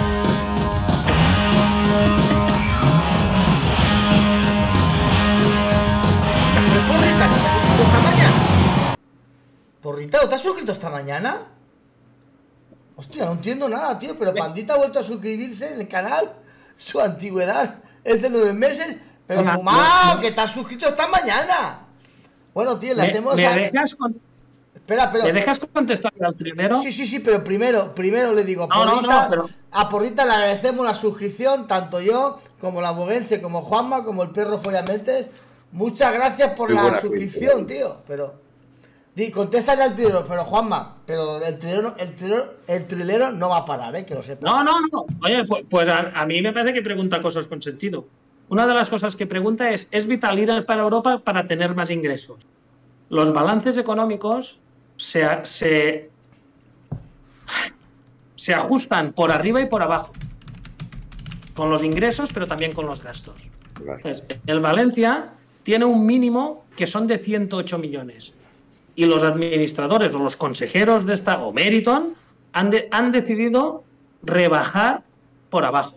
Porrita, ¿no te has suscrito esta mañana? Porrita, ¿no te has suscrito esta mañana? Hostia, no entiendo nada, tío, pero Pandita ha vuelto a suscribirse en el canal. Su antigüedad es de nueve meses. Pero Hola, fumado, no. que te has suscrito esta mañana. Bueno, tío, le ¿Me, hacemos ¿me a... dejas con... Espera, pero... ¿Me dejas contestarle al trinero? Sí, sí, sí, pero primero, primero le digo, No, no, Porrita, no, pero- a Porrita le agradecemos la suscripción, tanto yo, como la Boguense, como Juanma, como el perro Follamentes. Muchas gracias por Muy la buena suscripción, gente. tío. Pero. Di, contéstale al trilero, pero Juanma, pero el trilero, el trilero, el trilero no va a parar, eh, que lo sepa. No, no, no. Oye, pues, pues a, a mí me parece que pregunta cosas con sentido. Una de las cosas que pregunta es, ¿es vital ir para Europa para tener más ingresos? Los balances económicos se, se, se ajustan por arriba y por abajo. Con los ingresos, pero también con los gastos. Entonces, el Valencia tiene un mínimo que son de ciento ocho millones. Y los administradores o los consejeros de esta, o Meriton, han, de, han decidido rebajar por abajo.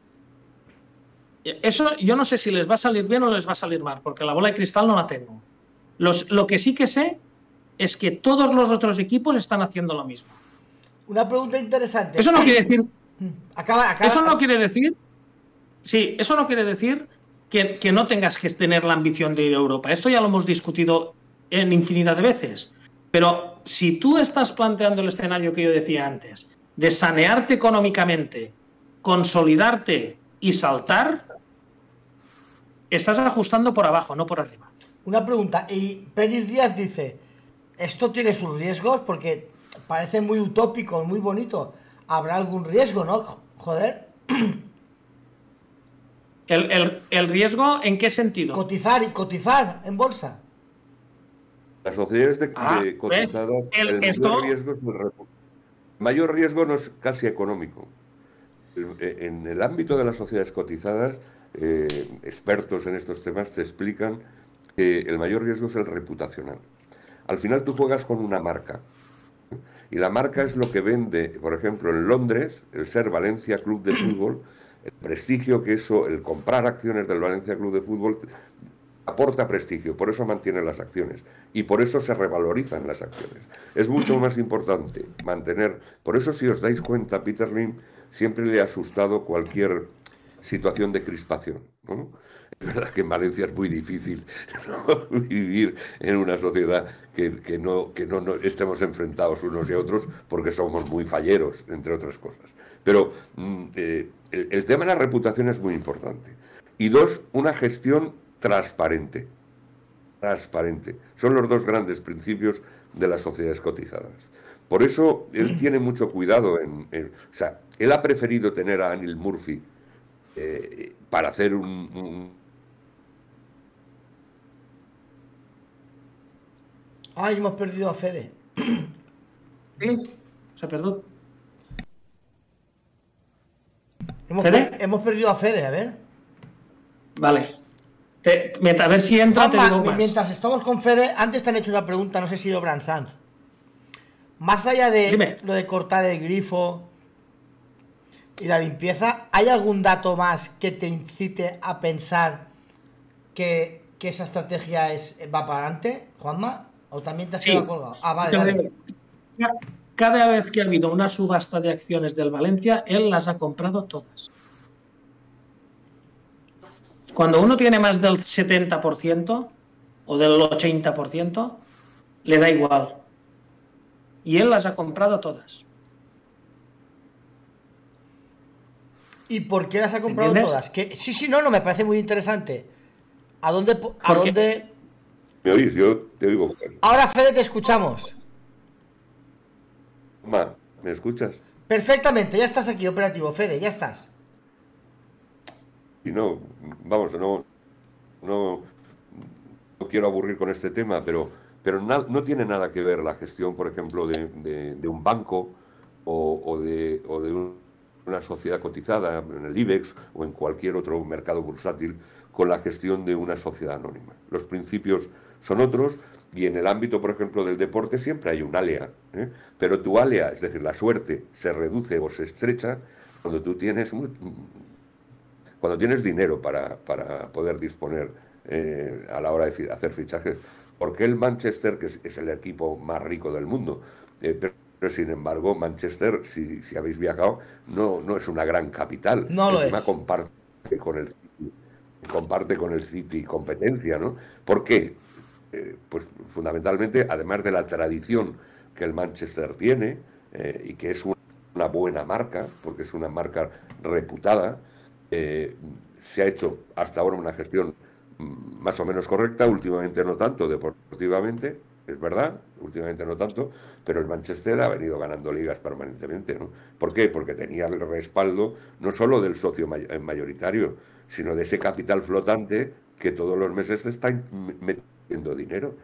Eso yo no sé si les va a salir bien o les va a salir mal, porque la bola de cristal no la tengo. Los, lo que sí que sé es que todos los otros equipos están haciendo lo mismo. Una pregunta interesante. Eso no quiere decir... Acaba, acaba. Eso no quiere decir... Sí, eso no quiere decir que, que no tengas que tener la ambición de ir a Europa. Esto ya lo hemos discutido en infinidad de veces. Pero si tú estás planteando el escenario que yo decía antes, de sanearte económicamente, consolidarte y saltar, estás ajustando por abajo, no por arriba. Una pregunta, y Peris Díaz dice, esto tiene sus riesgos porque parece muy utópico, muy bonito. ¿Habrá algún riesgo, no? Joder. ¿El, el, el riesgo en qué sentido? Cotizar y cotizar en bolsa. Las sociedades de, Ah, de cotizadas, el- el, esto- mayor riesgo es el repu- el mayor riesgo no es casi económico. El- En el ámbito de las sociedades cotizadas, eh, expertos en estos temas te explican que el mayor riesgo es el reputacional. Al final tú juegas con una marca. Y la marca es lo que vende, por ejemplo, en Londres, el ser Valencia Club de Fútbol, el prestigio que eso, el comprar acciones del Valencia Club de Fútbol aporta prestigio, por eso mantiene las acciones y por eso se revalorizan las acciones. Es mucho más importante mantener, por eso si os dais cuenta, Peter Lim siempre le ha asustado cualquier situación de crispación, ¿no? Es verdad que en Valencia es muy difícil, ¿no?, vivir en una sociedad que, que, no, que no, no estemos enfrentados unos y a otros porque somos muy falleros, entre otras cosas. Pero mm, eh, el, el tema de la reputación es muy importante. Y dos, una gestión transparente. Transparente. Son los dos grandes principios de las sociedades cotizadas. Por eso él tiene mucho cuidado en... en o sea, él ha preferido tener a Anil Murphy eh, para hacer un, un... Ay, hemos perdido a Fede. Sí, se perdón. Hemos, ¿Fede? per- hemos perdido a Fede, a ver. Vale. Te, a ver si entra, te Juanma, digo más. mientras estamos con Fede, antes te han hecho una pregunta, no sé si Obran Sanz. Más allá de Dime. lo de cortar el grifo y la limpieza, ¿hay algún dato más que te incite a pensar que, que esa estrategia es, va para adelante, Juanma? ¿O también te has Sí. quedado colgado? Ah, vale, Te vale. digo, cada vez que ha habido una subasta de acciones del Valencia, él las ha comprado todas. Cuando uno tiene más del setenta por ciento o del ochenta por ciento, le da igual. Y él las ha comprado todas. ¿Y por qué las ha comprado ¿Entiendes? todas? Que, sí, sí, no, no, me parece muy interesante. ¿A dónde? po- ¿A ¿Por qué? dónde? ¿Me oís? Yo te oigo. Ahora, Fede, te escuchamos. Ma, ¿Me escuchas? Perfectamente, ya estás aquí, operativo, Fede, ya estás. Y no, vamos, no, no, no quiero aburrir con este tema, pero, pero na, no tiene nada que ver la gestión, por ejemplo, de, de, de un banco o, o de, o de un, una sociedad cotizada en el IBEX o en cualquier otro mercado bursátil con la gestión de una sociedad anónima. Los principios son otros y en el ámbito, por ejemplo, del deporte siempre hay un alea, ¿eh? Pero tu alea, es decir, la suerte, se reduce o se estrecha cuando tú tienes, muy, cuando tienes dinero para, para poder disponer eh, a la hora de hacer fichajes. Porque el Manchester, que es, es el equipo más rico del mundo, eh, pero pero sin embargo, Manchester, si, si habéis viajado, no, no es una gran capital. No lo Encima es. comparte con el City, comparte con el City competencia, ¿no? ¿Por qué? Eh, pues fundamentalmente, además de la tradición que el Manchester tiene, eh, y que es una, una buena marca, porque es una marca reputada, eh, se ha hecho hasta ahora una gestión más o menos correcta, últimamente no tanto deportivamente, es verdad, últimamente no tanto, pero el Manchester ha venido ganando ligas permanentemente, ¿no? ¿Por qué? Porque tenía el respaldo no solo del socio mayoritario, sino de ese capital flotante que todos los meses te está metiendo dinero.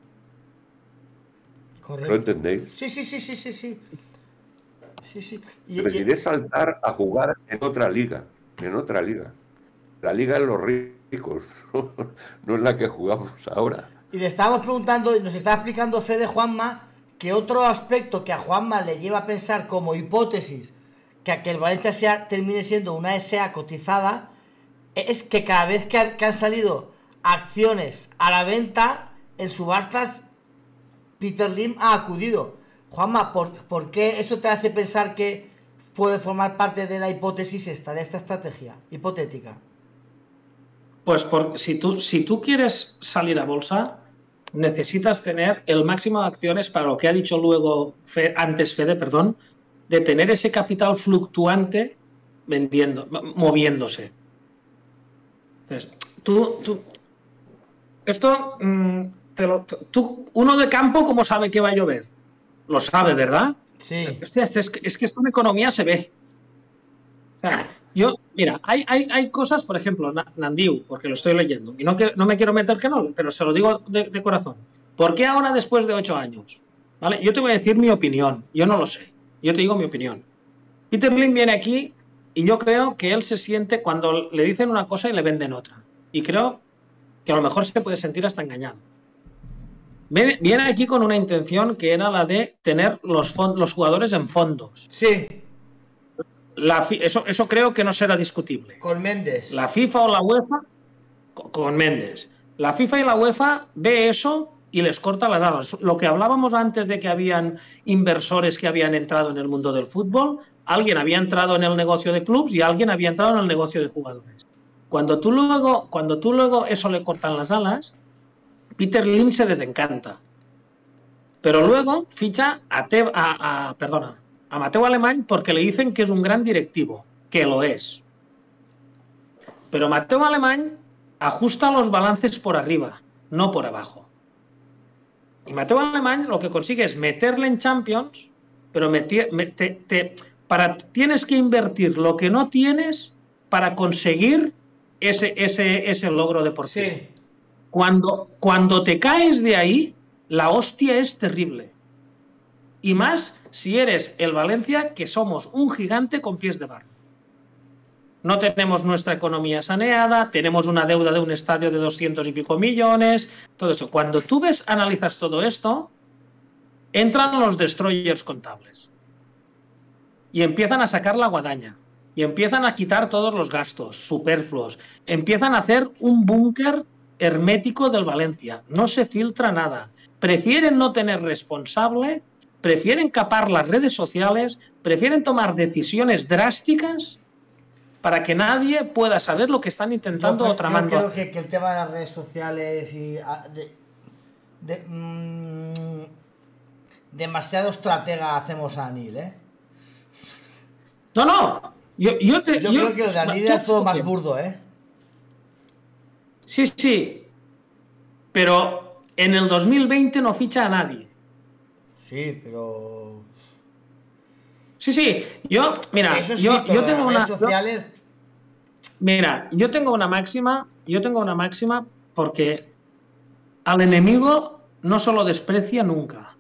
Correcto. ¿Lo entendéis? Sí, sí, sí, sí, sí, sí. Sí, sí. Y, es decir, y... es saltar a jugar en otra liga, en otra liga. La liga de los ricos, no es la que jugamos ahora. Y le estábamos preguntando, y nos está explicando Fede, Juanma, que otro aspecto que a Juanma le lleva a pensar como hipótesis que a que el Valencia sea, termine siendo una S A cotizada, es que cada vez que, ha, que han salido acciones a la venta en subastas, Peter Lim ha acudido. Juanma, ¿por, ¿por qué eso te hace pensar que puede formar parte de la hipótesis esta, de esta estrategia hipotética? Pues por, si, tú, si tú quieres salir a bolsa, necesitas tener el máximo de acciones para lo que ha dicho luego Fe, antes Fede, perdón, de tener ese capital fluctuante vendiendo, moviéndose. Entonces, tú, tú esto, mmm, te lo, tú, uno de campo, ¿cómo sabe que va a llover? Lo sabe, ¿verdad? Sí. Hostia, es, es que esto en economía se ve. O sea, yo, mira, hay, hay, hay cosas, por ejemplo, Nandiu, porque lo estoy leyendo, y no, que, no me quiero meter que no, pero se lo digo de, de corazón. ¿Por qué ahora después de ocho años? ¿Vale? Yo te voy a decir mi opinión, yo no lo sé, yo te digo mi opinión. Peter Lim viene aquí y yo creo que él se siente cuando le dicen una cosa y le venden otra. Y creo que a lo mejor se puede sentir hasta engañado. Viene, viene aquí con una intención que era la de tener los, los jugadores en fondos. Sí. La, eso, eso creo que no será discutible. Con Méndez. La FIFA o la UEFA, con, con Méndez. La FIFA y la UEFA ve eso y les corta las alas. Lo que hablábamos antes de que habían inversores que habían entrado en el mundo del fútbol, alguien había entrado en el negocio de clubs y alguien había entrado en el negocio de jugadores. Cuando tú luego, cuando tú luego eso le cortan las alas, Peter Lim se desencanta. Pero luego ficha a, Te, a, a perdona, a Mateu Alemany porque le dicen que es un gran directivo, que lo es. Pero Mateu Alemany ajusta los balances por arriba, no por abajo. Y Mateu Alemany lo que consigue es meterle en Champions, pero meter, te, te, para, tienes que invertir lo que no tienes para conseguir ese, ese, ese logro deportivo. Sí. Cuando, cuando te caes de ahí, la hostia es terrible. Y más si eres el Valencia, que somos un gigante con pies de barro. No tenemos nuestra economía saneada, tenemos una deuda de un estadio de doscientos y pico millones, todo eso. Cuando tú ves, analizas todo esto, entran los destroyers contables. Y empiezan a sacar la guadaña. Y empiezan a quitar todos los gastos superfluos. Empiezan a hacer un búnker hermético del Valencia. No se filtra nada. Prefieren no tener responsable, prefieren capar las redes sociales, prefieren tomar decisiones drásticas para que nadie pueda saber lo que están intentando yo, o tramando. Yo creo que, que el tema de las redes sociales y de, de, mmm, demasiado estratega hacemos a Anil, ¿eh? No, no. Yo, yo, te, yo, yo creo que lo de Anil era todo más burdo, ¿eh? Sí, sí. Pero en el dos mil veinte no ficha a nadie. Sí, pero... Sí, sí, yo, mira, Eso sí, yo, pero yo tengo las una... redes sociales... Mira, yo tengo una máxima, yo tengo una máxima porque al enemigo no se lo desprecia nunca.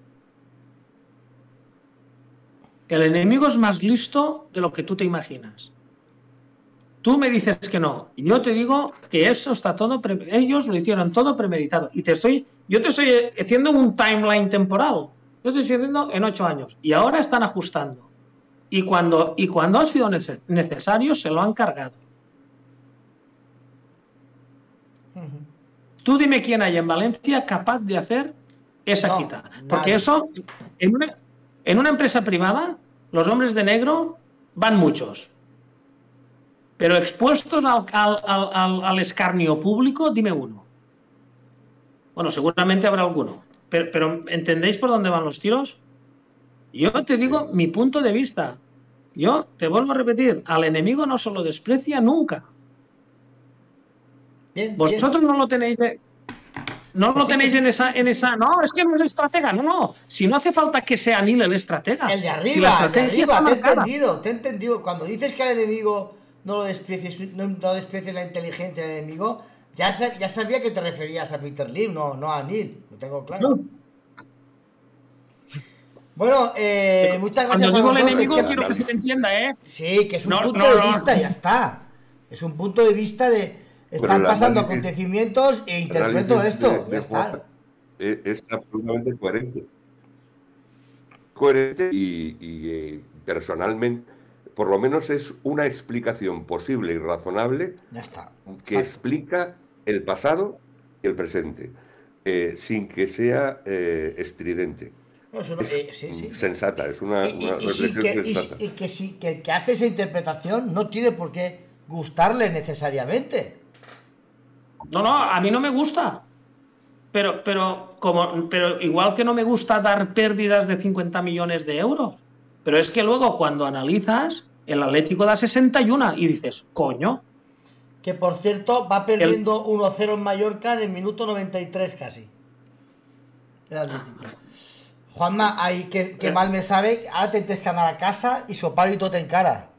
El enemigo es más listo de lo que tú te imaginas. Tú me dices que no, y yo te digo que eso está todo, pre ellos lo hicieron todo premeditado. Y te estoy, yo te estoy haciendo un timeline temporal. Yo te estoy haciendo en ocho años. Y ahora están ajustando. Y cuando, y cuando ha sido necesario, se lo han cargado. Uh-huh. Tú dime quién hay en Valencia capaz de hacer esa no, quita. Porque nadie. Eso, en una, en una empresa privada, los hombres de negro van muchos. Pero expuestos al, al, al, al escarnio público, dime uno. Bueno, seguramente habrá alguno. Pero, pero ¿entendéis por dónde van los tiros? Yo te digo mi punto de vista. Yo te vuelvo a repetir, al enemigo no se lo desprecia nunca. Bien, Vosotros bien. no lo tenéis de... No pues lo sí, tenéis sí, en, esa, sí, en esa... No, es que no es estratega. No, no. Si no hace falta que se anile el estratega. El de arriba, si el de arriba. Te he entendido, te he entendido. Cuando dices que al enemigo no lo desprecies, no, no desprecies la inteligencia del enemigo, ya, ya sabía que te referías a Peter Lim, no, no a Neil. Lo tengo claro. No. Bueno, eh, muchas gracias. Cuando digo el enemigo, que... quiero que se te entienda, ¿eh? Sí, que es un no, punto no, de vista, no. ya está. Es un punto de vista de... Están pasando análisis, acontecimientos e interpreto esto. De, de ya está. Es, es absolutamente coherente. Coherente y, y eh, personalmente, por lo menos es una explicación posible y razonable ya está. que Exacto. explica el pasado y el presente, eh, sin que sea eh, estridente. No, es una, es eh, sí, sí. sensata, es una, y, una y, reflexión y que, sensata. Y, y que si que el que hace esa interpretación no tiene por qué gustarle necesariamente. No, no, a mí no me gusta. Pero, pero, como, pero igual que no me gusta dar pérdidas de cincuenta millones de euros. Pero es que luego cuando analizas, el Atlético da sesenta y uno y dices, coño. Que por cierto va perdiendo el... uno cero en Mallorca en el minuto noventa y tres casi. El Atlético. Juanma, ahí que, que mal me sabe, ahora te tienes que andar a casa y sopar y todo te encara.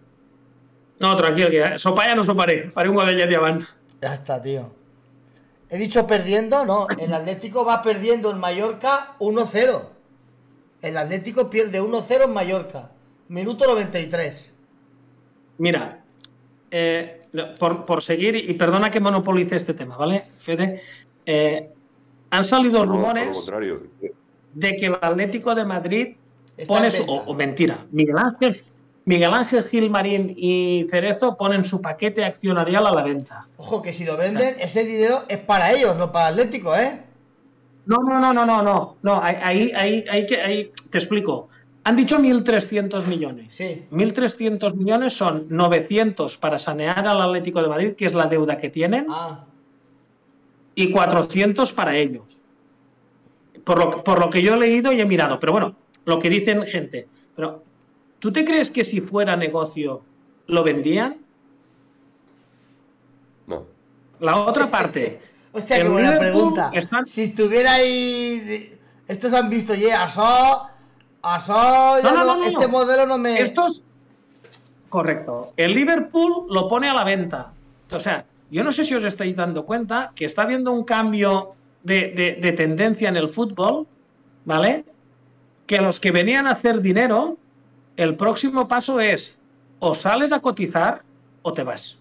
No, tranquilo, que sopar ya no soparé. Faré un gol de Yediaban. Ya está, tío. He dicho perdiendo, no. El Atlético va perdiendo en Mallorca uno cero. El Atlético pierde uno cero en Mallorca. Minuto noventa y tres. Mira, eh, por, por seguir, y perdona que monopolice este tema, ¿vale, Fede? Eh, han salido no, rumores de que el Atlético de Madrid Está pone su... O, o mentira, Miguel Ángel... Miguel Ángel Gilmarín y Cerezo ponen su paquete accionarial a la venta. Ojo, que si lo venden, ese dinero es para ellos, no para Atlético, ¿eh? No, no, no, no, no, no. no ahí, ahí, ahí, que, ahí te explico. Han dicho mil trescientos millones. Sí. mil trescientos millones son novecientos para sanear al Atlético de Madrid, que es la deuda que tienen, ah. y cuatrocientos para ellos. Por lo, por lo que yo he leído y he mirado. Pero bueno, lo que dicen gente. Pero... ¿Tú te crees que si fuera negocio lo vendían? No. La otra parte. Hostia, qué buena Liverpool pregunta. Están... Si estuviera ahí... Estos han visto, ya, Asó... Asó... No, no, no, no, este no. modelo no me... Estos... Correcto. El Liverpool lo pone a la venta. O sea, yo no sé si os estáis dando cuenta que está habiendo un cambio de, de, de tendencia en el fútbol, ¿vale? Que los que venían a hacer dinero... El próximo paso es o sales a cotizar o te vas.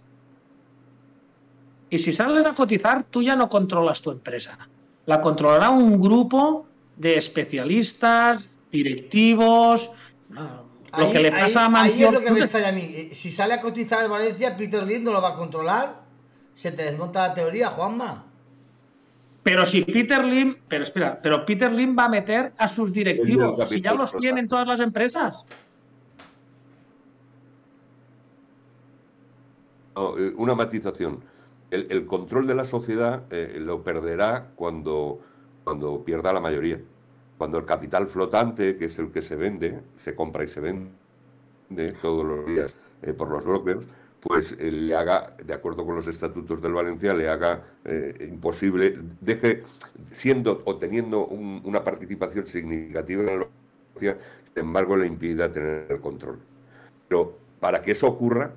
Y si sales a cotizar, tú ya no controlas tu empresa. La controlará un grupo de especialistas, directivos. No, lo ahí, que le pasa ahí, a Mancio... Ahí es lo que me está a mí. Si sale a cotizar en Valencia, Peter Lim no lo va a controlar. Se te desmonta la teoría, Juanma. Pero si Peter Lim... Pero espera, pero Peter Lim va a meter a sus directivos. Si ya los tienen todas las empresas. Una matización. El, el control de la sociedad eh, lo perderá cuando, cuando pierda la mayoría. Cuando el capital flotante, que es el que se vende, se compra y se vende todos los días eh, por los brokers, pues eh, le haga, de acuerdo con los estatutos del Valencia, le haga eh, imposible, deje, siendo o teniendo un, una participación significativa en los sin embargo le impida tener el control. Pero para que eso ocurra,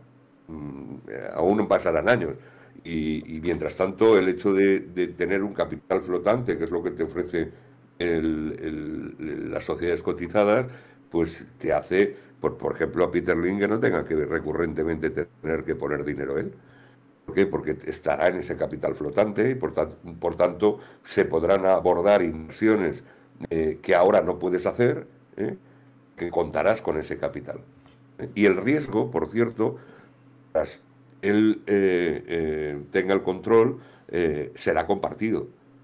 aún pasarán años. Y, y mientras tanto, el hecho de, de tener un capital flotante, que es lo que te ofrece el, el, las sociedades cotizadas, pues te hace, por, por ejemplo, a Peter Lim, que no tenga que recurrentemente tener que poner dinero él. ¿Por qué? Porque estará en ese capital flotante y por, ta por tanto se podrán abordar inversiones eh, que ahora no puedes hacer, ¿eh? que contarás con ese capital. ¿eh? Y el riesgo, por cierto, tras él eh, eh, tenga el control, eh, será compartido.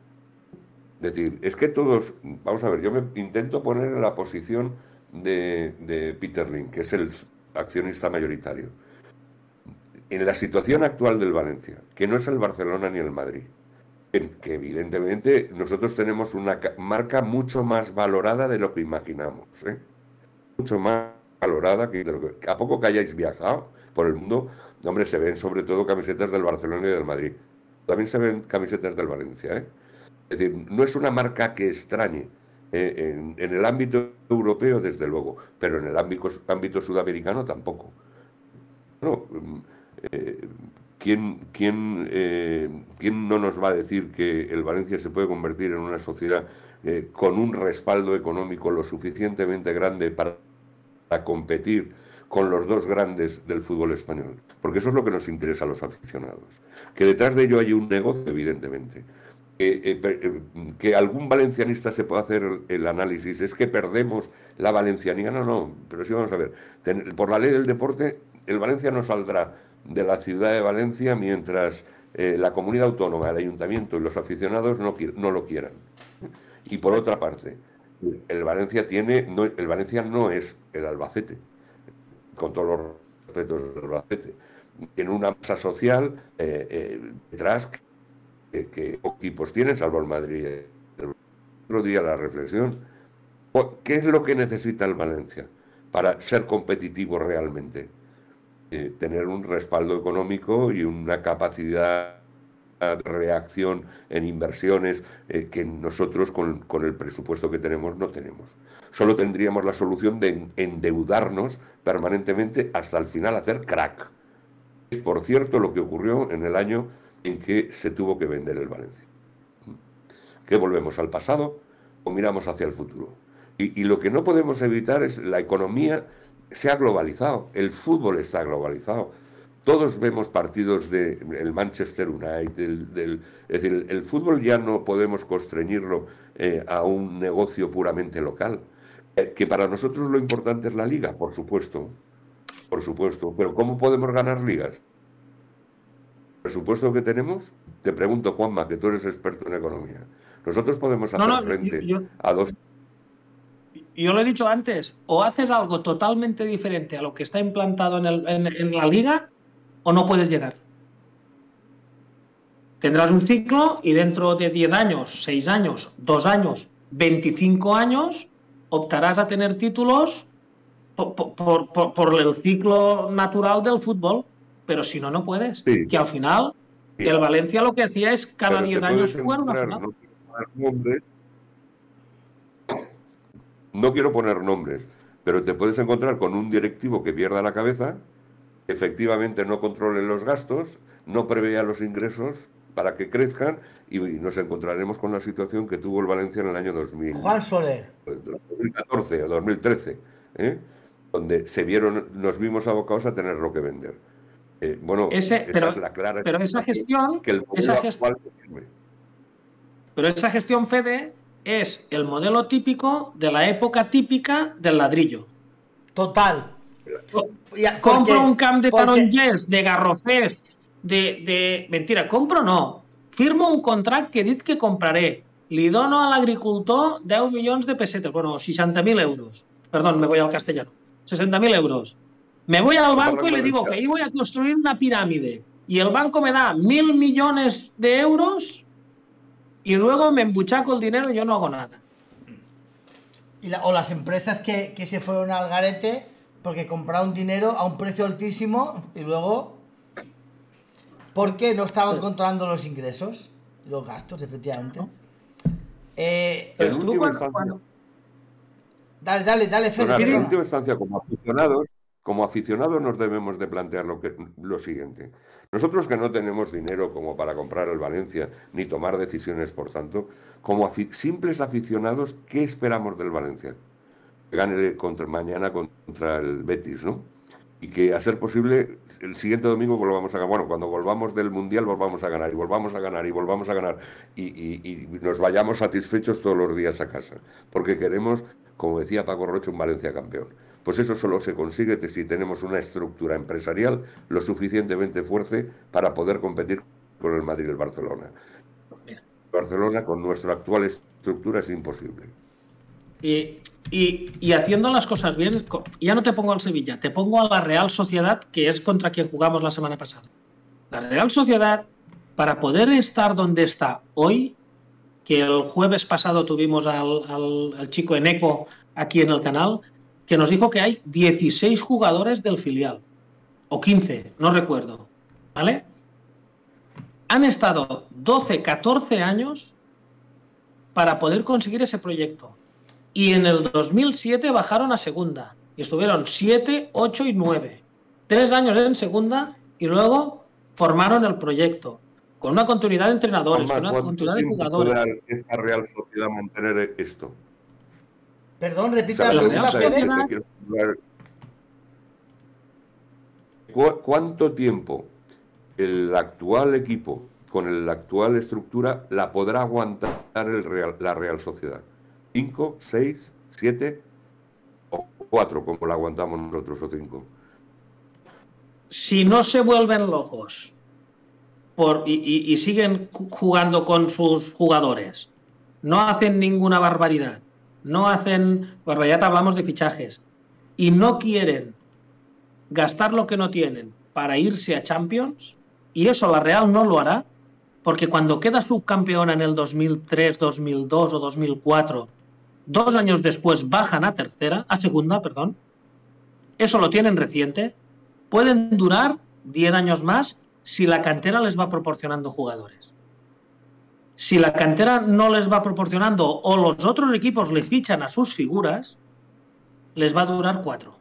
Es decir, es que todos, vamos a ver, yo me intento poner en la posición de, de Peter Lim, que es el accionista mayoritario. En la situación actual del Valencia, que no es el Barcelona ni el Madrid, que, que evidentemente nosotros tenemos una marca mucho más valorada de lo que imaginamos, ¿eh? mucho más valorada que, de lo que a poco que hayáis viajado por el mundo, hombre, se ven sobre todo camisetas del Barcelona y del Madrid. También se ven camisetas del Valencia, ¿eh? Es decir, no es una marca que extrañe eh, en, en el ámbito europeo, desde luego, pero en el ámbito, ámbito sudamericano tampoco. No, eh, ¿quién, quién, eh, ¿Quién no nos va a decir que el Valencia se puede convertir en una sociedad eh, con un respaldo económico lo suficientemente grande para, para competir con los dos grandes del fútbol español? Porque eso es lo que nos interesa a los aficionados. Que detrás de ello hay un negocio, evidentemente. Que, eh, que algún valencianista se pueda hacer el, el análisis, es que perdemos la valencianía, no, no, pero sí vamos a ver, ten, por la ley del deporte, el Valencia no saldrá de la ciudad de Valencia mientras eh, la comunidad autónoma, el ayuntamiento y los aficionados no, no lo quieran. Y por otra parte, el Valencia tiene, no, el Valencia no es el Albacete, con todos los respetos del Albacete, tiene una masa social eh, eh, detrás que, que equipos tiene, salvo el Madrid. El otro día la reflexión, ¿qué es lo que necesita el Valencia para ser competitivo realmente? Eh, tener un respaldo económico y una capacidad de reacción en inversiones eh, que nosotros con, con el presupuesto que tenemos no tenemos. Solo tendríamos la solución de endeudarnos permanentemente hasta el final hacer crack. Es, por cierto, lo que ocurrió en el año en que se tuvo que vender el Valencia. ¿Que volvemos al pasado o miramos hacia el futuro? Y, y lo que no podemos evitar es la economía se ha globalizado, el fútbol está globalizado. Todos vemos partidos del Manchester United, del, del, es decir, el, el fútbol ya no podemos constreñirlo eh, a un negocio puramente local. Eh, que para nosotros lo importante es la liga, por supuesto, por supuesto. Pero ¿cómo podemos ganar ligas? ¿El presupuesto que tenemos? Te pregunto, Juanma, que tú eres experto en economía. Nosotros podemos hacer no, no, frente yo, yo... a dos... Yo lo he dicho antes, o haces algo totalmente diferente a lo que está implantado en, el, en, en la liga, o no puedes llegar. Tendrás un ciclo y dentro de diez años, seis años, dos años, veinticinco años, optarás a tener títulos por, por, por, por el ciclo natural del fútbol, pero si no, no puedes. Sí. Que al final, sí. el Valencia lo que hacía es cada diez años jugar una final. No quiero poner nombres, pero te puedes encontrar con un directivo que pierda la cabeza, efectivamente no controle los gastos, no prevea los ingresos para que crezcan y nos encontraremos con la situación que tuvo el Valencia en el año dos mil. Juan Soler. dos mil catorce o dos mil trece, ¿eh? donde se vieron, nos vimos abocados a tenerlo que vender. Eh, bueno, Ese, esa pero, es la clara pero esa gestión, que el esa gestión, pero esa gestión, Fede, es el modelo típico de la época típica del ladrillo. Total. Compro un camp de tarongers, de garrofers, de, de... Mentira, compro no. Firmo un contracte que he dit que compraré. Li dono a l'agricultor deu milions de pesetes. Bueno, sesenta mil euros. Perdón, me voy al castellano. sesenta mil euros. Me voy al banco y le digo que ahí voy a construir una pirámide. Y el banco me da mil millones de euros y luego me embuchaco el dinero y yo no hago nada. Y la, o las empresas que, que se fueron al garete porque compraron dinero a un precio altísimo y luego porque no estaban controlando los ingresos y los gastos, efectivamente. Eh, Pero tú cuando, cuando... Dale, dale, dale, Fede. Bueno, en última instancia, como aficionados, como aficionados nos debemos de plantear lo, que, lo siguiente. Nosotros que no tenemos dinero como para comprar el Valencia, ni tomar decisiones, por tanto, como afi simples aficionados, ¿qué esperamos del Valencia? Que gane contra, mañana contra el Betis, ¿no? Y que, a ser posible, el siguiente domingo volvamos a ganar. Bueno, cuando volvamos del Mundial volvamos a ganar, y volvamos a ganar, y volvamos a ganar, y, y, y nos vayamos satisfechos todos los días a casa. Porque queremos, como decía Paco Rocha, un Valencia campeón. Pues eso solo se consigue si tenemos una estructura empresarial lo suficientemente fuerte para poder competir con el Madrid y el Barcelona. Barcelona, con nuestra actual estructura, es imposible. Y, y, y haciendo las cosas bien, ya no te pongo al Sevilla, te pongo a la Real Sociedad, que es contra quien jugamos la semana pasada. La Real Sociedad, para poder estar donde está hoy, que el jueves pasado tuvimos al, al, al chico Eneco aquí en el canal, que nos dijo que hay dieciséis jugadores del filial, o quince, no recuerdo, ¿vale? Han estado doce, catorce años para poder conseguir ese proyecto. Y en el dos mil siete bajaron a segunda. Y estuvieron siete, ocho y nueve. Tres años en segunda y luego formaron el proyecto. Con una continuidad de entrenadores, con una continuidad de jugadores. ¿Cuánto esta Real Sociedad mantener esto? Perdón, repita la pregunta, Fede. ¿Cuánto tiempo el actual equipo, con la actual estructura, la podrá aguantar el Real, la Real Sociedad? ¿Cinco, seis, siete o cuatro, como la aguantamos nosotros, o cinco? Si no se vuelven locos por, y, y, y siguen jugando con sus jugadores, no hacen ninguna barbaridad, no hacen barbaridad, hablamos de fichajes, y no quieren gastar lo que no tienen para irse a Champions, y eso la Real no lo hará, porque cuando queda subcampeona en el dos mil tres, dos mil dos o dos mil cuatro, dos años después bajan a tercera, a segunda, perdón, eso lo tienen reciente, pueden durar diez años más si la cantera les va proporcionando jugadores. Si la cantera no les va proporcionando o los otros equipos le fichan a sus figuras, les va a durar cuatro.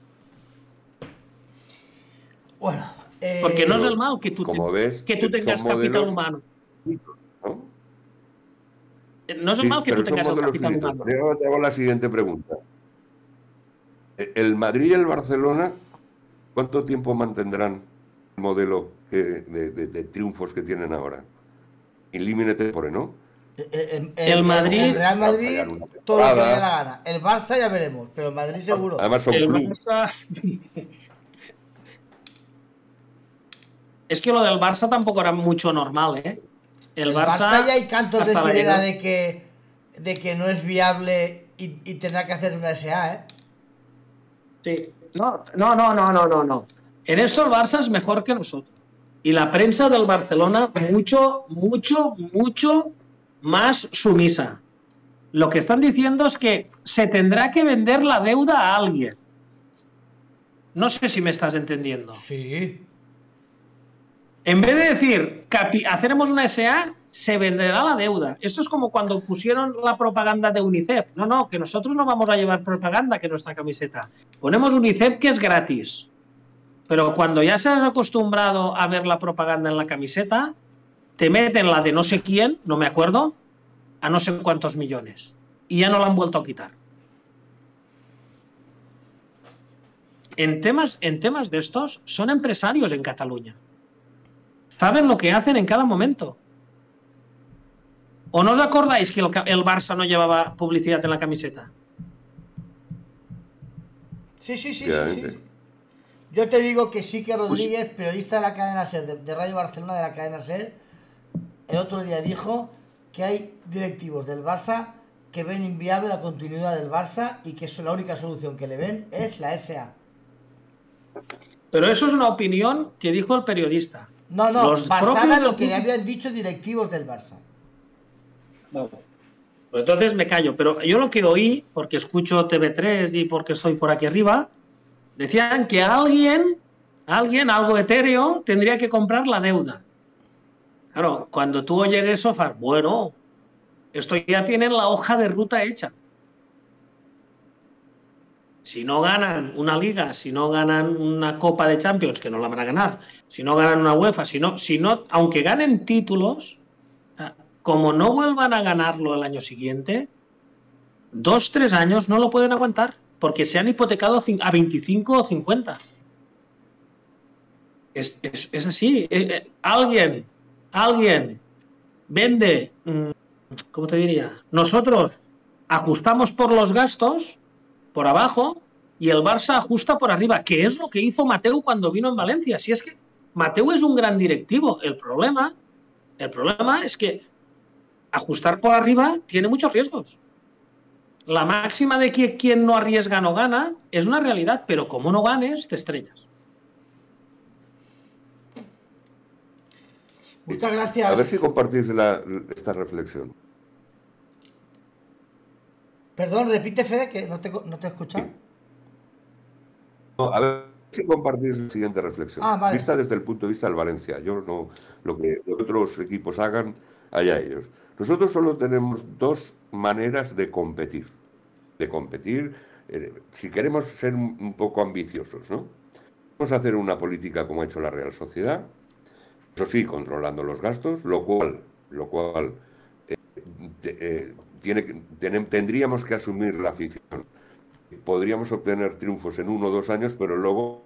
Bueno, eh, porque no es el mal que tú, como te, ves, que tú tengas capital humano. ¿No? No es el sí, mal que tú tengas el capital finitos. humano. Yo te hago la siguiente pregunta. ¿El Madrid y el Barcelona cuánto tiempo mantendrán el modelo que, de, de, de triunfos que tienen ahora? Ilímite por ¿no? El, el, el, el Madrid, el Real Madrid, todo lo que le dé la gana. El Barça ya veremos, pero el Madrid seguro. Además son el clubes. Barça... Es que lo del Barça tampoco era mucho normal, ¿eh? El, el Barça, Barça ya hay cantos de sirena la... de que, de que no es viable y, y tendrá que hacer una S A, ¿eh? Sí. No, no, no, no, no, no, no. En esto el Barça es mejor que nosotros. Y la prensa del Barcelona mucho, mucho, mucho más sumisa. Lo que están diciendo es que se tendrá que vender la deuda a alguien. No sé si me estás entendiendo. Sí. En vez de decir, haceremos una S A, se venderá la deuda. Esto es como cuando pusieron la propaganda de UNICEF. No, no, que nosotros no vamos a llevar propaganda que nuestra camiseta. Ponemos UNICEF que es gratis. Pero cuando ya se has acostumbrado a ver la propaganda en la camiseta, te meten la de no sé quién, no me acuerdo, a no sé cuántos millones. Y ya no la han vuelto a quitar. En temas, en temas de estos, son empresarios en Cataluña. Saben lo que hacen en cada momento. ¿O no os acordáis que el, el Barça no llevaba publicidad en la camiseta? Sí, sí, sí, sí, sí. Yo te digo que sí que Rodríguez, periodista de la cadena SER, de, de Radio Barcelona, de la cadena SER, el otro día dijo que hay directivos del Barça que ven inviable la continuidad del Barça y que eso, la única solución que le ven es la S A. Pero eso es una opinión que dijo el periodista. No, no, Los basada en lo que ya habían dicho directivos del Barça. No. Pues entonces me callo, pero yo lo que oí, porque escucho T V tres y porque estoy por aquí arriba, decían que alguien, alguien, algo etéreo, tendría que comprar la deuda. Claro, cuando tú oyes eso, fas, bueno, esto ya tienen la hoja de ruta hecha. si no ganan una liga, si no ganan una Copa de Champions, que no la van a ganar, si no ganan una UEFA, si no, si no, aunque ganen títulos, como no vuelvan a ganarlo el año siguiente, dos, tres años no lo pueden aguantar, porque se han hipotecado a veinticinco o cincuenta. Es, es, es así. Eh, alguien, alguien vende, ¿cómo te diría? Nosotros ajustamos por los gastos, por abajo, y el Barça ajusta por arriba, que es lo que hizo Mateu cuando vino en Valencia. Si es que Mateu es un gran directivo, el problema, el problema es que ajustar por arriba tiene muchos riesgos. La máxima de que quien no arriesga no gana es una realidad, pero como no ganes, te estrellas. Muchas gracias. A ver si compartís la, esta reflexión. Perdón, repite, Fede, que no te, no te he escuchado. No, a ver si compartís la siguiente reflexión. Ah, vale. Vista desde el punto de vista del Valencia. Yo no, lo que otros equipos hagan, allá ellos. Nosotros solo tenemos dos maneras de competir. De competir, eh, si queremos ser un, un poco ambiciosos, ¿no? Vamos a hacer una política como ha hecho la Real Sociedad, eso sí, controlando los gastos, lo cual, lo cual eh, te, eh, tiene, ten, tendríamos que asumir la afición. Podríamos obtener triunfos en uno o dos años, pero luego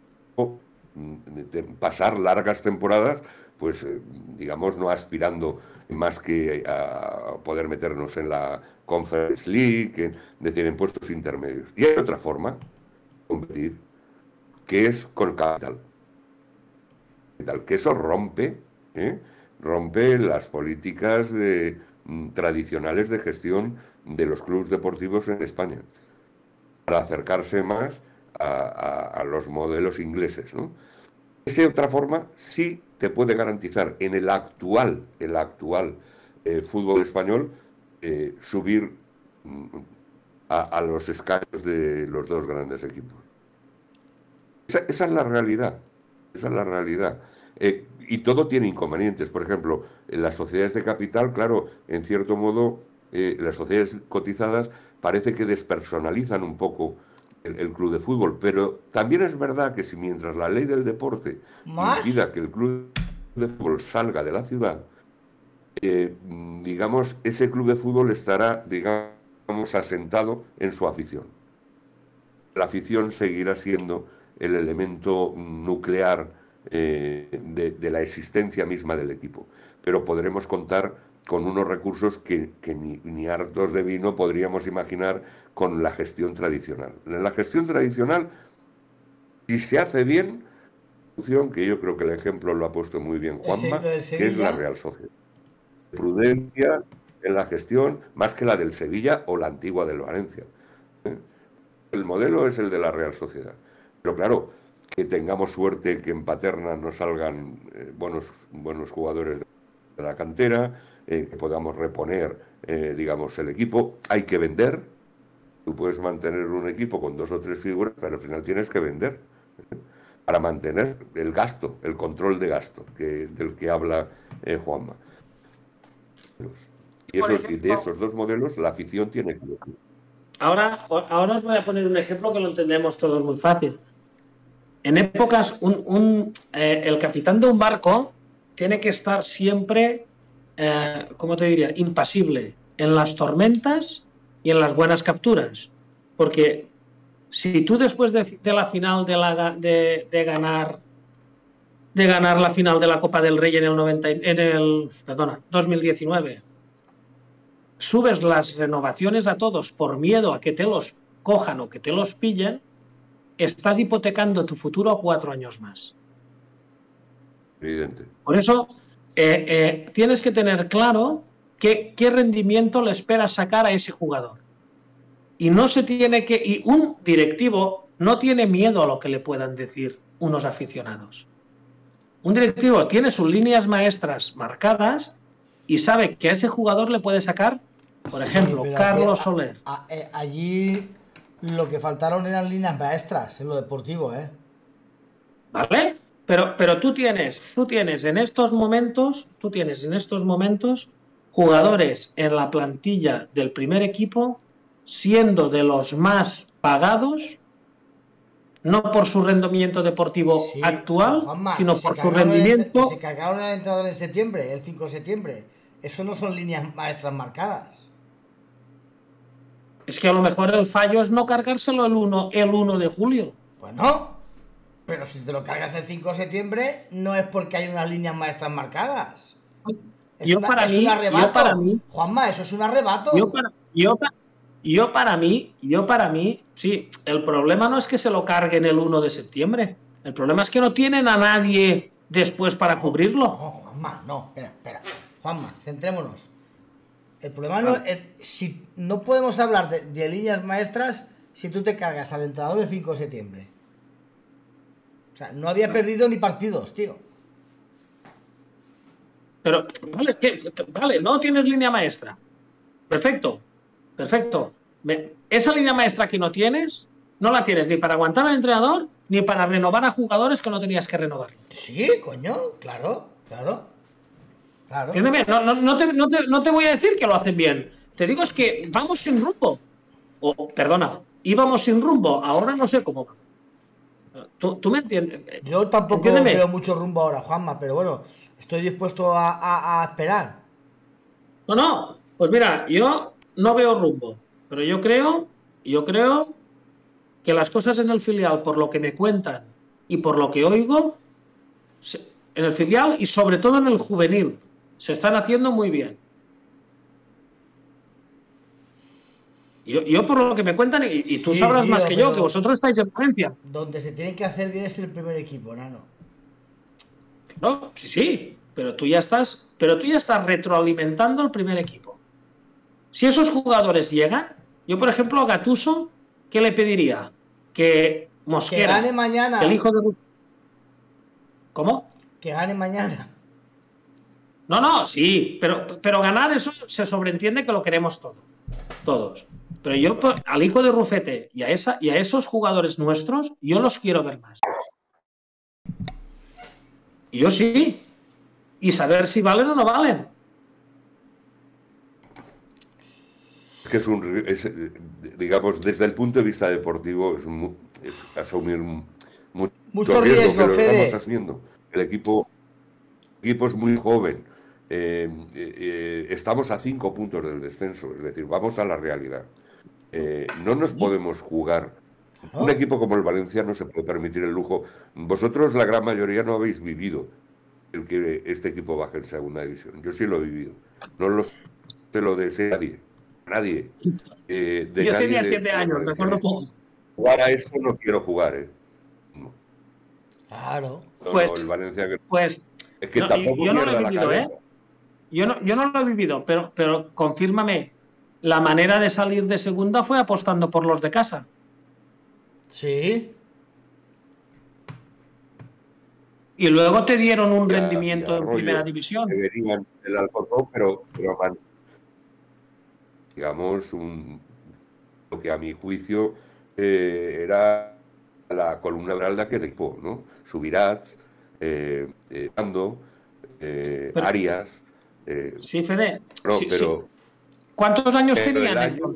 de pasar largas temporadas, pues eh, digamos no aspirando más que a poder meternos en la Conference League, es decir, en puestos intermedios. Y hay otra forma de competir, que es con capital. Que eso rompe, ¿eh? rompe las políticas de, tradicionales de gestión de los clubes deportivos en España, para acercarse más a, a, a los modelos ingleses, ¿no? Esa otra forma sí te puede garantizar en el actual, el actual eh, fútbol español, eh, subir a, a los escaños de los dos grandes equipos. Esa, esa es la realidad. Esa es la realidad. Eh, y todo tiene inconvenientes. Por ejemplo, en las sociedades de capital, claro, en cierto modo, eh, las sociedades cotizadas parece que despersonalizan un poco el, el club de fútbol. Pero también es verdad que si mientras la ley del deporte ¿Más? impida que el club de fútbol salga de la ciudad, eh, digamos, ese club de fútbol estará, digamos, asentado en su afición. La afición seguirá siendo el elemento nuclear eh, de, de la existencia misma del equipo. Pero podremos contar con unos recursos que, que ni, ni hartos de vino podríamos imaginar con la gestión tradicional. En la gestión tradicional, si se hace bien, que yo creo que el ejemplo lo ha puesto muy bien Juanma, que es la Real Sociedad. Prudencia en la gestión, más que la del Sevilla o la antigua del Valencia. El modelo es el de la Real Sociedad. Pero claro, que tengamos suerte que en Paterna nos salgan eh, buenos, buenos jugadores de la cantera, eh, que podamos reponer, eh, digamos, el equipo. Hay que vender. Tú puedes mantener un equipo con dos o tres figuras, pero al final tienes que vender ¿eh? para mantener el gasto, el control de gasto que, del que habla eh, Juanma. Y, esos, ejemplo, y de esos dos modelos la afición tiene que elegir. Ahora, ahora os voy a poner un ejemplo que lo entendemos todos muy fácil. En épocas, un, un, eh, el capitán de un barco tiene que estar siempre, eh, ¿cómo te diría?, impasible en las tormentas y en las buenas capturas. Porque si tú después de, de la final de, la, de, de ganar de ganar la final de la Copa del Rey en el, noventa, en el perdona, dos mil diecinueve, subes las renovaciones a todos por miedo a que te los cojan o que te los pillen, estás hipotecando tu futuro a cuatro años más. Evidente. Por eso eh, eh, tienes que tener claro qué, qué rendimiento le esperas sacar a ese jugador. Y no se tiene que. Y un directivo no tiene miedo a lo que le puedan decir unos aficionados. Un directivo tiene sus líneas maestras marcadas y sabe que a ese jugador le puede sacar, por ejemplo, sí, Carlos a, Soler. A, a, allí lo que faltaron eran líneas maestras en lo deportivo, ¿eh? ¿Vale? Pero, pero tú tienes, tú tienes en estos momentos, tú tienes en estos momentos jugadores en la plantilla del primer equipo siendo de los más pagados no por su rendimiento deportivo sí, actual, Juanma, sino por su rendimiento... El, se cargaron el entrenador en septiembre, el cinco de septiembre. Eso no son líneas maestras marcadas. Es que a lo mejor el fallo es no cargárselo el uno, el uno de julio. Bueno, pero si te lo cargas el cinco de septiembre, no es porque hay unas líneas maestras marcadas. Es, yo una, para es mí, un arrebato. Yo para mí, Juanma, eso es un arrebato. Yo para, yo, yo para mí, yo para mí, sí, el problema no es que se lo carguen el uno de septiembre. El problema es que no tienen a nadie después para no, cubrirlo. No, Juanma, no, espera, espera. Juanma, centrémonos. El problema no es, si no podemos hablar de, de líneas maestras si tú te cargas al entrenador el cinco de septiembre. O sea, no había perdido ni partidos, tío. Pero, vale, ¿qué? Vale, no tienes línea maestra. Perfecto, perfecto. Me, esa línea maestra que no tienes, no la tienes ni para aguantar al entrenador, ni para renovar a jugadores que no tenías que renovar. Sí, coño, claro, claro. Claro. Entiéndeme, no, no, no, te, no, te, no te voy a decir que lo hacen bien. Te digo es que vamos sin rumbo. O, perdona, íbamos sin rumbo, ahora no sé cómo va. ¿Tú, tú me entiendes? Yo tampoco Entiéndeme. veo mucho rumbo ahora, Juanma, pero bueno, estoy dispuesto a, a, a esperar. No, no, pues mira, yo no veo rumbo, pero yo creo, yo creo que las cosas en el filial, por lo que me cuentan y por lo que oigo, en el filial y sobre todo en el juvenil, se están haciendo muy bien. Yo, yo por lo que me cuentan, y, y tú sí, sabrás tío, más que yo, que vosotros estáis en Valencia. Donde se tiene que hacer bien es el primer equipo, Nano. No, sí, sí, pero tú ya estás, pero tú ya estás retroalimentando el primer equipo. Si esos jugadores llegan, yo por ejemplo a Gattuso, ¿qué le pediría? Que Mosquera, que gane mañana. Que el hijo de... ¿Cómo? Que gane mañana. No, no, sí, pero, pero ganar eso se sobreentiende que lo queremos todo, todos. Pero yo al hijo de Rufete y a, esa, y a esos jugadores nuestros, yo los quiero ver más. Y yo sí. Y saber si valen o no valen. Es que es un, es, digamos, desde el punto de vista deportivo, es, un, es asumir mucho, mucho riesgo, riesgo, que lo Fede. estamos asumiendo. El equipo, el equipo es muy joven. Eh, eh, estamos a cinco puntos del descenso, es decir, vamos a la realidad. Eh, no nos podemos jugar. Un equipo como el Valencia no se puede permitir el lujo. Vosotros, la gran mayoría, no habéis vivido el que este equipo baje en segunda división. Yo sí lo he vivido. No lo, te lo desea nadie. Nadie. Eh, de Yo nadie tenía siete años, me acuerdo poco. Jugar a eso no quiero jugar, ¿eh? No. Claro. No, pues, no, el Valencia que... pues es que no, tampoco yo no lo he la vivido, ¿eh? Yo no, yo no lo he vivido, pero, pero confírmame, la manera de salir de segunda fue apostando por los de casa. Sí. Y luego te dieron un ya, rendimiento ya, en rollo, primera división. Que venían del Alcorcón, pero, pero digamos, un, lo que a mi juicio eh, era la columna vertebral de aquel equipo, ¿no? Subirats, eh, eh, Ando, eh, pero, Arias. Eh, sí, Fede. No, sí, pero, sí. ¿Cuántos años pero tenían año,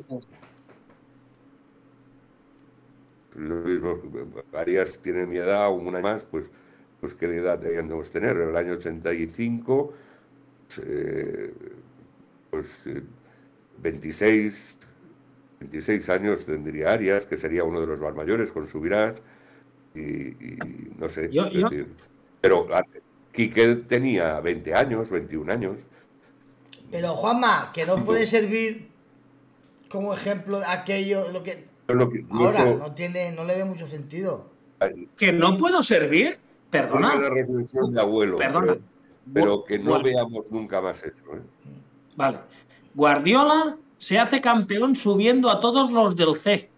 lo mismo, Arias tiene mi edad, una más, pues, pues qué edad debíamos tener. En el año ochenta y cinco, eh, pues eh, veintiséis, veintiséis años tendría Arias, que sería uno de los más mayores, con Subirats, y, y no sé. Yo, yo... Decir, pero Quique tenía veinte años, veintiún años. Pero Juanma, que no puede servir como ejemplo aquello, lo que lo que ahora no tiene, no le ve mucho sentido. Que no puedo servir, perdona. Es la reflexión de abuelo, perdona. Pero, pero que no Guardiola. veamos nunca más eso, ¿eh? Vale. Guardiola se hace campeón subiendo a todos los del C.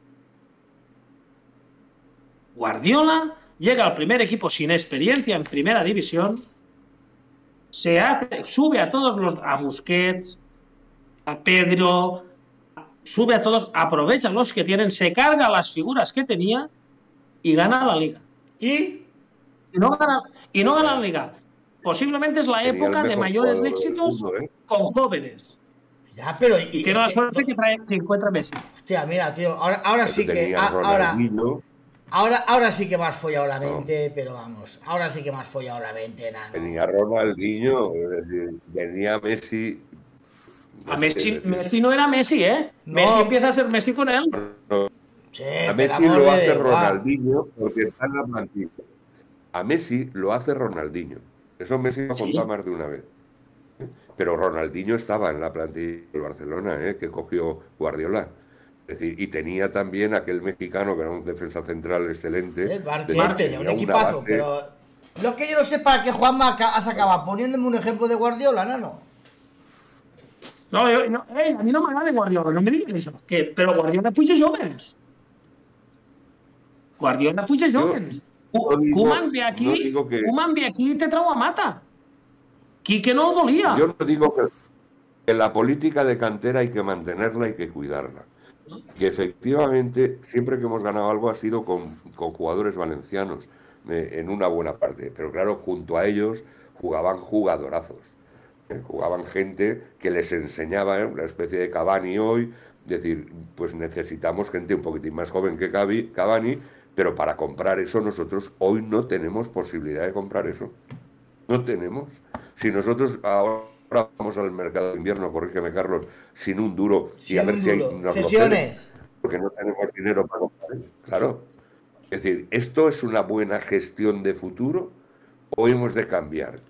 Guardiola llega al primer equipo sin experiencia en primera división, se hace, sube a todos los, a Busquets, a Pedro, sube a todos, aprovecha los que tienen, se carga las figuras que tenía y gana la liga. ¿Y? Y no gana, y no gana la liga. Posiblemente es la época de mayores éxitos mundo, ¿eh? Con jóvenes. Ya, pero... Y, y tiene la suerte que, trae, que encuentra Messi. Hostia, mira, tío, ahora, ahora sí que... A, ahora, ahora, ahora sí que me has follado la mente, no. Pero vamos, ahora sí que me has follado la mente, nano. Venía Ronaldinho, es decir, venía Messi... No a Messi, sé, Messi no era Messi, ¿eh? No. Messi empieza a ser Messi con él. No. Sí, a Messi lo hace de... Ronaldinho porque está en la plantilla. A Messi lo hace Ronaldinho. Eso Messi lo ha contado ¿Sí? más de una vez. Pero Ronaldinho estaba en la plantilla del Barcelona, ¿eh? Que cogió Guardiola. Es decir, y tenía también aquel mexicano que era un defensa central excelente. El Barcelona tenía un equipazo, base... pero lo que yo no sé para qué Juanma has acabado poniéndome un ejemplo de Guardiola, ¿no? No, yo, no eh, a mí no me agrada Guardiola, no me digas eso. Que, pero Guardiola puja jóvenes. Guardiola puja jóvenes. Koeman ve aquí, no que... Koeman ve aquí i te trau a mata. Quique no lo volia. Yo no digo que, que la política de cantera hay que mantenerla, hay que cuidarla. Que efectivamente, siempre que hemos ganado algo ha sido con, con jugadores valencianos, eh, en una buena parte. Pero claro, junto a ellos jugaban jugadorazos. Eh, jugaban gente que les enseñaba, eh, una especie de Cavani hoy. Decir, pues necesitamos gente un poquitín más joven que Cavani, pero para comprar eso nosotros hoy no tenemos posibilidad de comprar eso. No tenemos. Si nosotros ahora vamos al mercado de invierno, corrígeme Carlos, sin un duro sin y a ver si duro. hay nos cesiones, porque no tenemos dinero para comprar. Claro. Es decir, ¿esto es una buena gestión de futuro o hemos de cambiar?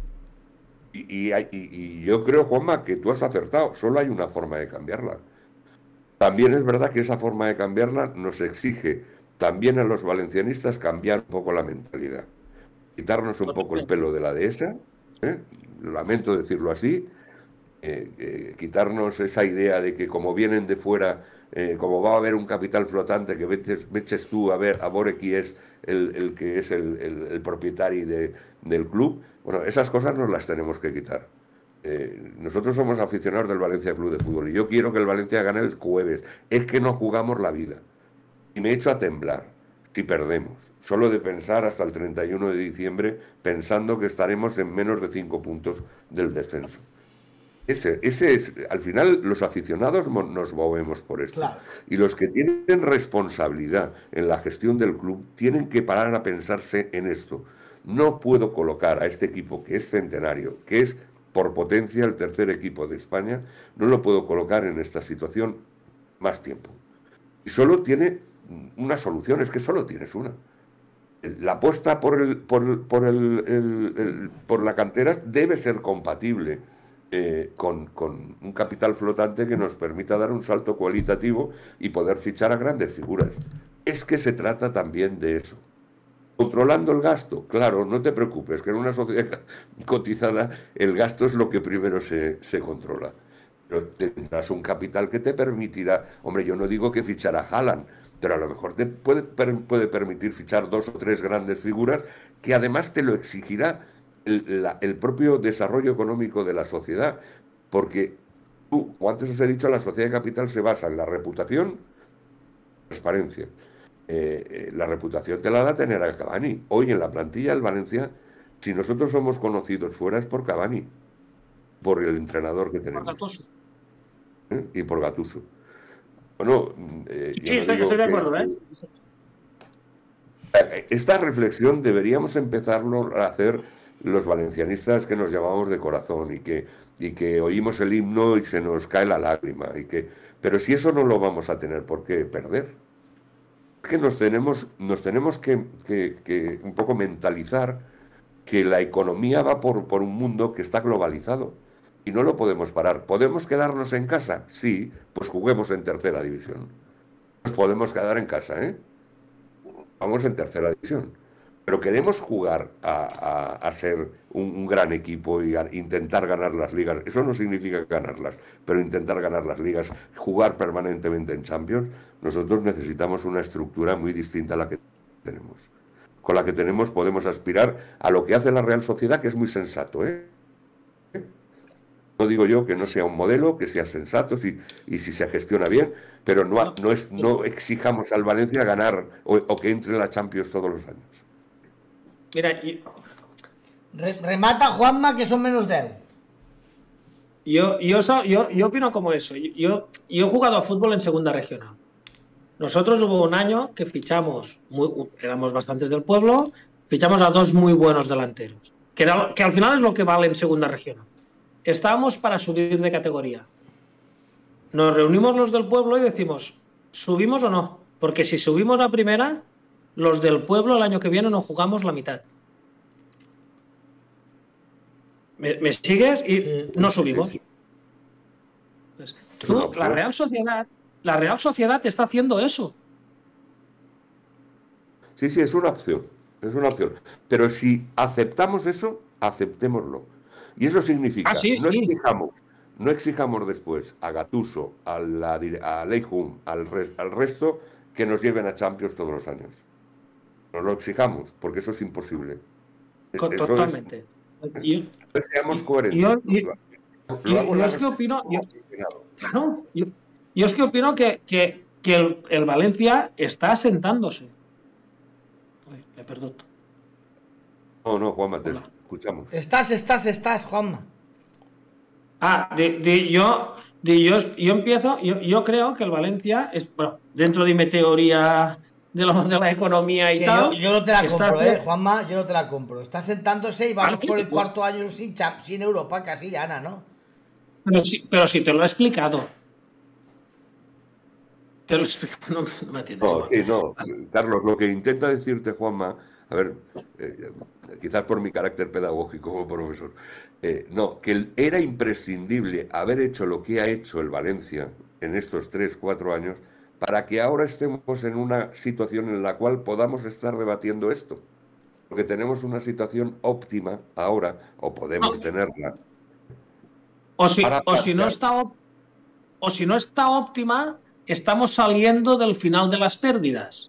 Y, y, y, y yo creo, Juanma, que tú has acertado. Solo hay una forma de cambiarla. También es verdad que esa forma de cambiarla nos exige también a los valencianistas cambiar un poco la mentalidad. Quitarnos un poco el pelo de la dehesa, ¿eh? Lamento decirlo así, eh, eh, quitarnos esa idea de que como vienen de fuera, eh, como va a haber un capital flotante, que veches, veches tú a ver a veure qui es el, el que es el, el, el propietari de, del club. Bueno, esas cosas nos las tenemos que quitar. Eh, nosotros somos aficionados del Valencia Club de Fútbol y yo quiero que el Valencia gane el jueves. Es que no jugamos la vida. Y me echo a temblar si perdemos. Solo de pensar hasta el treinta y uno de diciembre pensando que estaremos en menos de cinco puntos del descenso. Ese, ese es, al final los aficionados nos movemos por esto. Claro. Y los que tienen responsabilidad en la gestión del club tienen que parar a pensarse en esto. No puedo colocar a este equipo que es centenario, que es por potencia el tercer equipo de España, no lo puedo colocar en esta situación más tiempo. Y solo tiene una solución, es que solo tienes una. La apuesta por, el, por, por, el, el, el, por la cantera debe ser compatible eh, con, con un capital flotante que nos permita dar un salto cualitativo y poder fichar a grandes figuras. Es que se trata también de eso. Controlando el gasto, claro, no te preocupes, que en una sociedad cotizada el gasto es lo que primero se, se controla. Pero tendrás un capital que te permitirá, hombre, yo no digo que fichar a Haaland, pero a lo mejor te puede, puede permitir fichar dos o tres grandes figuras que además te lo exigirá el, la, el propio desarrollo económico de la sociedad, porque tú, como antes os he dicho, la sociedad de capital se basa en la reputación, transparencia. Eh, eh, la reputación te la da tener a Cavani. Hoy en la plantilla del Valencia, si nosotros somos conocidos fuera es por Cavani, por el entrenador que tenemos. Por Gattuso. ¿Eh? Y por Gattuso. Bueno, eh, sí, sí, estoy, estoy de acuerdo, que, ¿eh? Esta reflexión deberíamos empezarlo a hacer los valencianistas que nos llamamos de corazón y que, y que oímos el himno y se nos cae la lágrima. Y que, pero si eso no lo vamos a tener por qué perder. Es que nos tenemos, nos tenemos que, que, que un poco mentalizar que la economía va por, por un mundo que está globalizado. Y no lo podemos parar. ¿Podemos quedarnos en casa? Sí, pues juguemos en tercera división. Nos podemos quedar en casa, ¿eh? Vamos en tercera división. Pero queremos jugar a, a, a ser un, un gran equipo y a intentar ganar las ligas. Eso no significa ganarlas, pero intentar ganar las ligas, jugar permanentemente en Champions. Nosotros necesitamos una estructura muy distinta a la que tenemos. Con la que tenemos podemos aspirar a lo que hace la Real Sociedad, que es muy sensato, ¿eh? No digo yo que no sea un modelo, que sea sensato y, y si se gestiona bien, pero no, no, es, no exijamos al Valencia ganar o, o que entre en la Champions todos los años. Mira, y... Re, remata Juanma, que son menos diez. Yo, yo, yo, yo opino como eso. Yo, yo he jugado a fútbol en segunda regional. Nosotros hubo un año que fichamos, muy, éramos bastantes del pueblo, fichamos a dos muy buenos delanteros, que, era, que al final es lo que vale en segunda regional. Estábamos para subir de categoría. Nos reunimos los del pueblo y decimos, ¿subimos o no? Porque si subimos a primera, los del pueblo el año que viene nos jugamos la mitad. ¿Me, me sigues? Y sí, no subimos. Sí, sí. Pues, tú, la Real Sociedad... La Real Sociedad está haciendo eso. Sí, sí, es una opción. Es una opción. Pero si aceptamos eso, aceptémoslo. Y eso significa, ah, sí, no, sí. Exijamos, no exijamos después a Gattuso, a, la, a Leijun, al, res, al resto, que nos lleven a Champions todos los años. No lo exijamos, porque eso es imposible. Con, eso totalmente. Es, y, seamos y, coherentes. Yo, y, lo, lo yo, yo es que opino... Yo, claro, yo, Yo es que opino que, que, que el, el Valencia está asentándose. Uy, me perdón. No, no, Juanma, te Hola. escuchamos. Estás, estás, estás, Juanma. Ah, de, de, yo, de, yo, yo empiezo, yo, yo creo que el Valencia, es, bueno, dentro de mi teoría de, lo, de la economía y que tal... Yo, yo no te la compro, eh, Juanma, yo no te la compro. Está asentándose y vamos por el cuarto año sin, sin Europa, casi gana, ¿no? Pero si, pero si te lo he explicado. Te lo explico, no, no me entiendes. No, sí, no. Carlos, lo que intenta decirte, Juanma, a ver, eh, quizás por mi carácter pedagógico como profesor, eh, no, que era imprescindible haber hecho lo que ha hecho el Valencia en estos tres, cuatro años para que ahora estemos en una situación en la cual podamos estar debatiendo esto. Porque tenemos una situación óptima ahora, o podemos no. tenerla. O si, o si no está, o si no está óptima... Estamos saliendo del final de las pérdidas.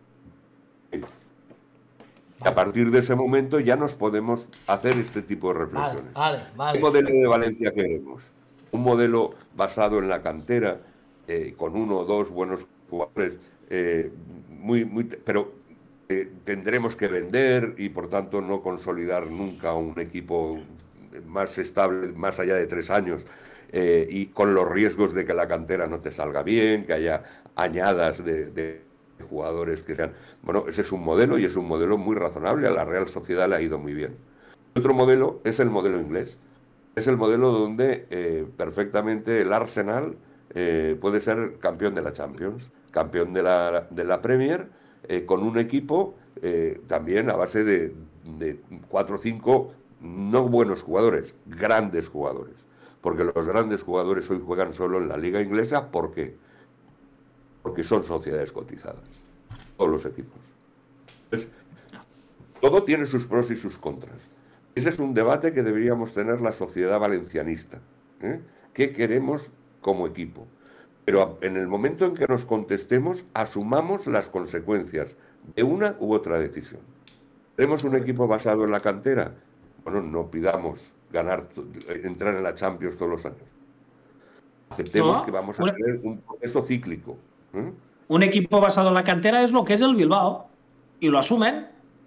A partir de ese momento ya nos podemos hacer este tipo de reflexiones. Vale, vale, vale. ¿Qué modelo de Valencia queremos? Un modelo basado en la cantera, eh, con uno o dos buenos jugadores, eh, muy, muy, pero eh, tendremos que vender y por tanto no consolidar nunca un equipo más estable, más allá de tres años. Eh, y con los riesgos de que la cantera no te salga bien, que haya añadas de, de jugadores que sean... Bueno, ese es un modelo y es un modelo muy razonable, a la Real Sociedad le ha ido muy bien. Otro modelo es el modelo inglés. Es el modelo donde eh, perfectamente el Arsenal eh, puede ser campeón de la Champions, campeón de la, de la Premier, eh, con un equipo eh, también a base de, de cuatro o cinco no buenos jugadores, grandes jugadores. Porque los grandes jugadores hoy juegan solo en la liga inglesa. ¿Por qué? Porque son sociedades cotizadas, todos los equipos. Entonces, todo tiene sus pros y sus contras. Ese es un debate que deberíamos tener la sociedad valencianista. ¿eh? ¿Qué queremos como equipo? Pero en el momento en que nos contestemos, asumamos las consecuencias de una u otra decisión. ¿Queremos un equipo basado en la cantera? Bueno, no pidamos ganar, entrar en la Champions todos los años. Aceptemos no, que vamos a un, tener un proceso cíclico. ¿eh? Un equipo basado en la cantera es lo que es el Bilbao. Y lo asumen.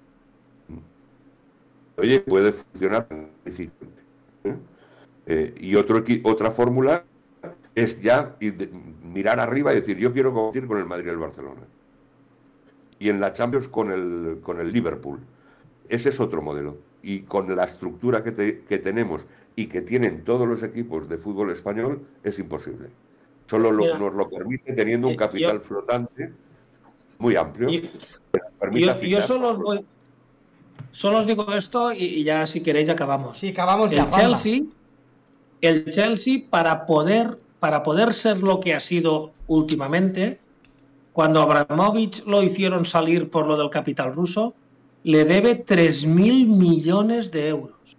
Oye, puede funcionar magníficamente. ¿eh? Eh, y otro, otra fórmula es ya mirar arriba y decir, yo quiero competir con el Madrid y el Barcelona. Y en la Champions con el, con el Liverpool. Ese es otro modelo. Y con la estructura que, te, que tenemos y que tienen todos los equipos de fútbol español, es imposible. Solo lo, nos lo permite teniendo un capital yo, flotante muy amplio. Y, yo, yo solo, os voy, solo os digo esto y, y ya si queréis acabamos. Sí, acabamos ya. El Chelsea, el Chelsea para poder, para poder ser lo que ha sido últimamente, cuando Abramovich lo hicieron salir por lo del capital ruso, le debe tres mil millones de euros.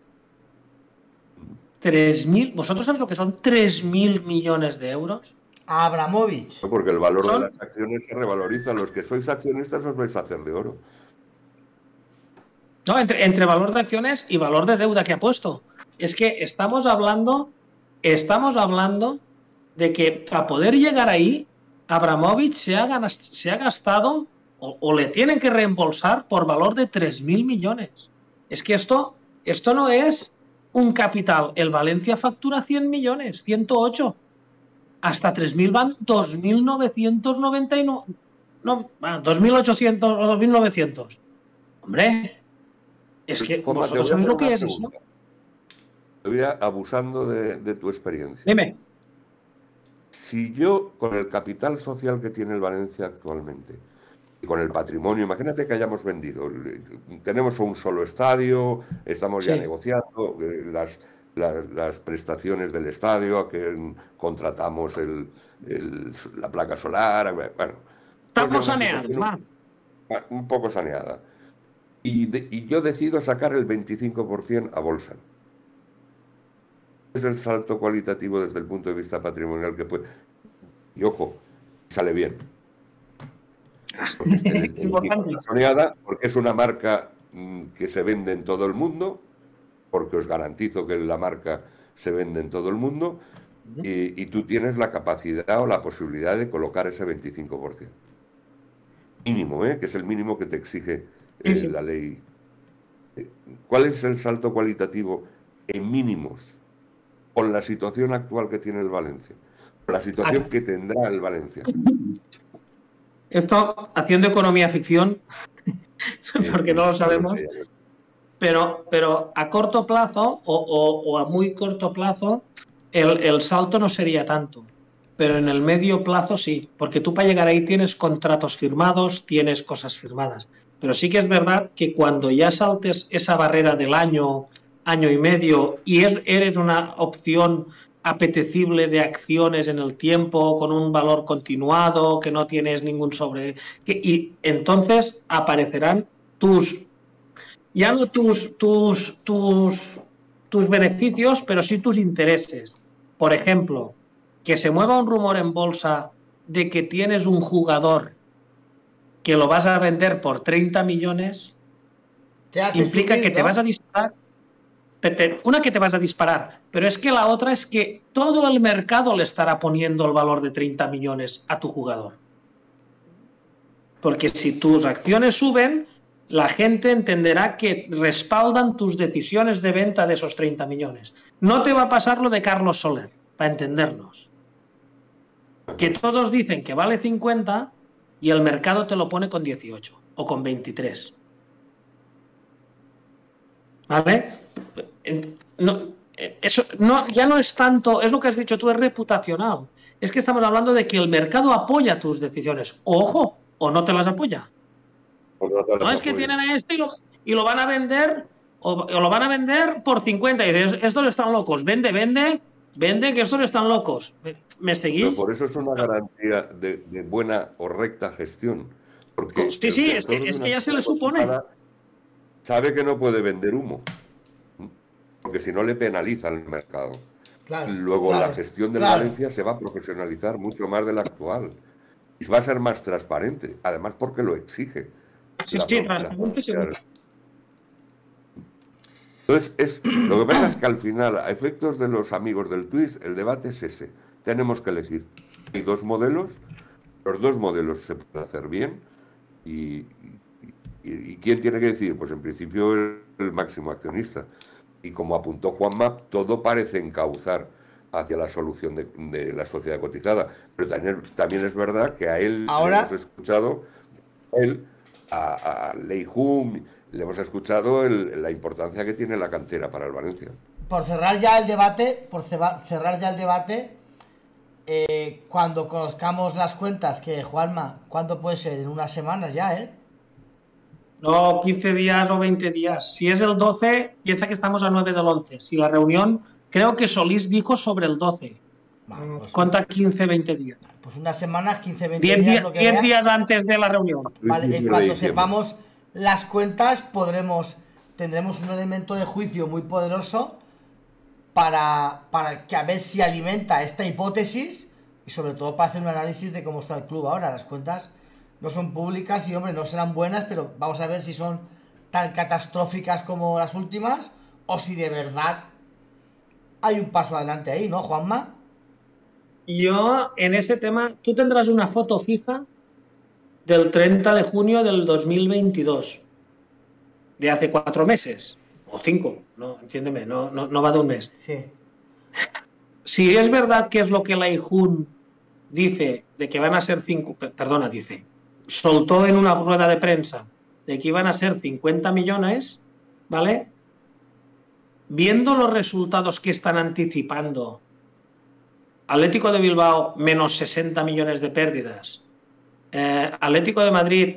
tres mil, ¿vosotros sabéis lo que son tres mil millones de euros? A Abramovich. Porque el valor ¿Son? de las acciones se revaloriza. Los que sois accionistas os vais a hacer de oro. No, entre, entre valor de acciones y valor de deuda que ha puesto. Es que estamos hablando, estamos hablando de que para poder llegar ahí, Abramovich se ha, se ha gastado o, o le tienen que reembolsar por valor de tres mil millones. Es que esto, esto no es un capital. El Valencia factura cien millones, ciento ocho. Hasta tres mil van dos mil novecientos noventa y nueve. No, dos mil ochocientos o dos mil novecientos. Hombre, es que Juanma, vosotros sabéis lo que es eso. Te voy a, abusando de, de tu experiencia. Dime. Si yo, con el capital social que tiene el Valencia actualmente, y con el patrimonio, imagínate que hayamos vendido, tenemos un solo estadio, estamos ya Sí. negociando eh, las, las, las prestaciones del estadio, a que contratamos el, el, la placa solar, bueno. Estamos saneados, va. Un poco saneada. Y, de, y yo decido sacar el veinticinco por ciento a bolsa. Es el salto cualitativo desde el punto de vista patrimonial que puede. Y ojo, sale bien. Porque, es el, el, el, soneada, porque es una marca mmm, que se vende en todo el mundo, porque os garantizo que la marca se vende en todo el mundo, y, y tú tienes la capacidad o la posibilidad de colocar ese veinticinco por ciento. Mínimo, ¿eh? Que es el mínimo que te exige eh, sí. la ley. ¿Cuál es el salto cualitativo en mínimos con la situación actual que tiene el Valencia? Con la situación Aquí. que tendrá el Valencia. Esto, haciendo economía ficción, porque eh, no lo sabemos, no sé, pero, pero a corto plazo o, o, o a muy corto plazo el, el salto no sería tanto. Pero en el medio plazo sí, porque tú para llegar ahí tienes contratos firmados, tienes cosas firmadas. Pero sí que es verdad que cuando ya saltes esa barrera del año, año y medio, y es, eres una opción apetecible de acciones en el tiempo, con un valor continuado, que no tienes ningún sobre... Que, y entonces aparecerán tus... ya no tus, tus, tus, tus beneficios, pero sí tus intereses. Por ejemplo, que se mueva un rumor en bolsa de que tienes un jugador que lo vas a vender por treinta millones, te hace implica subir, que ¿no? te vas a disparar. Una que te vas a disparar, pero es que la otra es que todo el mercado le estará poniendo el valor de treinta millones a tu jugador. Porque si tus acciones suben, la gente entenderá que respaldan tus decisiones de venta de esos treinta millones. No te va a pasar lo de Carlos Soler, para entendernos. Que todos dicen que vale cincuenta y el mercado te lo pone con dieciocho o con veintitrés. ¿Vale? No, eso no, ya no es tanto, es lo que has dicho tú, es reputacional. Es que estamos hablando de que el mercado apoya tus decisiones. Ojo, o no te las apoya. O no, te las no es que tienen a este y lo, y lo van a vender o, o lo van a vender por cincuenta y dices, estos están locos, vende, vende. Vende que estos están locos. ¿Me seguís? Pero por eso es una garantía de, de buena o recta gestión. Porque sí, sí, es que, es que ya se le supone. Sabe que no puede vender humo. Porque si no le penaliza el mercado. Claro, Luego claro, la gestión del claro. Valencia se va a profesionalizar mucho más de la actual. Y va a ser más transparente. Además porque lo exige. Sí, sí, transparente seguro. Entonces, es, lo que pasa es que al final, a efectos de los amigos del Twist, el debate es ese. Tenemos que elegir. Hay dos modelos, los dos modelos se pueden hacer bien. ¿Y, y, y quién tiene que decir? Pues en principio el, el máximo accionista. Y como apuntó Juanma, todo parece encauzar hacia la solución de, de la sociedad cotizada. Pero también, también es verdad que a él Ahora... le hemos escuchado, a él, a, a Lei Hum, le hemos escuchado el, la importancia que tiene la cantera para el Valencia. Por cerrar ya el debate, por cerrar ya el debate, eh, cuando conozcamos las cuentas, que Juanma, ¿cuándo puede ser? En unas semanas ya, ¿eh? No, quince días o veinte días. Si es el doce, piensa que estamos a nueve del once. Si la reunión, creo que Solís dijo sobre el doce. Vale, pues Cuenta quince, veinte días. Pues unas semanas, quince, veinte días. diez, lo que diez días antes de la reunión. Vale, en cuanto sepamos las cuentas, podremos, tendremos un elemento de juicio muy poderoso para, para que a ver si alimenta esta hipótesis y sobre todo para hacer un análisis de cómo está el club ahora. Las cuentas no son públicas y, hombre, no serán buenas, pero vamos a ver si son tan catastróficas como las últimas o si de verdad hay un paso adelante ahí, ¿no, Juanma? Yo, en ese tema, tú tendrás una foto fija del treinta de junio del dos mil veintidós, de hace cuatro meses. o cinco, no, entiéndeme, no, no, no va de un mes. Sí. Si es verdad que es lo que la I J U N dice, de que van a ser cinco, perdona, dice, soltó en una rueda de prensa de que iban a ser cincuenta millones, ¿vale? Viendo los resultados que están anticipando, Atlético de Bilbao menos sesenta millones de pérdidas, eh, Atlético de Madrid,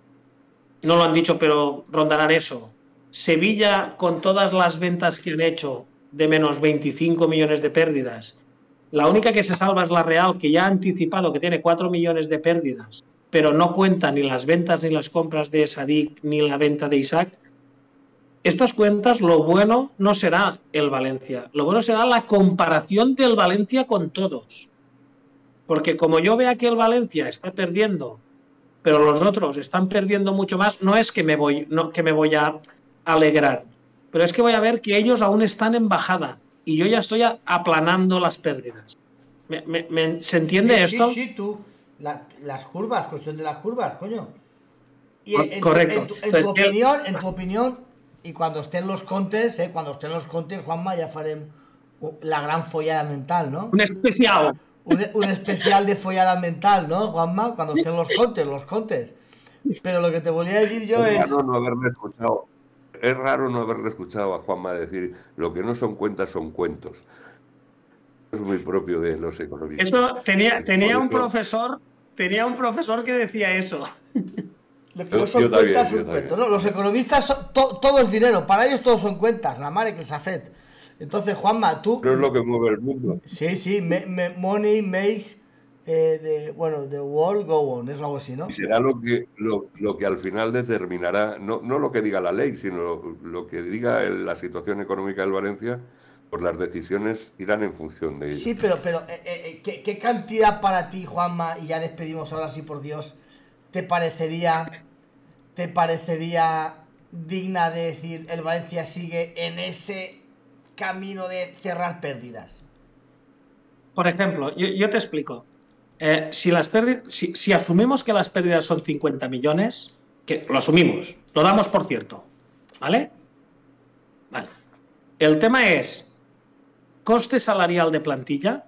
no lo han dicho, pero rondarán eso, Sevilla con todas las ventas que han hecho de menos veinticinco millones de pérdidas, la única que se salva es la Real, que ya ha anticipado que tiene cuatro millones de pérdidas, pero no cuenta ni las ventas ni las compras de Sadik ni la venta de Isaac. Estas cuentas, lo bueno no será el Valencia, lo bueno será la comparación del Valencia con todos. Porque como yo vea que el Valencia está perdiendo, pero los otros están perdiendo mucho más, no es que me voy, no, que me voy a alegrar, pero es que voy a ver que ellos aún están en bajada y yo ya estoy aplanando las pérdidas. ¿Me, me, me, ¿Se entiende sí, esto? Sí, sí, tú. La, las curvas, cuestión de las curvas, coño. Y en, Correcto. En tu, en tu, en tu opinión, en tu opinión, y cuando estén los contes, eh, cuando estén los contes, Juanma, ya farem la gran follada mental, ¿no? Un especial. Un, un especial de follada mental, ¿no, Juanma? Cuando estén los contes, los contes. Pero lo que te volví a decir yo es... es... Raro no haberle escuchado, es raro no haberle escuchado a Juanma decir lo que no son cuentas son cuentos. Es muy propio de los economistas. Eso tenía, tenía un profesor, tenía un profesor que decía eso. Lo que no son cuentas son cuentos, ¿no? Los economistas son, to, todo es dinero, para ellos todos son cuentas, la madre que el Safet. Entonces, Juanma, tú... Pero es lo que mueve el mundo. Sí, sí, me, me, money makes, eh, the, bueno, the world go on, es algo así, ¿no? Y será lo que, lo, lo que al final determinará, no, no lo que diga la ley, sino lo, lo que diga el, la situación económica del Valencia, pues las decisiones irán en función de ello. Sí, pero, pero eh, eh, ¿qué, ¿qué cantidad para ti, Juanma, y ya despedimos ahora sí por Dios, te parecería, te parecería digna de decir el Valencia sigue en ese camino de cerrar pérdidas? Por ejemplo, yo, yo te explico. Eh, si, las pérdidas, si, si asumimos que las pérdidas son cincuenta millones, que lo asumimos, lo damos por cierto, ¿vale? Vale. El tema es coste salarial de plantilla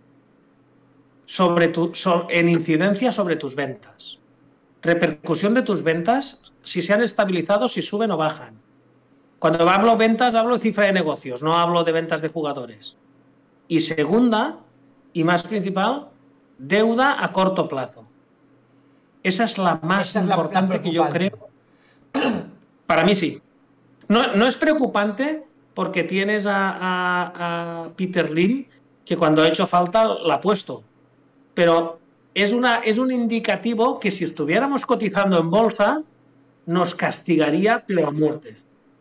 sobre tu, so, en incidencia sobre tus ventas. Repercusión de tus ventas, si se han estabilizado, si suben o bajan. Cuando hablo ventas, hablo de cifra de negocios, no hablo de ventas de jugadores. Y segunda, y más principal, deuda a corto plazo. Esa es la más Esa importante es la, la que yo creo. Para mí sí. No, no es preocupante porque tienes a, a, a Peter Lim, que cuando ha hecho falta la ha puesto. Pero es, una, es un indicativo que si estuviéramos cotizando en bolsa, nos castigaría pero a muerte.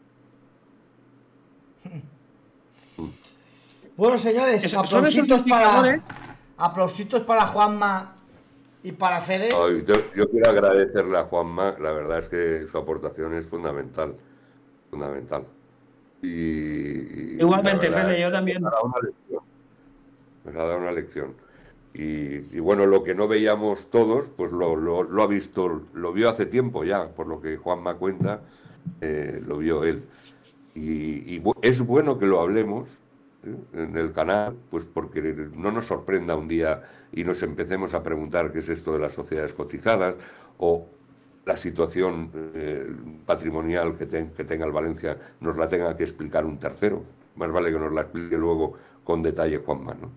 Bueno, señores, es, aplausitos para, aplausitos para Juanma y para Fede. Ay, yo, yo quiero agradecerle a Juanma, la verdad es que su aportación es fundamental, fundamental. Y, y Igualmente, verdad, Fede, yo también. Me ha dado una lección. Me ha dado una lección. Y, y bueno, lo que no veíamos todos, pues lo, lo, lo ha visto, lo vio hace tiempo ya, por lo que Juanma cuenta, eh, lo vio él. Y, y es bueno que lo hablemos en el canal, pues porque no nos sorprenda un día y nos empecemos a preguntar qué es esto de las sociedades cotizadas o la situación eh, patrimonial que, ten, que tenga el Valencia nos la tenga que explicar un tercero. Más vale que nos la explique luego con detalle Juanma, ¿no?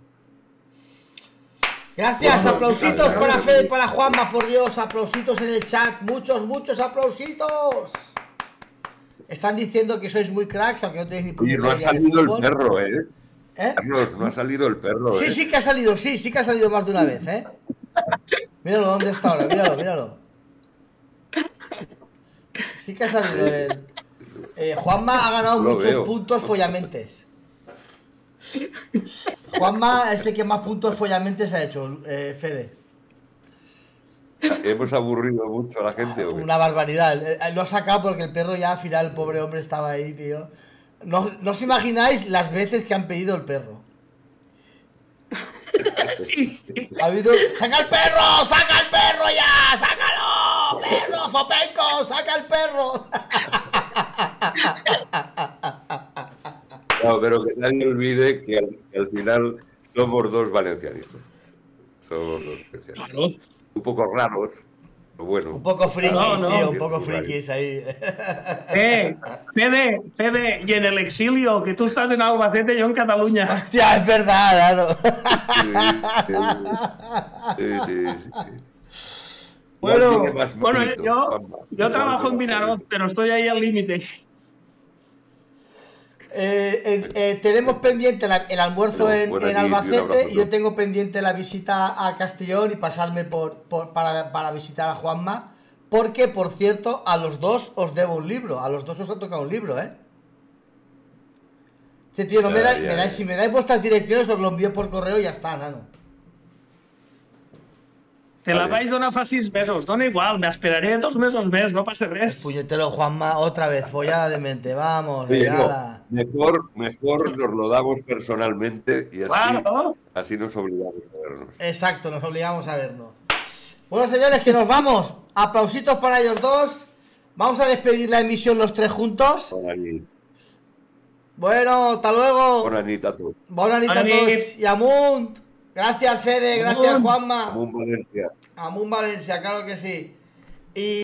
Gracias, aplausitos para Fede y para Juanma, por Dios, aplausitos en el chat, muchos, muchos aplausitos. Están diciendo que sois muy cracks, aunque no tenéis ni puta idea. No ha salido el perro, ¿eh? ¿Eh? Carlos, no ha salido el perro, Sí, ¿eh? sí que ha salido, sí, sí que ha salido más de una vez, ¿eh? Míralo, ¿dónde está ahora? Míralo, míralo. Sí que ha salido el... Eh, Juanma ha ganado Lo muchos veo. puntos follamentes. Juanma es el que más puntos follamentes ha hecho, eh, Fede. ¿Hemos aburrido mucho a la gente o qué? Una barbaridad. Lo ha sacado porque el perro ya al final, el pobre hombre estaba ahí, tío. No, no os imagináis las veces que han pedido el perro. Sí, sí. Ha habido... ¡Saca el perro! ¡Saca el perro ya! ¡Sácalo! ¡Perro! ¡Zopenco! ¡Saca el perro! No, pero que nadie olvide que al, que al final somos dos valencianistas. Somos dos valencianistas. Claro. Un poco raros, pero bueno. Un poco frikis, No, no. tío, un poco frikis ahí. Eh, Fede, Fede, y en el exilio, que tú estás en Albacete y yo en Cataluña. Hostia, es verdad, claro. Sí, sí, sí, sí, sí. Bueno, ¿Quién tiene más Bueno, mérito? yo, Juanma? yo ¿Quién trabajo tiene en más Vinaroz, mérito? pero estoy ahí al límite. Eh, eh, eh, tenemos pendiente la- el almuerzo Bueno, en, buena en nit y un Albacete abrazo, y yo ¿no? tengo pendiente la visita a Castellón y pasarme por, por- para, para visitar a Juanma, porque por cierto a los dos os debo un libro, a los dos os ha tocado un libro, ¿eh? Sí, tío, no me Ya, dais, ya, me dais- ya. si me dais vuestras direcciones os lo envío por correo y ya está, nano. Te la Vale. vais donar fa sis mesos, dona igual, me esperaré dos mesos més, no passa El res. puñetero Juanma, otra vez, follada de mente, vamos, Oye, no, regala. mejor, mejor nos lo damos personalmente y así, Claro. así nos obligamos a vernos. Exacto, nos obligamos a vernos. Bueno, señores, que nos vamos. Aplausitos para ellos dos. Vamos a despedir la emisión los tres juntos. Bona nit. Bueno, hasta luego. Bona nit a tots. Bona nit a Bona nit. tots. Y Amunt. Gracias, Fede. Gracias, Amunt. Juanma. Amunt València. Amunt Valencia, claro que sí. Y